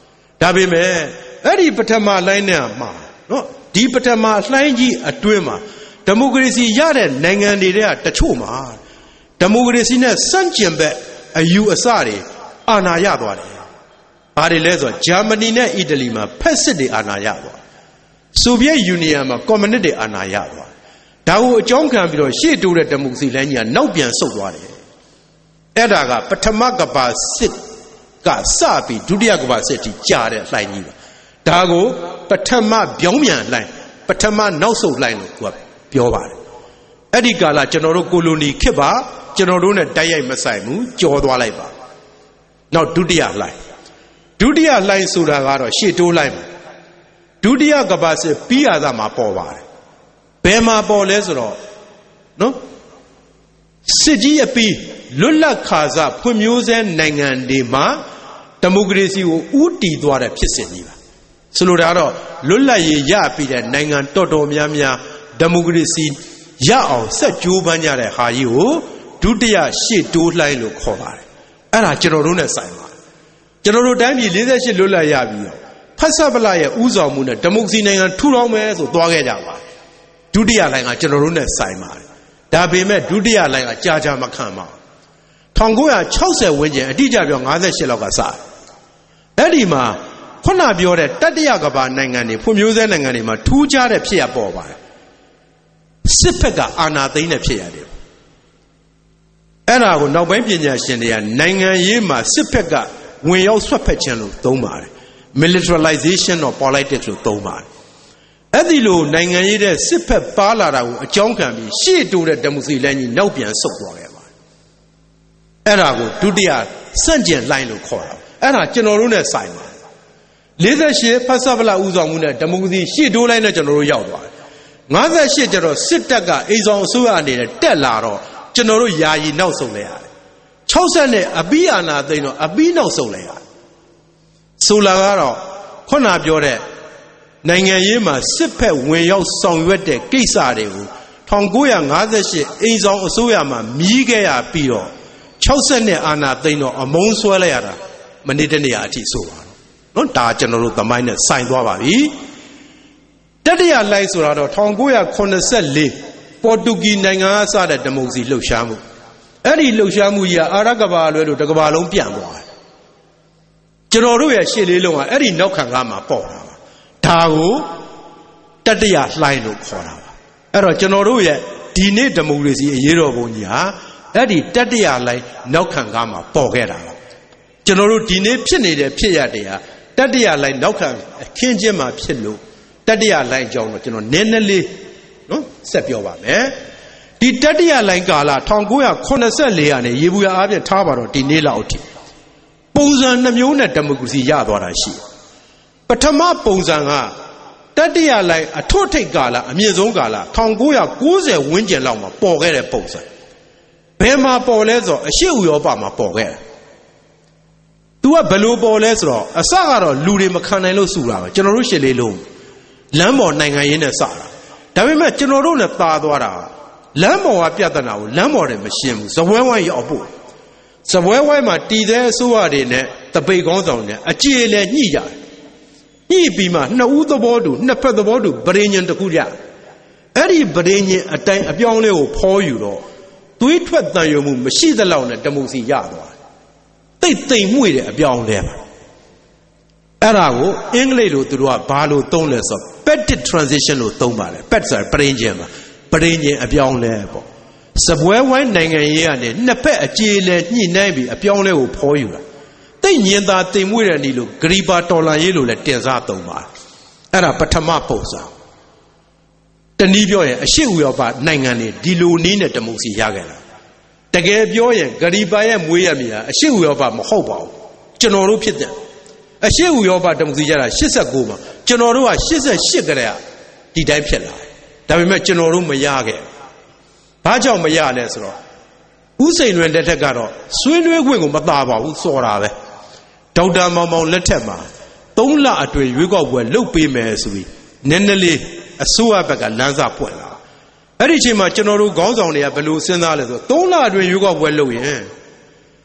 ဒါပေမဲ့အဲ့ဒီပထမလိုင်းနဲ့မှာနော်ဒီပထမလှိုင်းကြီးအတွင်းမှာဒီမိုကရေစီရတဲ့နိုင်ငံတွေကတချို့မှာဒီမိုကရေစီနဲ့စန့်ကျင်ဘက်အယူအဆတွေအာဏာရသွားတယ်။ဘာတွေလဲဆိုတော့ဂျာမနီနဲ့အီတလီမှာဖက်စစ်တွေအာဏာရသွား။ဆိုဗီယက်ယူနီယံမှာကွန်မြူနစ်တွေအာဏာရသွား။ဒါကိုအကြောင်းခံပြီးတော့ရှေ့တိုးတဲ့ဒီမိုကရေစီလမ်းကြီးကနောက်ပြန်ဆုတ်သွားတယ်။အဲ့ဒါကပထမကမ္ဘာစစ်ကစပြီးဒုတိယကမ္ဘာစစ်ထိကြာတဲ့လှိုင်းကြီးပါ။ဒါကိုပထမပြောင်းပြန်လှိုင်းပထမနောက်ဆုတ်လှိုင်းလို့သူကပြောပါတယ်။အဲ့ဒီကာလကျွန်တော်တို့ကိုလိုနီခေတ်ပါကျွန်တော်တို့နဲ့တိုက်ရိုက်မဆိုင်ဘူးကြော်သွားလိုက်ပါနောက်ဒုတိယလှိုင်းဒုတိယလှိုင်းဆိုတာကတော့ရှေ့တိုးလှိုင်းပါဒုတိယကမ္ဘာစစ်ပြီးရတာမှာပေါ်ပါတယ်ဘယ်မှာပေါ်လဲဆိုတော့နော်စစ်ကြီးအပြီးလွတ်လပ်ခါစားဖွံ့ဖြိုးဆဲနိုင်ငံတွေမှာဒီမိုကရေစီကိုဥတီသွားတဲ့ဖြစ်စဉ်ကြီးပါဆိုလိုတာကတော့လွတ်လပ်ရေးရပြီးတဲ့နိုင်ငံတော်တော်များများဒီမိုကရေစီရအောင်ဆက်ကြိုးပမ်းကြတဲ့ဟာကြီးကိုဒုတိယရှေ့တိုးလှိုင်းလို့ခေါ်ပါတယ်အဲ့ဒါကျွန်တော်တို့နဲ့ဆိုင်ပါတယ်ကျွန်တော်တို့တိုင်းပြည်၄၈လွတ်လပ်ရပြီးတော့ဖက်ဆပ်ပလရဲ့ဥဆောင်မှုနဲ့ဒီမိုကရေစီနိုင်ငံထူထောင်မယ်ဆိုသွားခဲ့ကြပါတယ်ဒုတိယလှိုင်းကကျွန်တော်တို့နဲ့ဆိုင်ပါတယ်ဒါပေမဲ့ဒုတိယလှိုင်းကကြာကြာမခံပါဘူး၁၉၆၀ဝန်းကျင်အတိအကျပြော၅၈လောက်ကစတယ်အဲ့ဒီမှာခုနပြောတဲ့တတိယကမ္ဘာနိုင်ငံတွေဖွံ့ဖြိုးဆဲနိုင်ငံတွေမှာထူးခြားတဲ့ဖြစ်ရပေါ်ပါတယ်စစ်ဖက်ကအာဏာသိမ်းတဲ့ဖြစ်ရတယ်အဲ့ဒါကိုနောက်ပိုင်းပညာရှင်တွေကနိုင်ငံရေးမှာစစ်ဖက်ကဝင်ရောက်ဆွတ်ဖက်ခြင်းလို့သုံးပါတယ် militarization of politics လို့သုံးပါတယ်အဲ့ဒီလိုနိုင်ငံရေးတဲ့စစ်ဖက်ပါလာတာကိုအကြောင်းခံပြီးရှေ့တိုးတဲ့ဒီမိုကရေစီလမ်းကြီးနောက်ပြန်ဆုတ်သွားခဲ့ပါတယ်အဲ့ဒါကိုဒုတိယစန့်ကျင်လှိုင်းလို့ခေါ်တာအဲ့ဒါကျွန်တော်တို့နဲ့ဆိုင်ပါတယ်၄၈ဖက်ဆပ်ပလဥဆောင်မှုနဲ့ဒီမိုကရေစီရှေ့တိုးလိုက်နဲ့ကျွန်တော်တို့ရောက်သွားတယ်၅၈ကျတော့စစ်တပ်ကအိမ်ဆောင်အစိုးရအနေနဲ့တက်လာတော့ကျွန်တော်တို့ယာယီနောက်ဆုံးလဲရတယ်၆၀နဲ့အပီးအာနာသိန်းတော့အပီးနောက်ဆုံးလဲရတယ်ဆိုလာကတော့ခုနပြောတဲ့နိုင်ငံရေးမှာစစ်ဖက်ဝင်ရောက်ဆောင်ရွက်တဲ့ကိစ္စတွေကို၁၉၅၈အိမ်ဆောင်အစိုးရမှာမြည်ခဲ့ရပြီးတော့၆၀နဲ့အာနာသိန်းတော့အမုန်းဆွဲလိုက်ရတာမနေ့တနေ့အထိဆိုပါတော့နော်ဒါကျွန်တော်တို့သမိုင်းနဲ့ဆိုင်သွားပါပြီတတိယလှိုင်းဆိုတာတော့၁၉၇၄ပေါ်တူဂီနိုင်ငံကစတဲ့ဒီမိုကရေစီလှုပ်ရှားမှုအဲ့ဒီလှုပ်ရှားမှုကြီးကအာရကဘာလွဲလို့တစ်ကဘာလုံးပြန့်သွားတယ်ကျွန်တော်တို့ရဲ့ရှေ့လေးလုံးကအဲ့ဒီနောက်ခံကားမှာပေါ်တာပါဒါကိုတတိယလှိုင်းလို့ခေါ်တာပါအဲ့တော့ကျွန်တော်တို့ရဲ့ဒီနေ့ဒီမိုကရေစီအရေးတော်ပုံကြီးဟာအဲ့ဒီတတိယလှိုင်းနောက်ခံကားမှာပေါ်ခဲ့တာပါကျွန်တော်တို့ဒီနေ့ဖြစ်နေတဲ့ဖြစ်ရတဲ့ဟာတတိယလှိုင်းနောက်ခံအခင်းချင်းမှာဖြစ်လို့တတိယလှိုင်းအကြောင်းတော့ကျွန်တော်နည်းနည်းလေးနော်ဆက်ပြောပါမယ်ဒီတတိယလှိုင်းကာလ၁၉၇၄ရာနဲ့ရေဘူးရအားဖြင့်ထားပါတော့ဒီနေ့လောက်အထိပုံစံနှမျိုးနဲ့ဒီမိုကရေစီရသွားတာရှိပထမပုံစံကတတိယလှိုင်းအထွတ်ထိပ်ကာလအမြင့်ဆုံးကာလ၁၉၉၀ဝန်းကျင်လောက်မှာပေါ်ခဲ့တဲ့ပုံစံဘယ်မှာပေါ်လဲဆိုတော့အရှေ့ဥရောပမှာပေါ်ခဲ့တယ်သူကဘယ်လိုပေါ်လဲဆိုတော့အစကတော့လူတွေမခံနိုင်လို့စုတာပဲကျွန်တော်တို့ရှစ်လေးလုံးလမ်းပေါ်နိုင်ငံရေးနဲ့စတာဒါပေမဲ့ကျွန်တော်တို့လည်းသာသွားတာလမ်းပေါ်ကပြဿနာကိုလမ်းပေါ်တယ်မရှင်းဘူးဇပွဲဝိုင်းရောက်ဖို့ဇပွဲဝိုင်းမှာတည်တဲ့အစိုးရတွေနဲ့တပိတ်ကောင်းဆောင်နဲ့အကြေအလဲညှိကြတယ်ညှိပြီးမှနှစ်ဦးသဘောတူနှစ်ဖက်သဘောတူဗရေညင်တစ်ခုကြအဲ့ဒီဗရေညင်အတိုင်းအပြောင်းလဲကိုဖော်ယူတော့သွေးထွက်တန်ရုံမှုမရှိသလောက်နဲ့ဒီမိုကရေစီရသွားတယ်တိတ်တိမ်မှုတဲ့အပြောင်းလဲပါအဲ့ဒါကိုအင်္ဂလိပ်လိုသူတို့ကဘာလို့သုံးလဲဆိုတော့ petty transition လို့သုံးပါတယ် pet ဆိုတာပရိညင်ပါပရိညင်အပြောင်းလဲပေါ့စပွဲဝိုင်းနိုင်ငံရေးကနေနှစ်ဖက်အကြေအလဲညှိနှိုင်းပြီးအပြောင်းလဲကိုဖော်ယူတာတိတ်ညင်သာတင်မွေ့တဲ့နေလို့ဂရီပါတော်လာရေးလို့လည်းတင်စားသုံးပါတယ်အဲ့ဒါပထမပုံစံတနည်းပြောရင်အရှိဥရောပနိုင်ငံတွေဒီလိုနည်းနဲ့ဒီမိုကရေစီရခဲ့တာတကယ်ပြောရင်ဂရီပါရဲ့မွေးရမြေအရှိဥရောပမဟုတ်ပါဘူးကျွန်တော်တို့ဖြစ်တဲ့အရှိဥရောပဒီမိုကရေစီရတာ၈၉မှာကျွန်တော်တို့က၈၈ကတည်းကဒီတိုင်းဖြစ်လာတယ်ဒါပေမဲ့ကျွန်တော်တို့မရခဲ့ဘာကြောင့်မရလဲဆိုတော့ဦးစိန်လွင်လက်ထက်ကတော့ဆွေးနွေးခွင့်ကိုမသာပါဘူးစော်တာပဲဒေါက်တာမောင်မောင်လက်ထက်မှာသုံးလအတွင်းရွေးကောက်ပွဲလုပ်ပေးမယ်ဆိုပြီးနည်းနည်းလေးအစိုးရဘက်ကလမ်းစာပွင့်လာအဲ့ဒီအချိန်မှာကျွန်တော်တို့ခေါင်းဆောင်တွေကဘယ်လိုစဉ်းစားလဲဆိုတော့သုံးလအတွင်းရွေးကောက်ပွဲလုပ်ရင်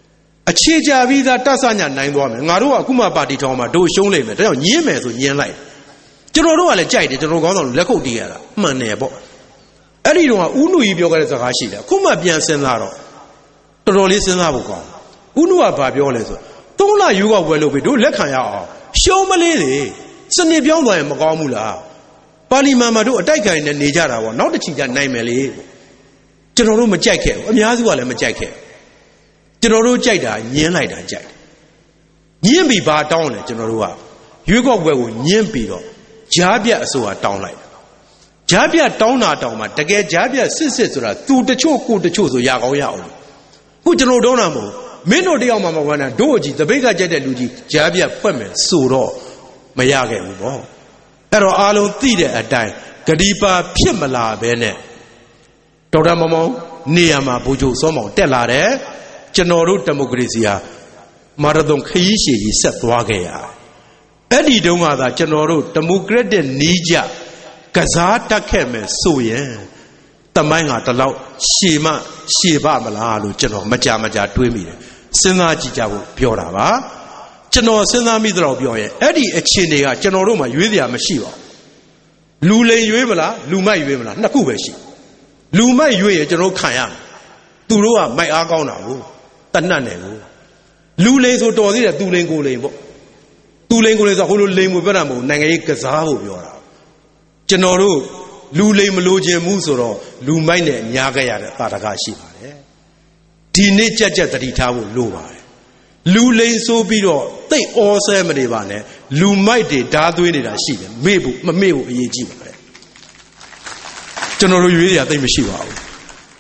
အခြေချပြီးသားတဆညာနိုင်သွားမယ်ငါတို့ကအခုမှပါတီထောင်မှာတို့ရှုံးလိမ့်မယ်ဒါကြောင့်ညင်းမယ်ဆိုညင်းလိုက်ကျွန်တော်တို့ကလည်းကြိုက်တယ်ကျွန်တော်ကောင်းဆောင်လက်ခုပ်တီးရတာမှန်တယ်ပေါ့အဲ့ဒီတော့ကဥနုကြီးပြောခဲ့တဲ့စကားရှိတယ်အခုမှပြန်စဉ်းစားတော့တော်တော်လေးစဉ်းစားဖို့ကောင်းဥနုကဘာပြောလဲဆိုသုံးလယူကဝယ်လို့ပြီတို့လက်ခံရအောင်ရှုံးမလေးလေစနစ်ပြောင်းသွားရင်မကောင်းဘူးလားပါလီမန်မှာတို့အတိုက်ခိုင်နေနေကြတာပေါ့နောက်တစ်ချီကျနိုင်မယ်လေကျွန်တော်တို့မကြိုက်ခဲ့ဘူးအများစုကလည်းမကြိုက်ခဲ့ကျွန်တော်တို့ကြိုက်တာညင်းလိုက်တာကြိုက်ညင်းပြီးဘာတောင်းလဲကျွန်တော်တို့ကရွေးကောက်ပွဲကိုညင်းပြီးတော့ကြားပြတ်အစိုးရတောင်းလိုက်ကြားပြတ်တောင်းတာတောင်းမှာတကယ်ကြားပြတ်စစ်စစ်ဆိုတာသူတချို့ကိုတချို့ဆိုရကောင်းရအောင်ခုကျွန်တော်တောင်းတာမဟုတ်မင်းတို့တယောက်မှမဝင်တာတို့အကြီးတပိတ်ကကြက်တဲ့လူကြီးကြားပြတ်ဖွက်မယ်ဆိုတော့မရခဲ့ဘူးပေါ့အဲ့တော့အားလုံးသိတဲ့အတိုင်းဂတိပါဖြစ်မလာဘဲနဲ့ဒေါက်တာမောင်မောင်နေရာမှာဘူဂျိုစောမောင်တက်လာတယ်ကျွန်တော်တို့ဒီမိုကရေစီဟာမာရသွန်ခရီးရှည်ကြီးဆက်သွားခဲ့ရအဲ့ဒီတုန်းကသာကျွန်တော်တို့ဒီမိုကရက်တစ်နီးကြကစားတတ်ခဲ့မယ်ဆိုရင်တမိုင်းကတလောက်ရှည်မရှည်ပါမလားလို့ကျွန်တော်မကြမကြတွေးမိတယ်စဉ်းစားကြည့်ကြဖို့ပြောတာပါကျွန်တော်စဉ်းစားမိသလောက်ပြောရင်အဲ့ဒီအခြေအနေကကျွန်တော်တို့မှာရွေးစရာမရှိပါဘူးလူလိန်ရွေးမလားလူမိုက်ရွေးမလားနှစ်ခုပဲရှိလူမိုက်ရွေးရင်ကျွန်တော်ခံရမယ်သူတို့ကမိုက်အားကောင်းတာကိုတနတ်တယ်ကိုလူလိန်ဆိုတော်သေးတယ်သူလိန်ကိုလိန်ပေါ့သူလိန်ကိုလိန်ဆိုဟိုလိုလိန်မှုပြောတာမဟုတ်နိုင်ငံရေးကစားဖို့ပြောတာကျွန်တော်တို့လူလိန်မလိုချင်ဘူးဆိုတော့လူမိုက်နဲ့ညားခဲ့ရတဲ့တာတကားရှိပါတယ်ဒီနေ့ကြက်ကြက်တတိထားဖို့လိုပါတယ်လူလိန်ဆိုပြီးတော့သိဩဆဲမနေပါနဲ့လူမိုက်တွေဓာသွေးနေတာရှိတယ်မေ့ဖို့မမေ့ဖို့အရေးကြီးပါတယ်ကျွန်တော်တို့ရွေးရသိမ့်မရှိပါဘူး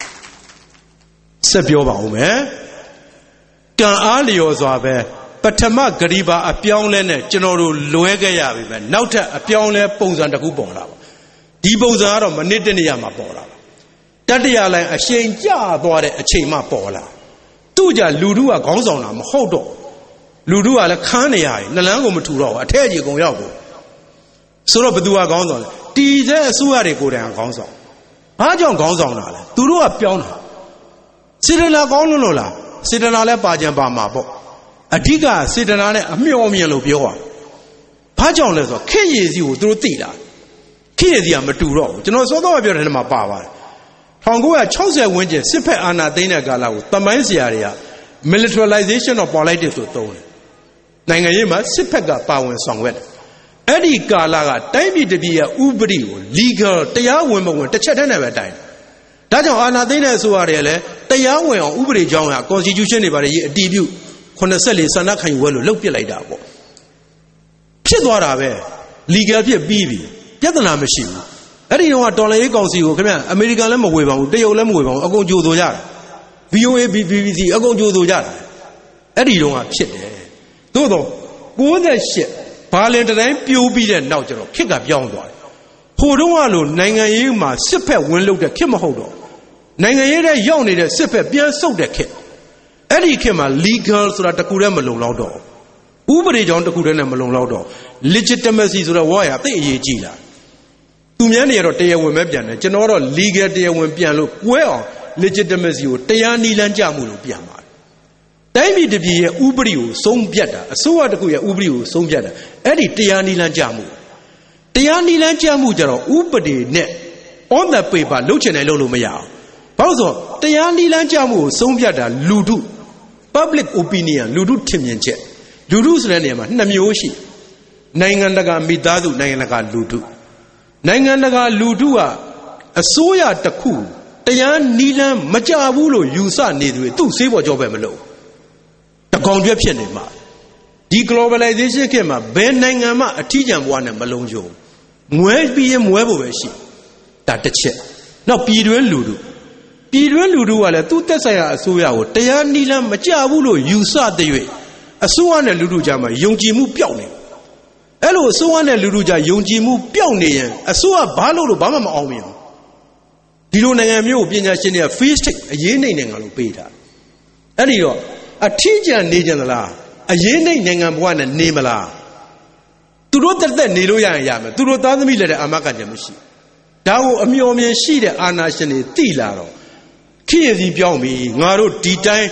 ဆက်ပြောပါဦးမယ်ကံအားလျော်စွာပဲပထမဂရိပါအပြောင်းလဲနဲ့ကျွန်တော်တို့လွဲခဲ့ရပြီပဲနောက်ထပ်အပြောင်းလဲပုံစံတစ်ခုပေါ်လာပါဒီပုံစံကတော့မနစ်တနေရမှာပေါ်လာပါတတရလိုင်းအရှိန်ကျသွားတဲ့အချိန်မှပေါ်လာသူ့ကြလူတို့ကခေါင်းဆောင်တာမဟုတ်တော့လူတို့ကလည်းခန်းနေရတယ်နှလန်းကိုမထူတော့ဘူးအထက်ကြီးကုန်ရောက်ဘူးဆိုတော့ဘသူကခေါင်းဆောင်လဲတီးတဲ့အစိုးရတွေကိုယ်တိုင်ကခေါင်းဆောင်ဘာကြောင့်ခေါင်းဆောင်တာလဲသူတို့ကပြောင်းတာစေတနာကောင်းလို့လို့လားစေတနာလည်းပါကြံပါမှာပေါ့အဓိကစေတနာနဲ့အမျှော်မြင်လို့ပြောတာဘာကြောင့်လဲဆိုတော့ခေတ်ရည်စီကိုသူတို့သိတာခေတ်ရည်စီကမတူတော့ဘူးကျွန်တော်စောစောကပြောတဲ့ထဲမှာပါပါတယ်၁၉၆၀ဝန်းကျင်စစ်ဖက်အာဏာသိမ်းတဲ့ကာလကိုတမိုင်းဆရာတွေက militarization of politics ဆိုသုံးတယ်နိုင်ငံရေးမှာစစ်ဖက်ကပါဝင်ဆောင်ရွက်တယ်အဲ့ဒီကာလကတိုင်းပြည်တစ်ပြည်ရဲ့ဥပဒေကို legal တရားဝင်မဝင်တစ်ချက်တည်းနဲ့ပဲတိုင်းဒါကြောင့်အာဏာသိမ်းတဲ့အစိုးရတွေလည်းတရားဝင်အောင်ဥပဒေကြောင်းက constitution တွေပါတယ်ရေးအတည်ပြုခုနှစ်ဆယ့်လေးစံနှခိုင်ဝဲလို့လှုပ်ပစ်လိုက်တာပေါ့ဖြစ်သွားတာပဲ legal ဖြစ်ပြီးပြီပြဿနာမရှိဘူးအဲ့ဒီတော့တော်လှန်ရေးကောင်စီကိုခင်ဗျအမေရိကန်လည်းမဝေပါဘူးတရုတ်လည်းမဝေပါဘူးအကုန်ကြိုဆိုကြတာ ဗီ အို အေ ဘီ ဘီ စီ အကုန်ကြိုဆိုကြတာအဲ့ဒီတော့ကဖြစ်တယ်သို့တော့ကိုးဆက်ရှစ်ဘာလင်တိုင်းပြိုးပြီးတဲ့နောက်ကျတော့ခစ်ကပြောင်းသွားတယ်ဟိုတုန်းကလိုနိုင်ငံရေးမှာစစ်ဖက်ဝင်လုပ်တဲ့ခစ်မဟုတ်တော့နိုင်ငံရေးတဲ့ရောက်နေတဲ့စစ်ဖက်ပြန်ဆုတ်တဲ့ခစ်အဲ့ဒီခစ်မှာ legal ဆိုတာတခုတည်းမလုံလောက်တော့ဥပဒေကြောင့်တခုတည်းနဲ့မလုံလောက်တော့ legitimacy ဆိုတော့ဝါရသိအရေးကြီးလားသူများနေရတော့တရားဝင်ပဲပြန်တယ်ကျွန်တော်တော့ legal တရားဝင်ပြန်လို့ကွဲအောင် legitimacy ကိုတရားနီလန်းကြမှုလို့ပြန်ပါတယ်တိုင်းပြည်တစ်ပြည်ရဲ့ဥပဒေကိုဆုံးဖြတ်တာအစိုးရတစ်ခုရဲ့ဥပဒေကိုဆုံးဖြတ်တာအဲ့ဒီတရားနီလန်းကြမှုတရားနီလန်းကြမှုကြတော့ဥပဒေနဲ့ on the paper လုပ်ချင်တယ်လုပ်လို့မရအောင်ဘာလို့ဆိုတရားနီလန်းကြမှုကိုဆုံးဖြတ်တာလူထု public opinion လူထုထင်မြင်ချက်လူထုဆိုတဲ့နေရာမှာနှစ်မျိုးရှိနိုင်ငံတကာမိသားစုနိုင်ငံတကာလူထုနိုင်ငံတကာလူထုကအစိုးရတစ်ခုတရားနီလန်းမကြဘူးလို့ယူဆနေသူတွေသူ့ဆေးပေါ်ကြောပဲမလို့တကောင်ကျွဲဖြစ်နေမှာဒီ globalization ခေတ်မှာဘယ်နိုင်ငံမှအထီးကျန်ဘဝနဲ့မလုံးကြုံမွဲပြီးရင်မွဲဖို့ပဲရှိဒါတစ်ချက်နောက်ပြည်တွင်းလူထုပြည်တွင်းလူထုကလည်းသူ့သက်ဆိုင်ရာအစိုးရကိုတရားနီလန်းမကြဘူးလို့ယူဆတဲ့၍အစိုးရနဲ့လူထုကြားမှာယုံကြည်မှုပျောက်နေအဲ့လိုအစိုးရနဲ့လူထုကြားယုံကြည်မှုပျောက်နေရင်အစိုးရဘာလို့လို့ဘာမှမအောင်မြင်ဘူးဒီလိုနိုင်ငံမျိုးကိုပညာရှင်တွေက face take အရေးနိုင်နိုင်ငံလို့ပေးတာအဲ့ဒီတော့အထီးကျန်နေကြသလားအရေးနိုင်နိုင်ငံဘဝနဲ့နေမလားသူတို့တက်တက်နေလို့ရရင်ရမယ်သူတို့သားသမီးလည်းအာမခံချက်မရှိဒါကိုအမျှော်မြင်ရှိတဲ့အာဏာရှင်တွေသိလာတော့ခေတ်ရည်ပြောင်းပြီငါတို့ဒီတိုင်း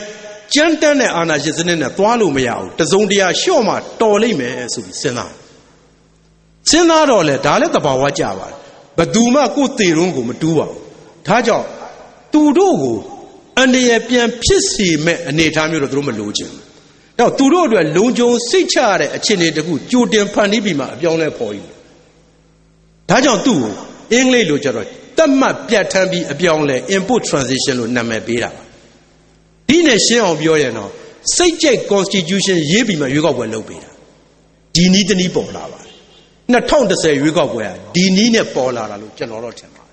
ကြမ်းတမ်းတဲ့အာဏာရှင်စနစ်နဲ့သွားလို့မရဘူးတစုံတရာရှော့မှတော်လိမ့်မယ်ဆိုပြီးစဉ်းစားစဉ်းစားတော့လေဒါလည်းသဘာဝကြပါတယ်ဘသူမှကိုယ်သေးရုံးကိုမတူးပါဘူးဒါကြောင့်သူတို့ကိုအနေရပြန်ဖြစ်စီမဲ့အနေထားမျိုးတော့သူတို့မလိုချင်ဘူးတော့သူတို့အတွက်လုံခြုံစိတ်ချရတဲ့အခြေအနေတခုကြိုတင်ဖန်တီးပြီးမှအပြောင်းလဲပေါ်ယူဒါကြောင့်သူ့ကိုအင်္ဂလိပ်လိုကြတော့တတ်မှတ်ပြတ်ထန်းပြီးအပြောင်းလဲ input transition လို့နာမည်ပေးတာပါဒီနဲ့ရှင်းအောင်ပြောရင်တော့စိတ်ကြိတ် constitution ရေးပြီးမှရွေးကောက်ပွဲလုပ်ပေးတာဒီနည်းတနည်းပေါ်လာပါတယ်၂၀၁၀ရွေးကောက်ပွဲကဒီနည်းနဲ့ပေါ်လာတာလို့ကျွန်တော်တို့ထင်ပါတယ်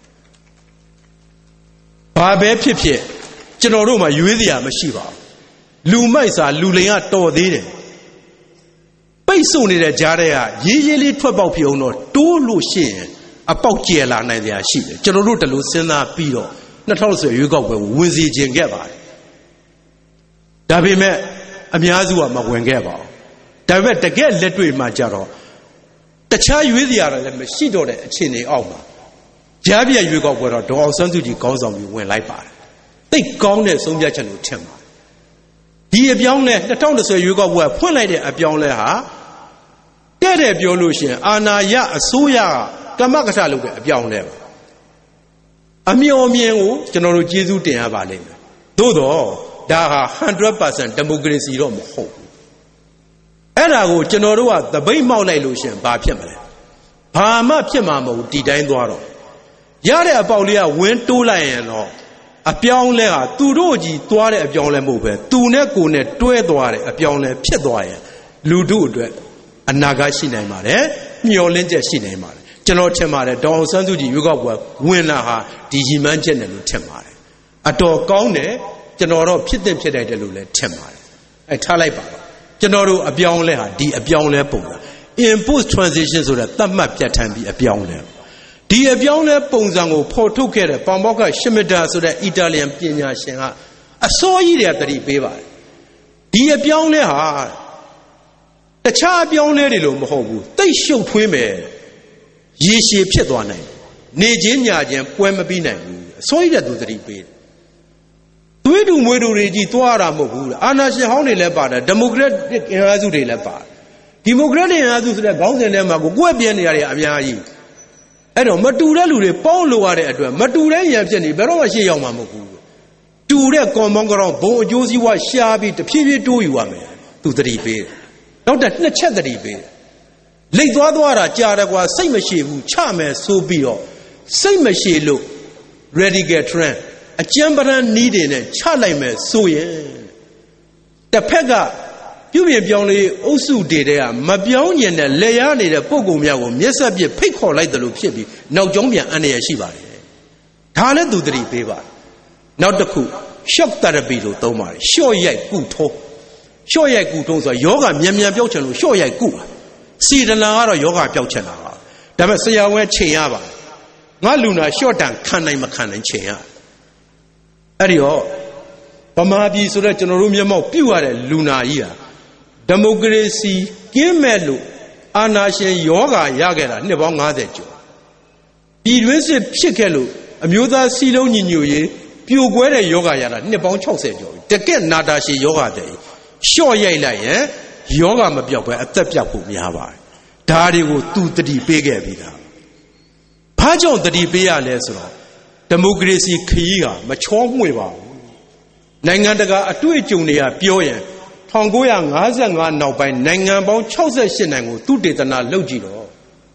ဘာပဲဖြစ်ဖြစ်ကျွန်တော်တို့မှရွေးစရာမရှိပါဘူးလူမိုက်စာလူလိန်ကတော်သေးတယ်ပိတ်ဆို့နေတဲ့ကြားထဲကရေးရေးလေးထွက်ပေါက်ဖြစ်အောင်တော့တိုးလို့ရှိရင်အပေါက်ကျယ်လာနိုင်စရာရှိတယ်ကျွန်တော်တို့တလို့စဉ်းစားပြီးတော့၂၀၁၀ရွေးကောက်ပွဲဝင်စီခြင်းခဲ့ပါတယ်ဒါပေမဲ့အများစုကမဝင်ခဲ့ပါဘူးဒါပေမဲ့တကယ်လက်တွေ့မှာကြတော့တခြားရွေးစရာလည်းမရှိတော့တဲ့အခြေအနေအောက်မှာကြားပြရွေးကောက်ပွဲတော့ဒေါ်အောင်ဆန်းစုကြည်ခေါင်းဆောင်ပြီးဝင်လိုက်ပါတယ်သိကောင်းတဲ့ဆုံးဖြတ်ချက်လို့ထင်ပါတယ်ဒီအပြောင်းလဲ၂၀၁၀ရွေးကောက်ပွဲဖွင့်လိုက်တဲ့အပြောင်းလဲဟာတဲ့တဲ့ပြောလို့ရှိရင်အာဏာရအစိုးရကမကထလုပ်တဲ့အပြောင်းလဲပါအမျှော်မြင်ကိုကျွန်တော်တို့ကျေးဇူးတင်ရပါလိမ့်မယ်သို့တော့ဒါဟာ one hundred percent ဒီမိုကရေစီတော့မဟုတ်ဘူးအဲ့ဒါကိုကျွန်တော်တို့ကသပိတ်မှောက်လိုက်လို့ရှိရင်ဘာဖြစ်မလဲဘာမှဖြစ်မှာမဟုတ်ဒီတိုင်းသွားတော့ရတဲ့အပေါက်လေးကဝင်းတိုးလိုက်ရင်တော့အပြောင်းလဲဟာသူတို့ကြီးသွားတဲ့အပြောင်းလဲမဟုတ်ပဲသူနဲ့ကိုယ်နဲ့တွဲသွားတဲ့အပြောင်းလဲဖြစ်သွားရင်လူတို့အတွက်အနာဂတ်ရှိနိုင်ပါတယ်မျှော်လင့်ချက်ရှိနိုင်ပါတယ်ကျွန်တော်ထင်ပါတယ်ဒေါ်အောင်ဆန်းစုကြည်ရွေးကောက်ပွဲဝင်လာဟာဒီရည်မှန်းချက်နဲ့လို့ထင်ပါတယ်အတော်ကောင်းတယ်ကျွန်တော်တော့ဖြစ်တဲ့ဖြစ်တယ်လို့လည်းထင်ပါတယ်အဲထားလိုက်ပါကျွန်တော်တို့အပြောင်းလဲဟာဒီအပြောင်းလဲပုံစံ input transition ဆိုတဲ့သတ်မှတ်ပြဋ္ဌာန်းပြီးအပြောင်းလဲဒီအပြောင်းလဲပုံစံကိုဖော်ထုတ်ခဲ့တဲ့ပေါင်ပေါက်ကရှမစ်တာဆိုတဲ့အီတာလျန်ပညာရှင်ကအစိုးရတွေကတတိပေးပါတယ်ဒီအပြောင်းလဲဟာတခြားအပြောင်းလဲတွေလို့မဟုတ်ဘူးတိတ်ရှုပ်ထွေးမယ်ရေရှည်ဖြစ်သွားနိုင်နေချင်းညာချင်းပွဲမပြီးနိုင်ဘူးအစိုးရတဲ့သူတတိပေးတယ်သွေးတူမွေးတူတွေကြီးသွားတာမဟုတ်ဘူးအာဏာရှင်ဟောင်းတွေလည်းပါတယ်ဒီမိုကရက်တစ်အင်အားစုတွေလည်းပါတယ်ဒီမိုကရက်တစ်အင်အားစုဆိုတဲ့ခေါင်းစဉ်ထဲမှာကိုကွက်ပြဲနေရတဲ့အများကြီးအဲ့တော့မတူတဲ့လူတွေပေါင်းလို့ရတဲ့အတွက်မတူတဲ့ရန်ဖြစ်နေဘယ်တော့မှရှေ့ရောက်မှာမဟုတ်ဘူးတူတဲ့ကွန်မောင်းကောင်ဘုံအကျိုးစီးပွားရှားပြီးတဖြည်းဖြည်းတိုးယူရမယ်သူတတိပေးတယ်နောက်တစ်နှစ်ချက်တတိပေးတယ်လိတ်သွားသွားတာကြားတယ်ကွာစိတ်မရှိဘူးချမယ်ဆိုပြီးတော့စိတ်မရှိလို့ radical trend အကျဉ်းပရန်နီးတွေနဲ့ချလိုက်မယ်ဆိုရင်တစ်ဖက်ကပြုပြင်ပြောင်းလဲအုပ်စုတွေတဲ့ကမပြောင်းကျင်တဲ့လေရနေတဲ့ပုံကုံများကိုမျက်စက်ပြဖိတ်ခေါ်လိုက်တယ်လို့ဖြစ်ပြီးနောက်ကျောင်းပြန်အန္တရာယ်ရှိပါတယ်ဒါလည်းသူတတိပေးပါတယ်နောက်တစ်ခု shock therapy လို့သုံးပါတယ်ရှော့ရိုက်ကုထုံးရှော့ရိုက်ကုထုံးဆိုတော့ယောဂမြန်မြန်ပြောက်ချင်လို့ရှော့ရိုက်ကုတာစီဒနာကတော့ယောဂပြောက်ချင်တာပါဒါပေမဲ့ဆရာဝန်ချိန်ရပါငါလူနာရှော့တန်ခံနိုင်မခံနိုင်ချိန်ရအဲ့ဒီတော့ဗမာပြည်ဆိုတော့ကျွန်တော်တို့မျက်မှောက်ပြုတ်ရတဲ့လူနာကြီးဟာဒီမိုကရေစီကင်းမဲ့လို့အာဏာရှင်ယောဂရခဲ့တာနှစ်ပေါင်း၅၀ကျော်ပြည်တွင်းစစ်ဖြစ်ခဲ့လို့အမျိုးသားစီလုံးညီညွတ်ရေးပြိုကွဲတဲ့ယောဂရတာနှစ်ပေါင်း၆၀ကျော်တကက်နာတာရှည်ယောဂတဲ့ရှော့ရိုက်လိုက်ရင်ယောဂမပြောက်ပဲအသက်ပြောက်ဖို့များပါတယ်ဒါတွေကိုသူတတိပေးခဲ့ပြီးသားဘာကြောင့်တတိပေးရလဲဆိုတော့ဒီမိုကရေစီခရီးကမချောမွေ့ပါဘူးနိုင်ငံတကာအတွေ့အကြုံတွေကပြောရင်၁၉၅၅နောက်ပိုင်းနိုင်ငံပေါင်း၆၈နိုင်ငံကိုသုတေသနလုပ်ကြည့်တော့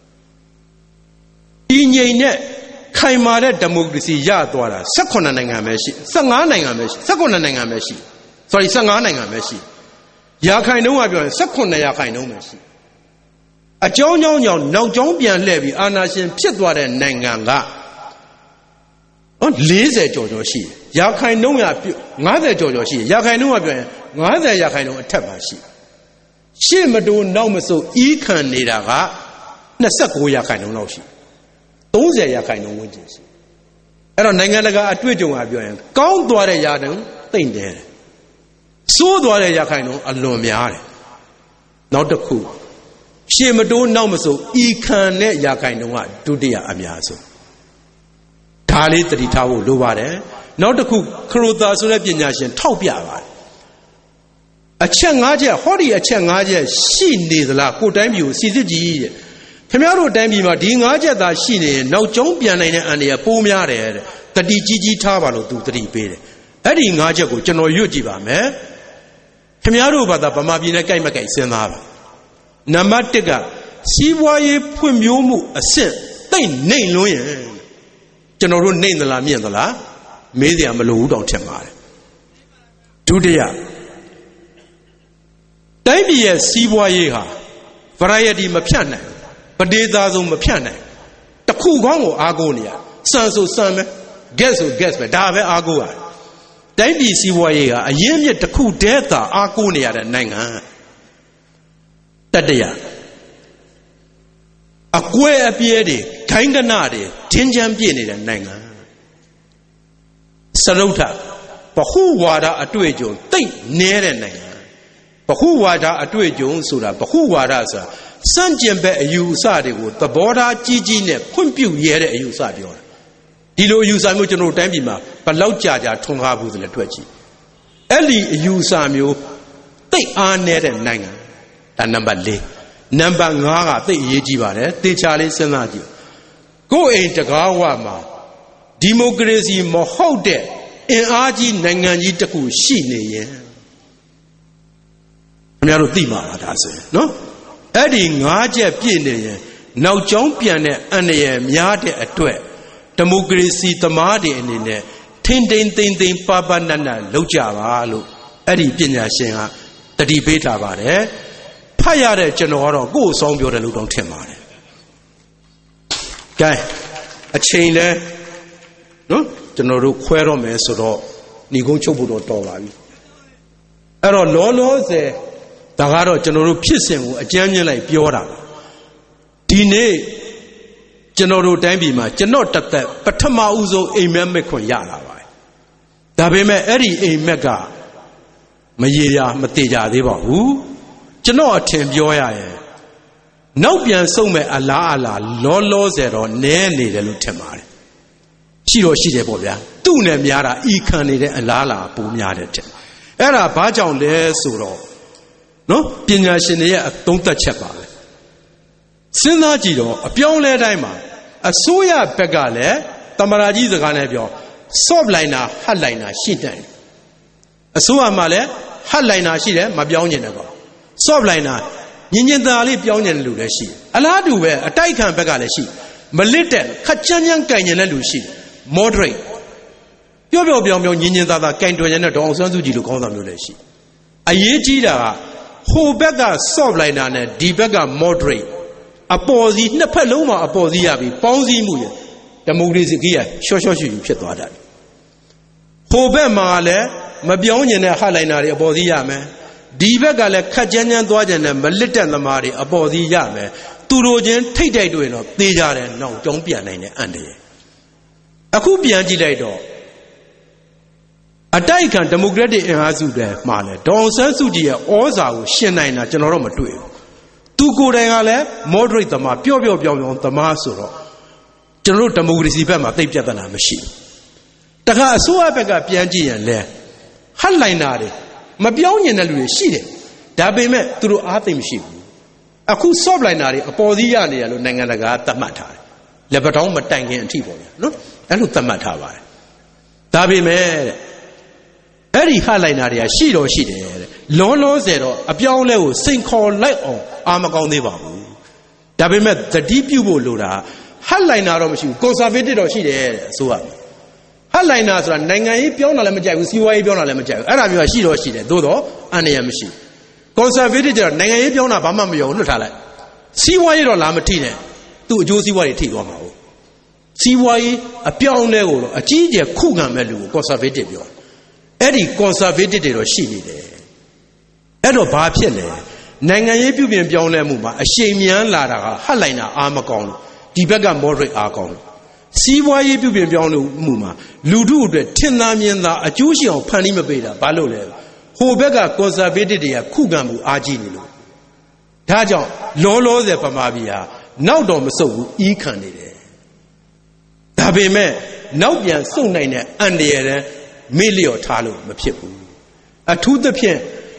ဒီငြိမ်နဲ့ခိုင်မာတဲ့ဒီမိုကရေစီရသွားတာ၁၈နိုင်ငံပဲရှိ၁၅နိုင်ငံပဲရှိ၁၈နိုင်ငံပဲရှိ sorry ၁၅နိုင်ငံပဲရှိရာခိုင်နှုန်းကပြောရင်၁၈ရာခိုင်နှုန်းပဲရှိအကြောင်းကြောင့်ကြောင့်နောက်ကျောင်းပြန်လှည့်ပြီးအာဏာရှင်ဖြစ်သွားတဲ့နိုင်ငံကဟော၄၀ကျော်ကျော်ရှိရာခိုင်နှုန်းရ၅၀ကျော်ကျော်ရှိရာခိုင်နှုန်းကပြောရင်၅၀ရာခိုင်နှုန်းအထက်ပါရှိရှေ့မတိုးနောက်မဆုတ်ဤခံနေတာက၂၉ရာခိုင်နှုန်းလောက်ရှိ၃၀ရာခိုင်နှုန်းဝန်းကျင်ရှိအဲ့တော့နိုင်ငံတကာအတွေ့အကြုံကပြောရင်ကောင်းသွားတဲ့ရာခိုင်နှုန်းသိမ့်တယ်ဆိုးသွားတဲ့ရာခိုင်နှုန်းအလွန်များတယ်နောက်တစ်ခုရှေ့မတိုးနောက်မဆုတ်ဤခံတဲ့ရာခိုင်နှုန်းကဒုတိယအများဆုံးဒါလေးတတိထားဖို့လိုပါတယ်နောက်တစ်ခုခရိုသာဆိုတဲ့ပညာရှင်ထောက်ပြပါတယ် a changaja, hori a changaja, she needs la, good time you, see the G. Camaro Dambima, Dingaja that she need, no Jompian and a Pumia, the D G G Tavalo to three pay. Adding Najago, General Yujiba, me. Camaro Bada Bamabina Kaimaka Senava. Namatega, see why you put you a sin, they name Loyan. General name the La Miendala, Media Malou don't tell me. Today. Dambia see why you are. Variety Mapiana. But they are the Mapiana. The Kugongo Agonia. Sanso Same. Guess who guess me? Dave Agua. Dambia see why you are. A yem yet the coup data Agonia and Nanga. Tadia. A queer appeared. Kinda nadi. Tinjam Pieni and Nanga. Saluta. But who water a two ajo? Think near and Nanga. But who water a two ajo? Sura. But who water? Sanjembe you sadi wood, the border Gigi ne, Pumpu yere you sadi. Dilo use a mutual time, but loud charger Tonga with the Twitchy. Ellie you Samuel, they are net and nanga. That number lay. Number Naga, they Yejibane, they Charlie Senadio. Go into Gawama. Democracy Mohode, in Aji Nanganji Taku Shine. Merotima, that's it, no? Adding Naja Pine, now Jompian and a Miade at Twe, Democracy Tamadi and in it, Tintin Tintin Papa Nana, Lojava, Eddie Pina Singer, the debate about it. Payade General goes on your Ludon Timane. Guy, a chain there, no? General Quero Mesoro, Nigoncho Budo Tola. Ero Lolo there. Tagaro General Pissing, a genuine like Piora. Dine General Dambima, Genota, but Tamauzo, a memecon yala. Dabeme Eri a mega Maya Mateja Deva, who? Genoa Tembioya. No pian so me ala ala, lolo zero, ne need a lutemare. Shiro Shide Bobia, Tune Miara, Ecanide and Lala, Pumiade. Era Bajon le Suro. No, Pina Shinia, don't touch about it. Sinajido, a piole daima, a soya pegale, Tamaraji the Ganabio, Soblina, Hadlina, Shitan. A soa male, Hadlina, Shide, Mabion. Soblina, Ninjali Pion Ludeshi. Aladu, a Taikan Begaleshi, Malitten, Kachanyan Kanyan Lushi, moderate. Yobo Bion Ninja came to an end on Sansuji to call them Ludeshi. A Yejida. Who beggar soblina and debeggar moderate. A posy, Napaloma, a posy, Ponzi Muya. The Mugris here, Shoshoshi, Chetwada. Who bemale, Mabionian and Halinari, a posy yame. Debeggar Kajan Dwajan and Malitan the Mari, a posy yame. Turojan, take day doing up, they are and no, don't be an Andy. A Kupian Giledo. A Daikan Democratic in Azude, Male, Don Sansudia, Oza, Shenina, General Matuil. Two good ale, moderate the ma, pure on the Masuro. General Democracy Bema, they get than a machine. Taka Suabega Pianji and Le. Hadlinari, Mabionian and Louis Shide. Dabe met through Athim Ship. A cool soblinari, a Podiani, Nanganaga, Tamata. Lebaton Matangi and Tibo, no? And Tamata. Dabe met. Eri Halinari, she or she did. Lolo zero, a piole, sing call light on, Armagon Neva. Dabe met the deep you will Lura. Halinar of you, conservated or she did, so up. Halinas are Nanga, Piona Lamaja, with you, Piona Lamaja, and I'm your she or she did, Dodo, and a machine. Conservated, Nanga, Piona, Bamamio, Nutala. See why you're Lamatine, to Josie what it is on. See why a pione, a G, a Kuga Melu, conservative. Eddie conservated or she did. Edo Bapiele, Nanga Pubian Pione Muma, a Shamian Lara, Halina, Armacon, Debega Moderate Argon. See why you Pubian Pione Muma, Ludu, the Tinamian, a Jushi of Panima Beta, Balole, who bega conservated a Kugamu Arginilo. Tajon, Lolo de Pamabia, now don't so e candidate. Dabe me, now be so nine and the Milio Talo, Mapipu. A to the Pien,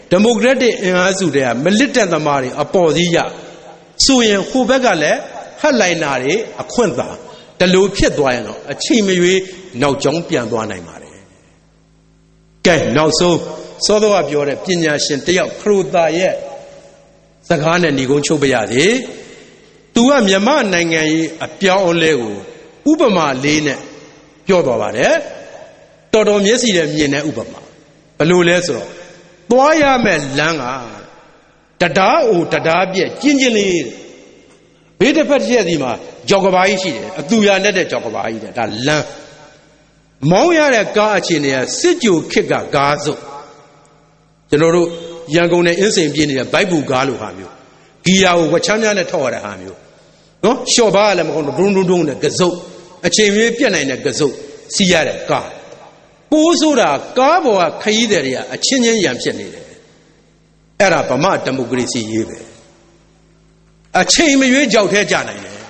democratic အင်အားစုတွေက militant သမားတွေအပေါ်စီးရဆိုရင်ဟိုဘက်ကလည်းဟတ်လိုက်နာတွေအခွင့်သာတလူဖြစ်သွားရင်တော့အချိန်မရွေးနောက်ကျောင်းပြန်သွားနိုင်ပါတယ်ကဲနောက်ဆုံးစောသောကပြောတဲ့ပညာရှင်တယောက်ခရိုသာရဲ့စကားနဲ့ညီကုန်းချုပ်ပြရစီသူကမြန်မာနိုင်ငံရေးအပြောင်းအလဲကိုဥပမာလေးနဲ့ပြောသွားပါတယ်တော်တော်မျက်စိနဲ့မြင်တဲ့ဥပမာဘယ်လိုလဲဆိုတော့သွားရမယ့်လမ်းကတရားအိုတရားပြက်ကျင်းချင်းလေးဘေးတစ်ဖက်တစ်ချက်စီမှာကြောက်ကဘာကြီးရှိတယ်အတူရနဲ့တဲ့ကြောက်ကဘာကြီးတဲ့ဒါလမ်းမောင်းရတဲ့ကားအခြေအနေကစစ်ကြိုခစ်ကကားစုပ်ကျွန်တော်တို့ရန်ကုန်နဲ့အင်းစိန်ပြင်းနေတဲ့ဘိုက်ဘူကားလိုဟာမျိုးဂီယာကိုဝချမ်းများနဲ့ထောက်ရတဲ့ဟာမျိုးနော်ရှော့ဘာကလည်းမဟုတ်တော့ဒုံဒုံဒုံနဲ့ကစုပ်အချိန်မြေးပြက်နိုင်တဲ့ကစုပ်စီးရတဲ့ကားပိုးဆိုတာကားပေါ်ကခရီးသည်တွေကအချင်းချင်းရံဖြစ်နေတယ်အဲ့ဒါဗမာဒီမိုကရေစီရေးပဲအချိန်မရွေးကြောက်ထဲကြနိုင်တယ်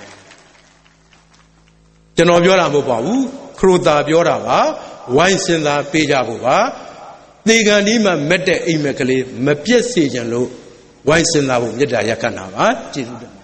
ကျွန်တော်ပြောတာမဟုတ်ပါဘူးခရိုသာပြောတာပါဝိုင်းစင်သာပေးကြဖို့ပါသေကန်ဒီမှာမက်တဲ့အိမ်မက်ကလေးမပြက်စေချင်လို့ဝိုင်းစင်သာဖို့မေတ္တာရက်ခဏပါကျေးဇူးတင်